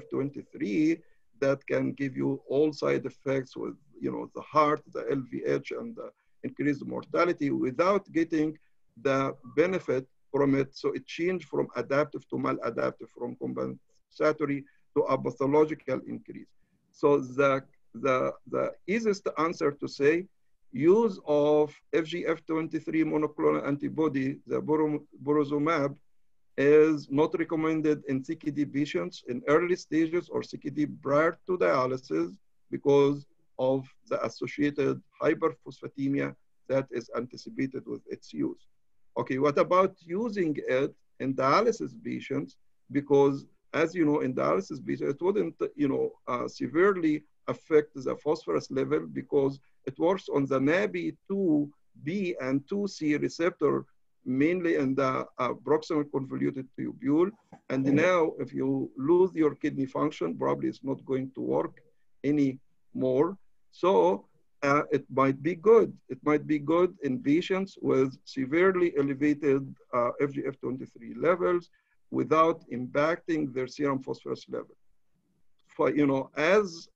FGF23 that can give you all side effects with, the heart, the LVH, and the increased mortality without getting the benefit from it. So it changed from adaptive to maladaptive, from compensatory to a pathological increase. So the easiest answer to say, use of FGF23 monoclonal antibody, the Berzumab, is not recommended in CKD patients in early stages or CKD prior to dialysis because of the associated hyperphosphatemia that is anticipated with its use. Okay, what about using it in dialysis patients? Because as you know, in dialysis patients, it wouldn't, severely affect the phosphorus level because it works on the NABI2B and 2C receptor, mainly in the proximal convoluted tubule. And now if you lose your kidney function, probably it's not going to work anymore. So it might be good. It might be good in patients with severely elevated FGF23 levels without impacting their serum phosphorus level. For, as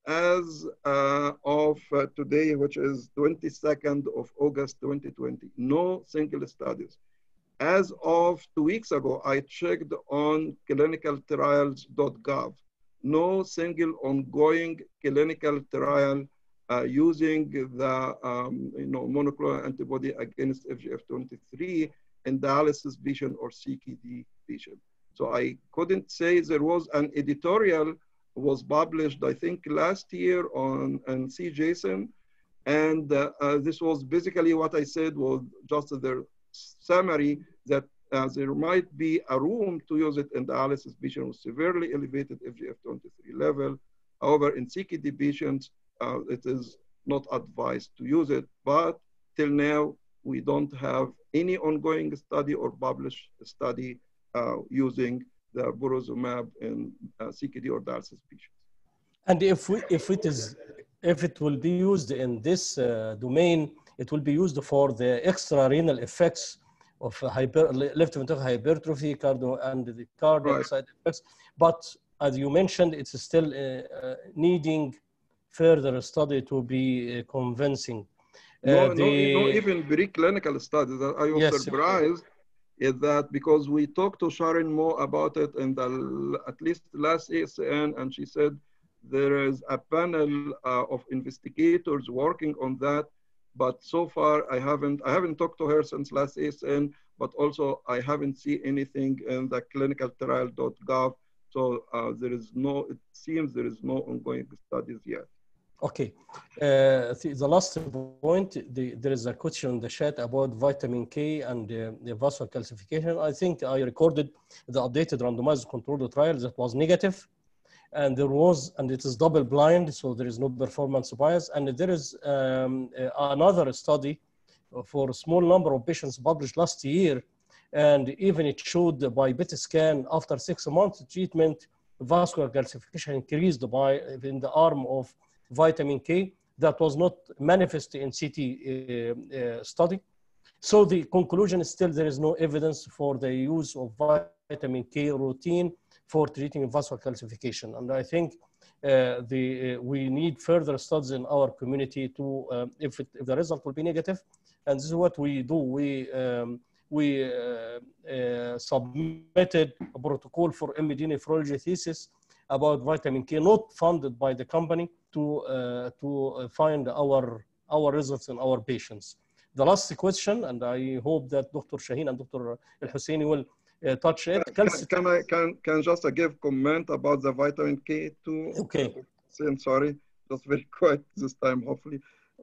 of today, which is 22nd of August 2020, no single studies. As of 2 weeks ago, I checked on clinicaltrials.gov. no single ongoing clinical trial using the monoclonal antibody against FGF23 in dialysis patient or CKD patient. So I couldn't say there was an editorial was published, I think, last year on CJSON. And this was basically what I said was just the summary that there might be a room to use it in dialysis patients with severely elevated FGF23 level. However, in CKD patients, it is not advised to use it. But till now, we don't have any ongoing study or published study using the burozumab in CKD or dialysis patients. And if it will be used in this domain, it will be used for the extra renal effects of left ventricular hypertrophy, and the cardiac side effects. But as you mentioned, it's still needing further study to be convincing. No, even preclinical studies. I was surprised is that because we talked to Sharon Moe about it in the at least last ASN, and she said there is a panel of investigators working on that. But so far, I haven't talked to her since last ASN, but also I haven't seen anything in the clinicaltrial.gov. So it seems there is no ongoing studies yet. Okay. The last point, there is a question in the chat about vitamin K and the vascular calcification. I think I recorded the updated randomized controlled trial that was negative. And it is double blind, so there is no performance bias. And there is another study for a small number of patients published last year. And even it showed by PET scan after 6 months treatment, vascular calcification increased in the arm of vitamin K that was not manifest in CT study. So the conclusion is still there is no evidence for the use of vitamin K routine for treating vascular calcification. And I think we need further studies in our community to, if the result will be negative, and this is what we do. We submitted a protocol for MD nephrology thesis about vitamin K, not funded by the company, to find our results in our patients. The last question, and I hope that Dr. Shaheen and Dr. El-Husseini will touch it. Can just give comment about the vitamin K too? Okay. I'm sorry, just very quick this time, hopefully.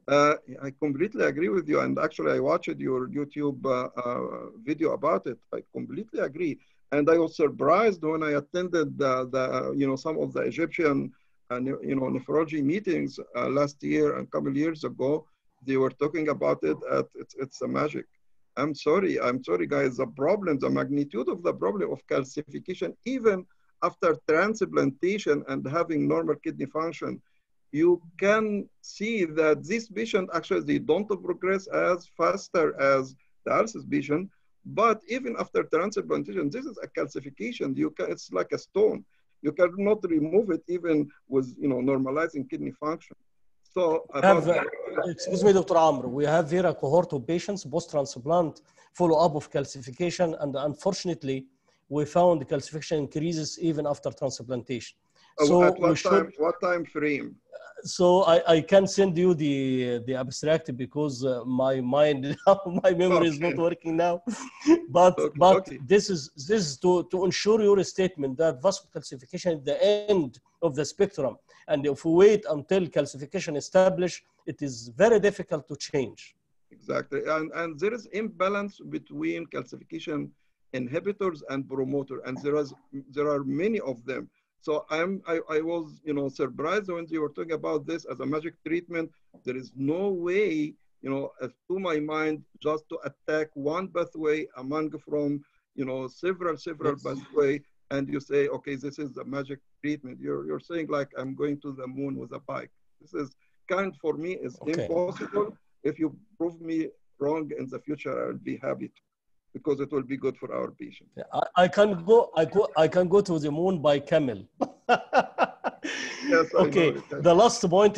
I completely agree with you, and actually I watched your YouTube video about it. I completely agree, and I was surprised when I attended some of the Egyptian nephrology meetings last year and a couple of years ago. They were talking about it. It's a magic. I'm sorry, guys. The magnitude of the problem of calcification, even after transplantation and having normal kidney function, you can see that this patient actually they don't progress as faster as the dialysis patient. But even after transplantation, this is a calcification. It's like a stone. You cannot remove it even with normalizing kidney function. So excuse me, Dr. Amr, we have here a cohort of patients post-transplant follow-up of calcification, and unfortunately, we found the calcification increases even after transplantation. So at what time frame? So I can send you the abstract because my mind, my memory is not working now. But this is to ensure your statement that vascular calcification is the end of the spectrum, and if we wait until calcification is established, it is very difficult to change. Exactly, and there is imbalance between calcification inhibitors and promoter, and there are many of them. So I was surprised when you were talking about this as a magic treatment. There is no way, to my mind, just to attack one pathway among from several pathway, and you say, okay, this is the magic treatment. You're saying like I'm going to the moon with a bike. This is for me is impossible. If you prove me wrong in the future, I'll be happy to, because it will be good for our patients. I can go to the moon by camel. Yes, okay. The last point,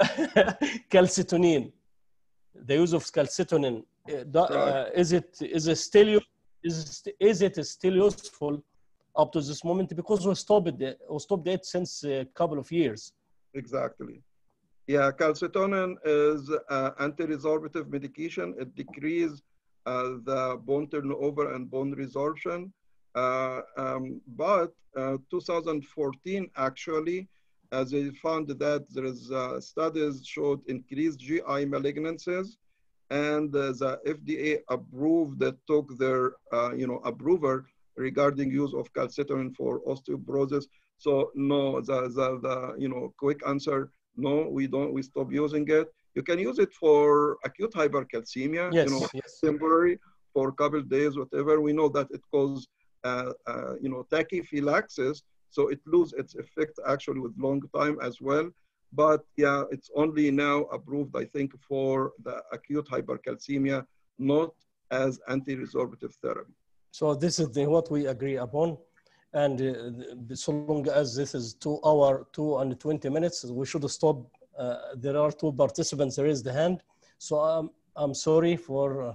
calcitonin. The use of calcitonin. Is it still useful up to this moment because we stopped it since a couple of years. Exactly. Yeah, calcitonin is anti-resorptive medication. It decreases the bone turnover and bone resorption. But 2014 actually, they found that there is studies showed increased GI malignancies, and the FDA approved that took their approval regarding use of calcitonin for osteoporosis. So no, the quick answer, no, we don't. We stop using it. You can use it for acute hypercalcemia, yes, yes. temporary for a couple of days, whatever. We know that it causes tachyphylaxis, so it loses its effect actually with long time as well. But yeah, it's only now approved, I think, for the acute hypercalcemia, not as anti-resorptive therapy. So this is what we agree upon. And so long as this is 2 hours, 2 and 20 minutes, we should stop. There are 2 participants raised the hand. So I'm sorry for,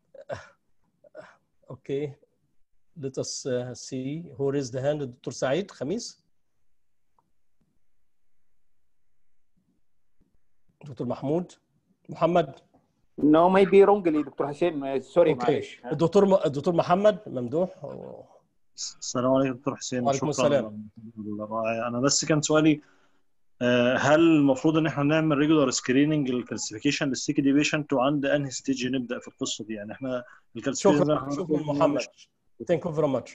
okay. Let us see who raised the hand. Dr. Saeed Khamis? Dr. Mahmoud? Muhammad? No, maybe wrongly, Dr. Hussein. Sorry, okay. الدكتور محمد ممدوح. السلام عليكم دكتور حسين. وعليكم السلام. انا بس كان سؤالي هل المفروض ان احنا نعمل ريجولار سكريننج للكالسيفيكيشن للسي كي دي بيشنت وعند انهي ستيج نبدا في القصه دي؟ يعني احنا شكرا محمد. Thank you very much.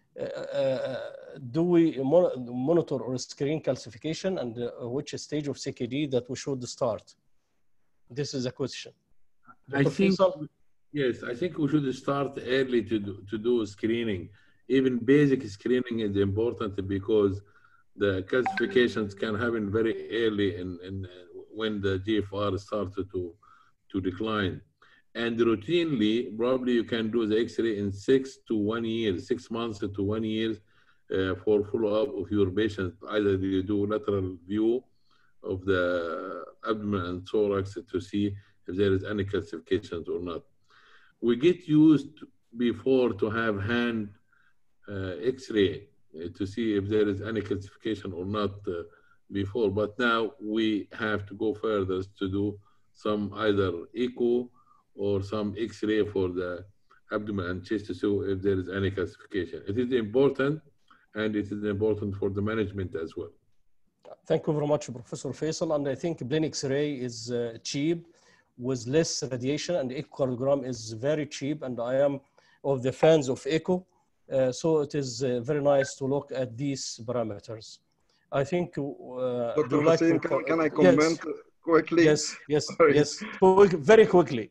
Do we monitor or screen calcification, and which stage of CKD that we should start? This is a question. I think, yes, I think we should start early to do screening. Even basic screening is important because the calcifications can happen very early when the GFR started to decline. And routinely, probably you can do the X-ray in 6 to 1 year, 6 months to 1 year for follow-up of your patient. Either you do lateral view of the abdomen and thorax to see if there is any calcifications or not. We get used before to have hand X-ray to see if there is any calcification or not before, but now we have to go further to do some either echo or some X-ray for the abdomen and chest to see if there is any calcification. It is important, and it is important for the management as well. Thank you very much, Professor Faissal. And I think plain X-ray is cheap with less radiation, and echocardiogram is very cheap, and I am of the fans of echo. So it is very nice to look at these parameters. I think Dr. Hussein, can I comment quickly? Yes, yes, yes, very quickly.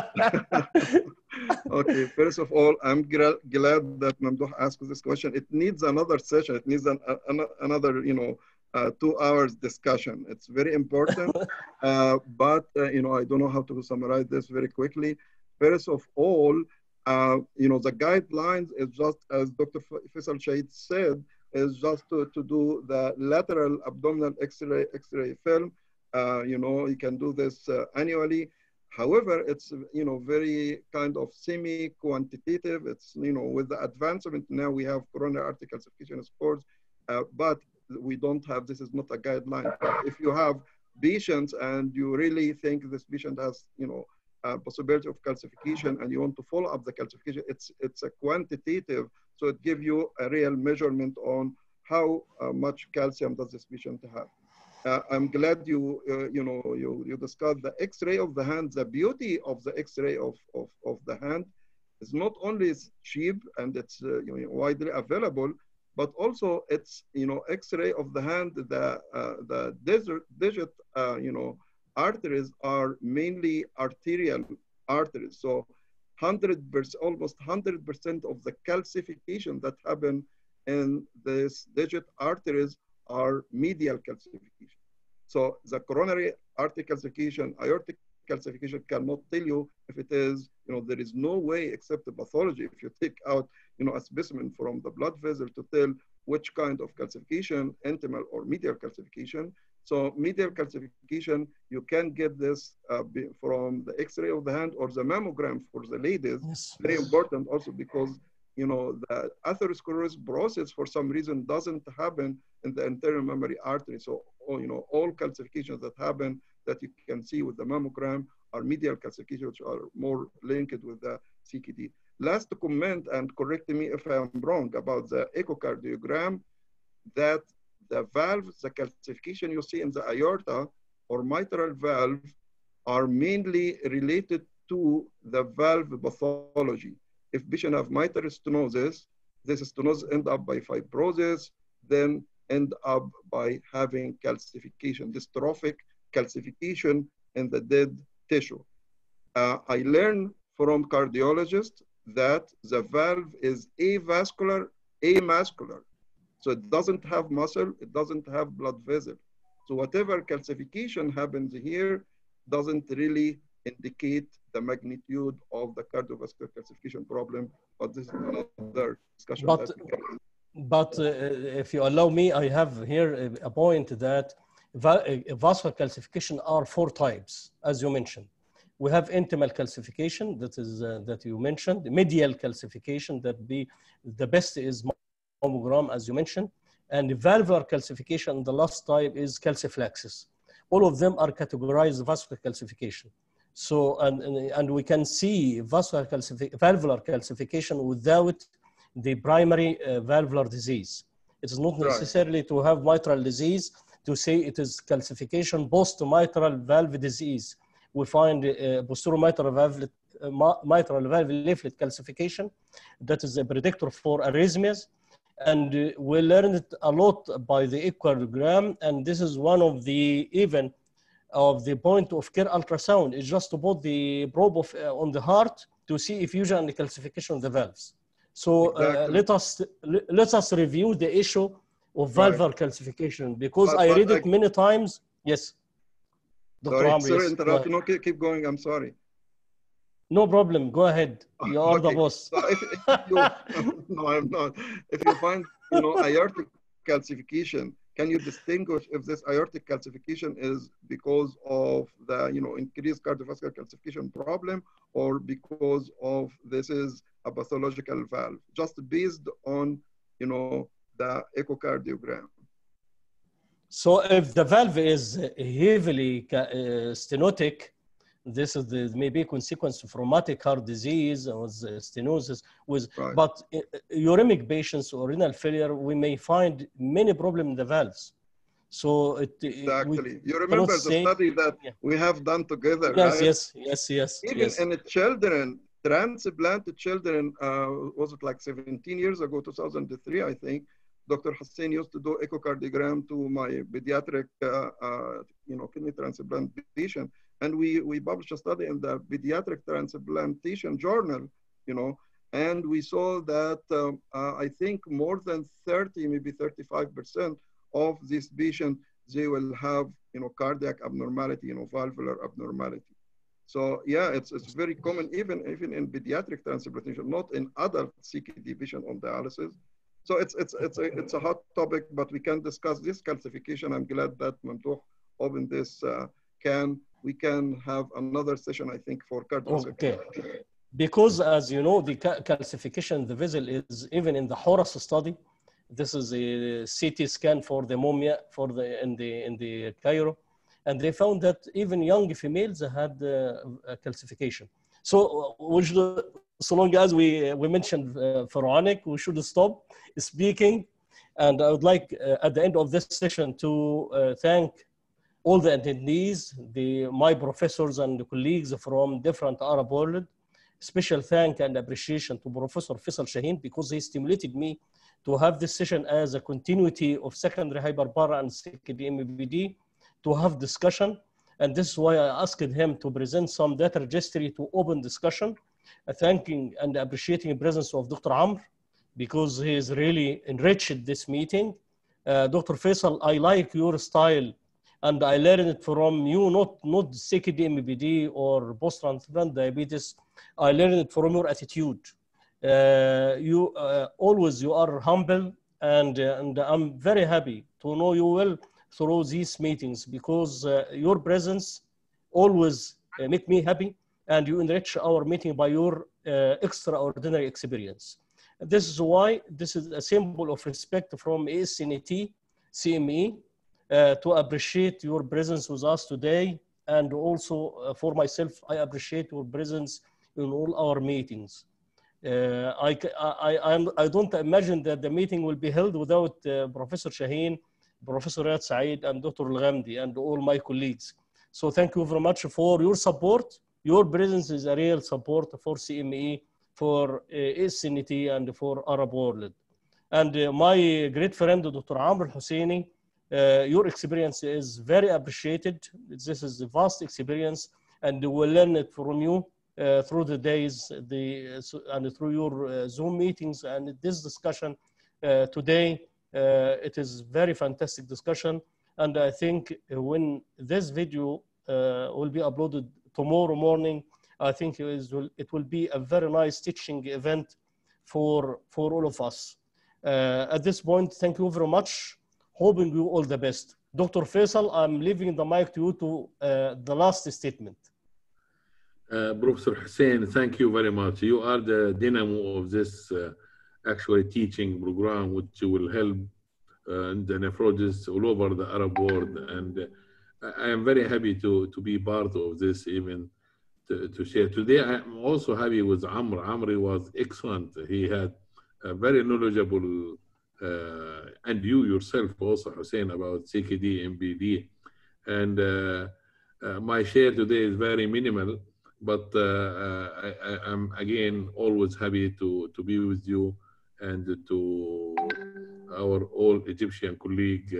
Okay, first of all, I'm glad that Mamdouh asked this question. It needs another session. It needs another, 2 hours discussion. It's very important, but I don't know how to summarize this very quickly. First of all, the guidelines is just, as Dr. Faissal Shaheen said, is just to do the lateral abdominal X-ray film. You can do this annually. However, it's, very kind of semi-quantitative. It's, with the advancement now we have coronary artery calcification scores, but we don't have, this is not a guideline. If you have patients and you really think this patient has, possibility of calcification and you want to follow up the calcification, it's a quantitative, so it gives you a real measurement on how much calcium does this patient have. I'm glad you discussed the X-ray of the hand. The beauty of the X-ray of the hand is not only cheap and it's widely available, but also it's X-ray of the hand. The digit arteries are mainly arterial arteries. So 100%, almost 100% of the calcification that happen in this digit arteries are medial calcification. So the coronary artery calcification, aortic calcification cannot tell you if it is, there is no way except the pathology. If you take out, a specimen from the blood vessel to tell which kind of calcification, intimal or medial calcification. So medial calcification, you can get this from the X-ray of the hand or the mammogram for the ladies. Yes. Very important also because, you know, the atherosclerosis process for some reason doesn't happen in the anterior mammary artery. So, you know, all calcifications that happen that you can see with the mammogram are medial calcifications, which are more linked with the CKD. Last comment, and correct me if I'm wrong, about the echocardiogram, that the valves, the calcification you see in the aorta or mitral valve are mainly related to the valve pathology. If patient have mitral stenosis, this stenosis end up by fibrosis, then end up by having calcification, dystrophic calcification in the dead tissue. I learned from cardiologists that the valve is avascular, amuscular. So it doesn't have muscle, it doesn't have blood vessel. So whatever calcification happens here doesn't really indicate the magnitude of the cardiovascular calcification problem, but this is another discussion. But if you allow me, I have here a point that vascular calcification are 4 types, as you mentioned. We have intimal calcification, that is that you mentioned, medial calcification, that the best is mammogram, as you mentioned, and valvular calcification, the last type is calciphylaxis. All of them are categorized vascular calcification. So, and we can see valvular calcification without the primary valvular disease. It is not necessarily to have mitral disease to say it is calcification post-mitral valve disease. We find posterior mitral valve leaflet calcification that is a predictor for arrhythmias. And we learned it a lot by the echocardiogram, and this is one of the point of care ultrasound is just to put the probe on the heart to see effusion and calcification of the valves. So let us review the issue of valvular calcification, because I read it many times. Yes, Dr. Amr, sorry, yes, interrupt. No, keep going. I'm sorry. No problem. Go ahead. You are the boss. So if you, no, I'm not. If you find, you know, aortic calcification, can you distinguish if this aortic calcification is because of the, you know, increased cardiovascular calcification problem, or because of this is a pathological valve, just based on, you know, the echocardiogram? So if the valve is heavily stenotic, this is maybe consequence of rheumatic heart disease or stenosis with, but uremic patients or renal failure, we may find many problems in the valves. So exactly. You remember the study that we have done together, yes, right? Yes. Even in the children, transplanted children, was it like 17 years ago, 2003, I think, Dr. Hussein used to do echocardiogram to my pediatric, you know, kidney transplant patient. And we published a study in the Pediatric Transplantation Journal, you know, and we saw that I think more than 30, maybe 35% of these patients, they will have, you know, cardiac abnormality, you know, valvular abnormality. So yeah, it's very common even in pediatric transplantation, not in adult CKD patient on dialysis. So it's a hot topic, but we can discuss this calcification. I'm glad that Mamdouh opened this we can have another session, I think, for cardiovascular. Okay. Because as you know, the calcification in the vessel is even in the Horus study. This is a CT scan for the mumia in the Cairo, and they found that even young females had calcification. So so long as we mentioned pharaonic, we should stop speaking. And I would like at the end of this session to thank all the attendees, my professors and colleagues from different Arab world. Special thank and appreciation to Professor Faissal Shaheen, because he stimulated me to have this session as a continuity of secondary hyperpara and CKD-MBD to have discussion. And this is why I asked him to present some data registry to open discussion, thanking and appreciating the presence of Dr. Amr, because he has really enriched this meeting. Dr. Faissal, I like your style, and I learned it from you, not CKD-MBD or post-transplant diabetes. I learned it from your attitude. Always you are humble, and I'm very happy to know you well through these meetings, because your presence always make me happy, and you enrich our meeting by your extraordinary experience. This is why this is a symbol of respect from ASNT, CME, to appreciate your presence with us today. And also for myself, I appreciate your presence in all our meetings. I don't imagine that the meeting will be held without Professor Shaheen, Professor Riyad Saeed, and Dr. Al-Ghamdi, and all my colleagues. So thank you very much for your support. Your presence is a real support for CME, for ASNT, and for Arab world. And my great friend, Dr. Amr El-Husseini, your experience is very appreciated. This is a vast experience, and we'll learn it from you through the days and through your Zoom meetings and this discussion today. It is very fantastic discussion, and I think when this video will be uploaded tomorrow morning, I think it will be a very nice teaching event for all of us. At this point, thank you very much. Hoping you all the best. Dr. Faissal, I'm leaving the mic to you to the last statement. Professor Hussein, thank you very much. You are the dynamo of this actually teaching program, which will help the nephrologists all over the Arab world. And I am very happy to be part of this, even to share. Today, I'm also happy with Amr. Amr was excellent. He had a very knowledgeable, and you yourself also, Hussein, about CKD-MBD. And my share today is very minimal, but I'm again always happy to be with you and to our all Egyptian colleague,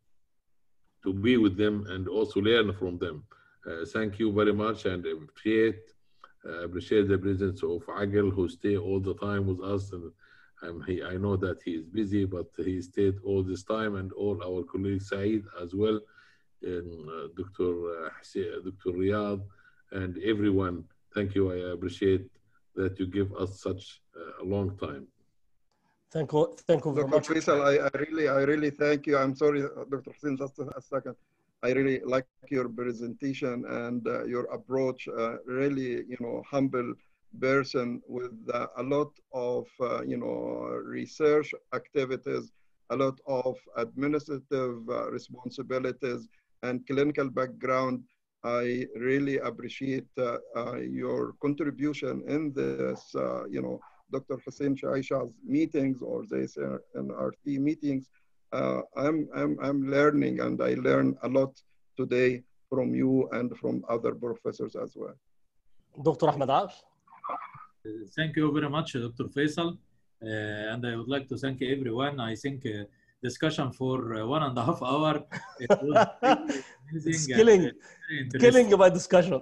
to be with them and also learn from them. Thank you very much, and appreciate the presence of Agil, who stay all the time with us. And I know that he is busy, but he stayed all this time, and all our colleagues, Saeed as well, and Dr. Riyad, and everyone. Thank you. I appreciate that you give us such a long time. Thank you very much. Dr. Faissal, I really thank you. I'm sorry, Dr. Hussein, just a second. I really like your presentation and your approach. Really, humble person with a lot of, research activities, a lot of administrative responsibilities, and clinical background. I really appreciate your contribution in this, Dr. Hussein Sheashaa's meetings, or this NRT meetings. I'm learning, and I learn a lot today from you and from other professors as well. Dr. Ahmed Ash. Thank you very much, Dr. Faissal. And I would like to thank everyone. I think discussion for 1.5 hours. It was amazing. Killing my discussion.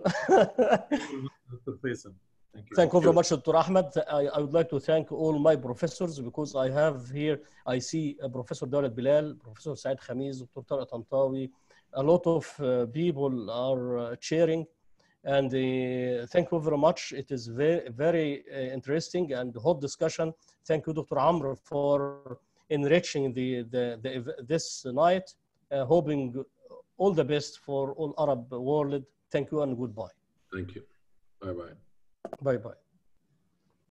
Dr. Faissal. Thank you very much, Dr. Ahmed. I would like to thank all my professors, because I have here, I see Professor Dawlat Bilal, Professor Saeed Khamis, Dr. Tariq Tantawi. A lot of people are cheering. And thank you very much. It is very, very interesting and hot discussion. Thank you, Dr. Amr, for enriching this night. Hoping all the best for all Arab world. Thank you and goodbye. Thank you. Bye-bye. Bye-bye.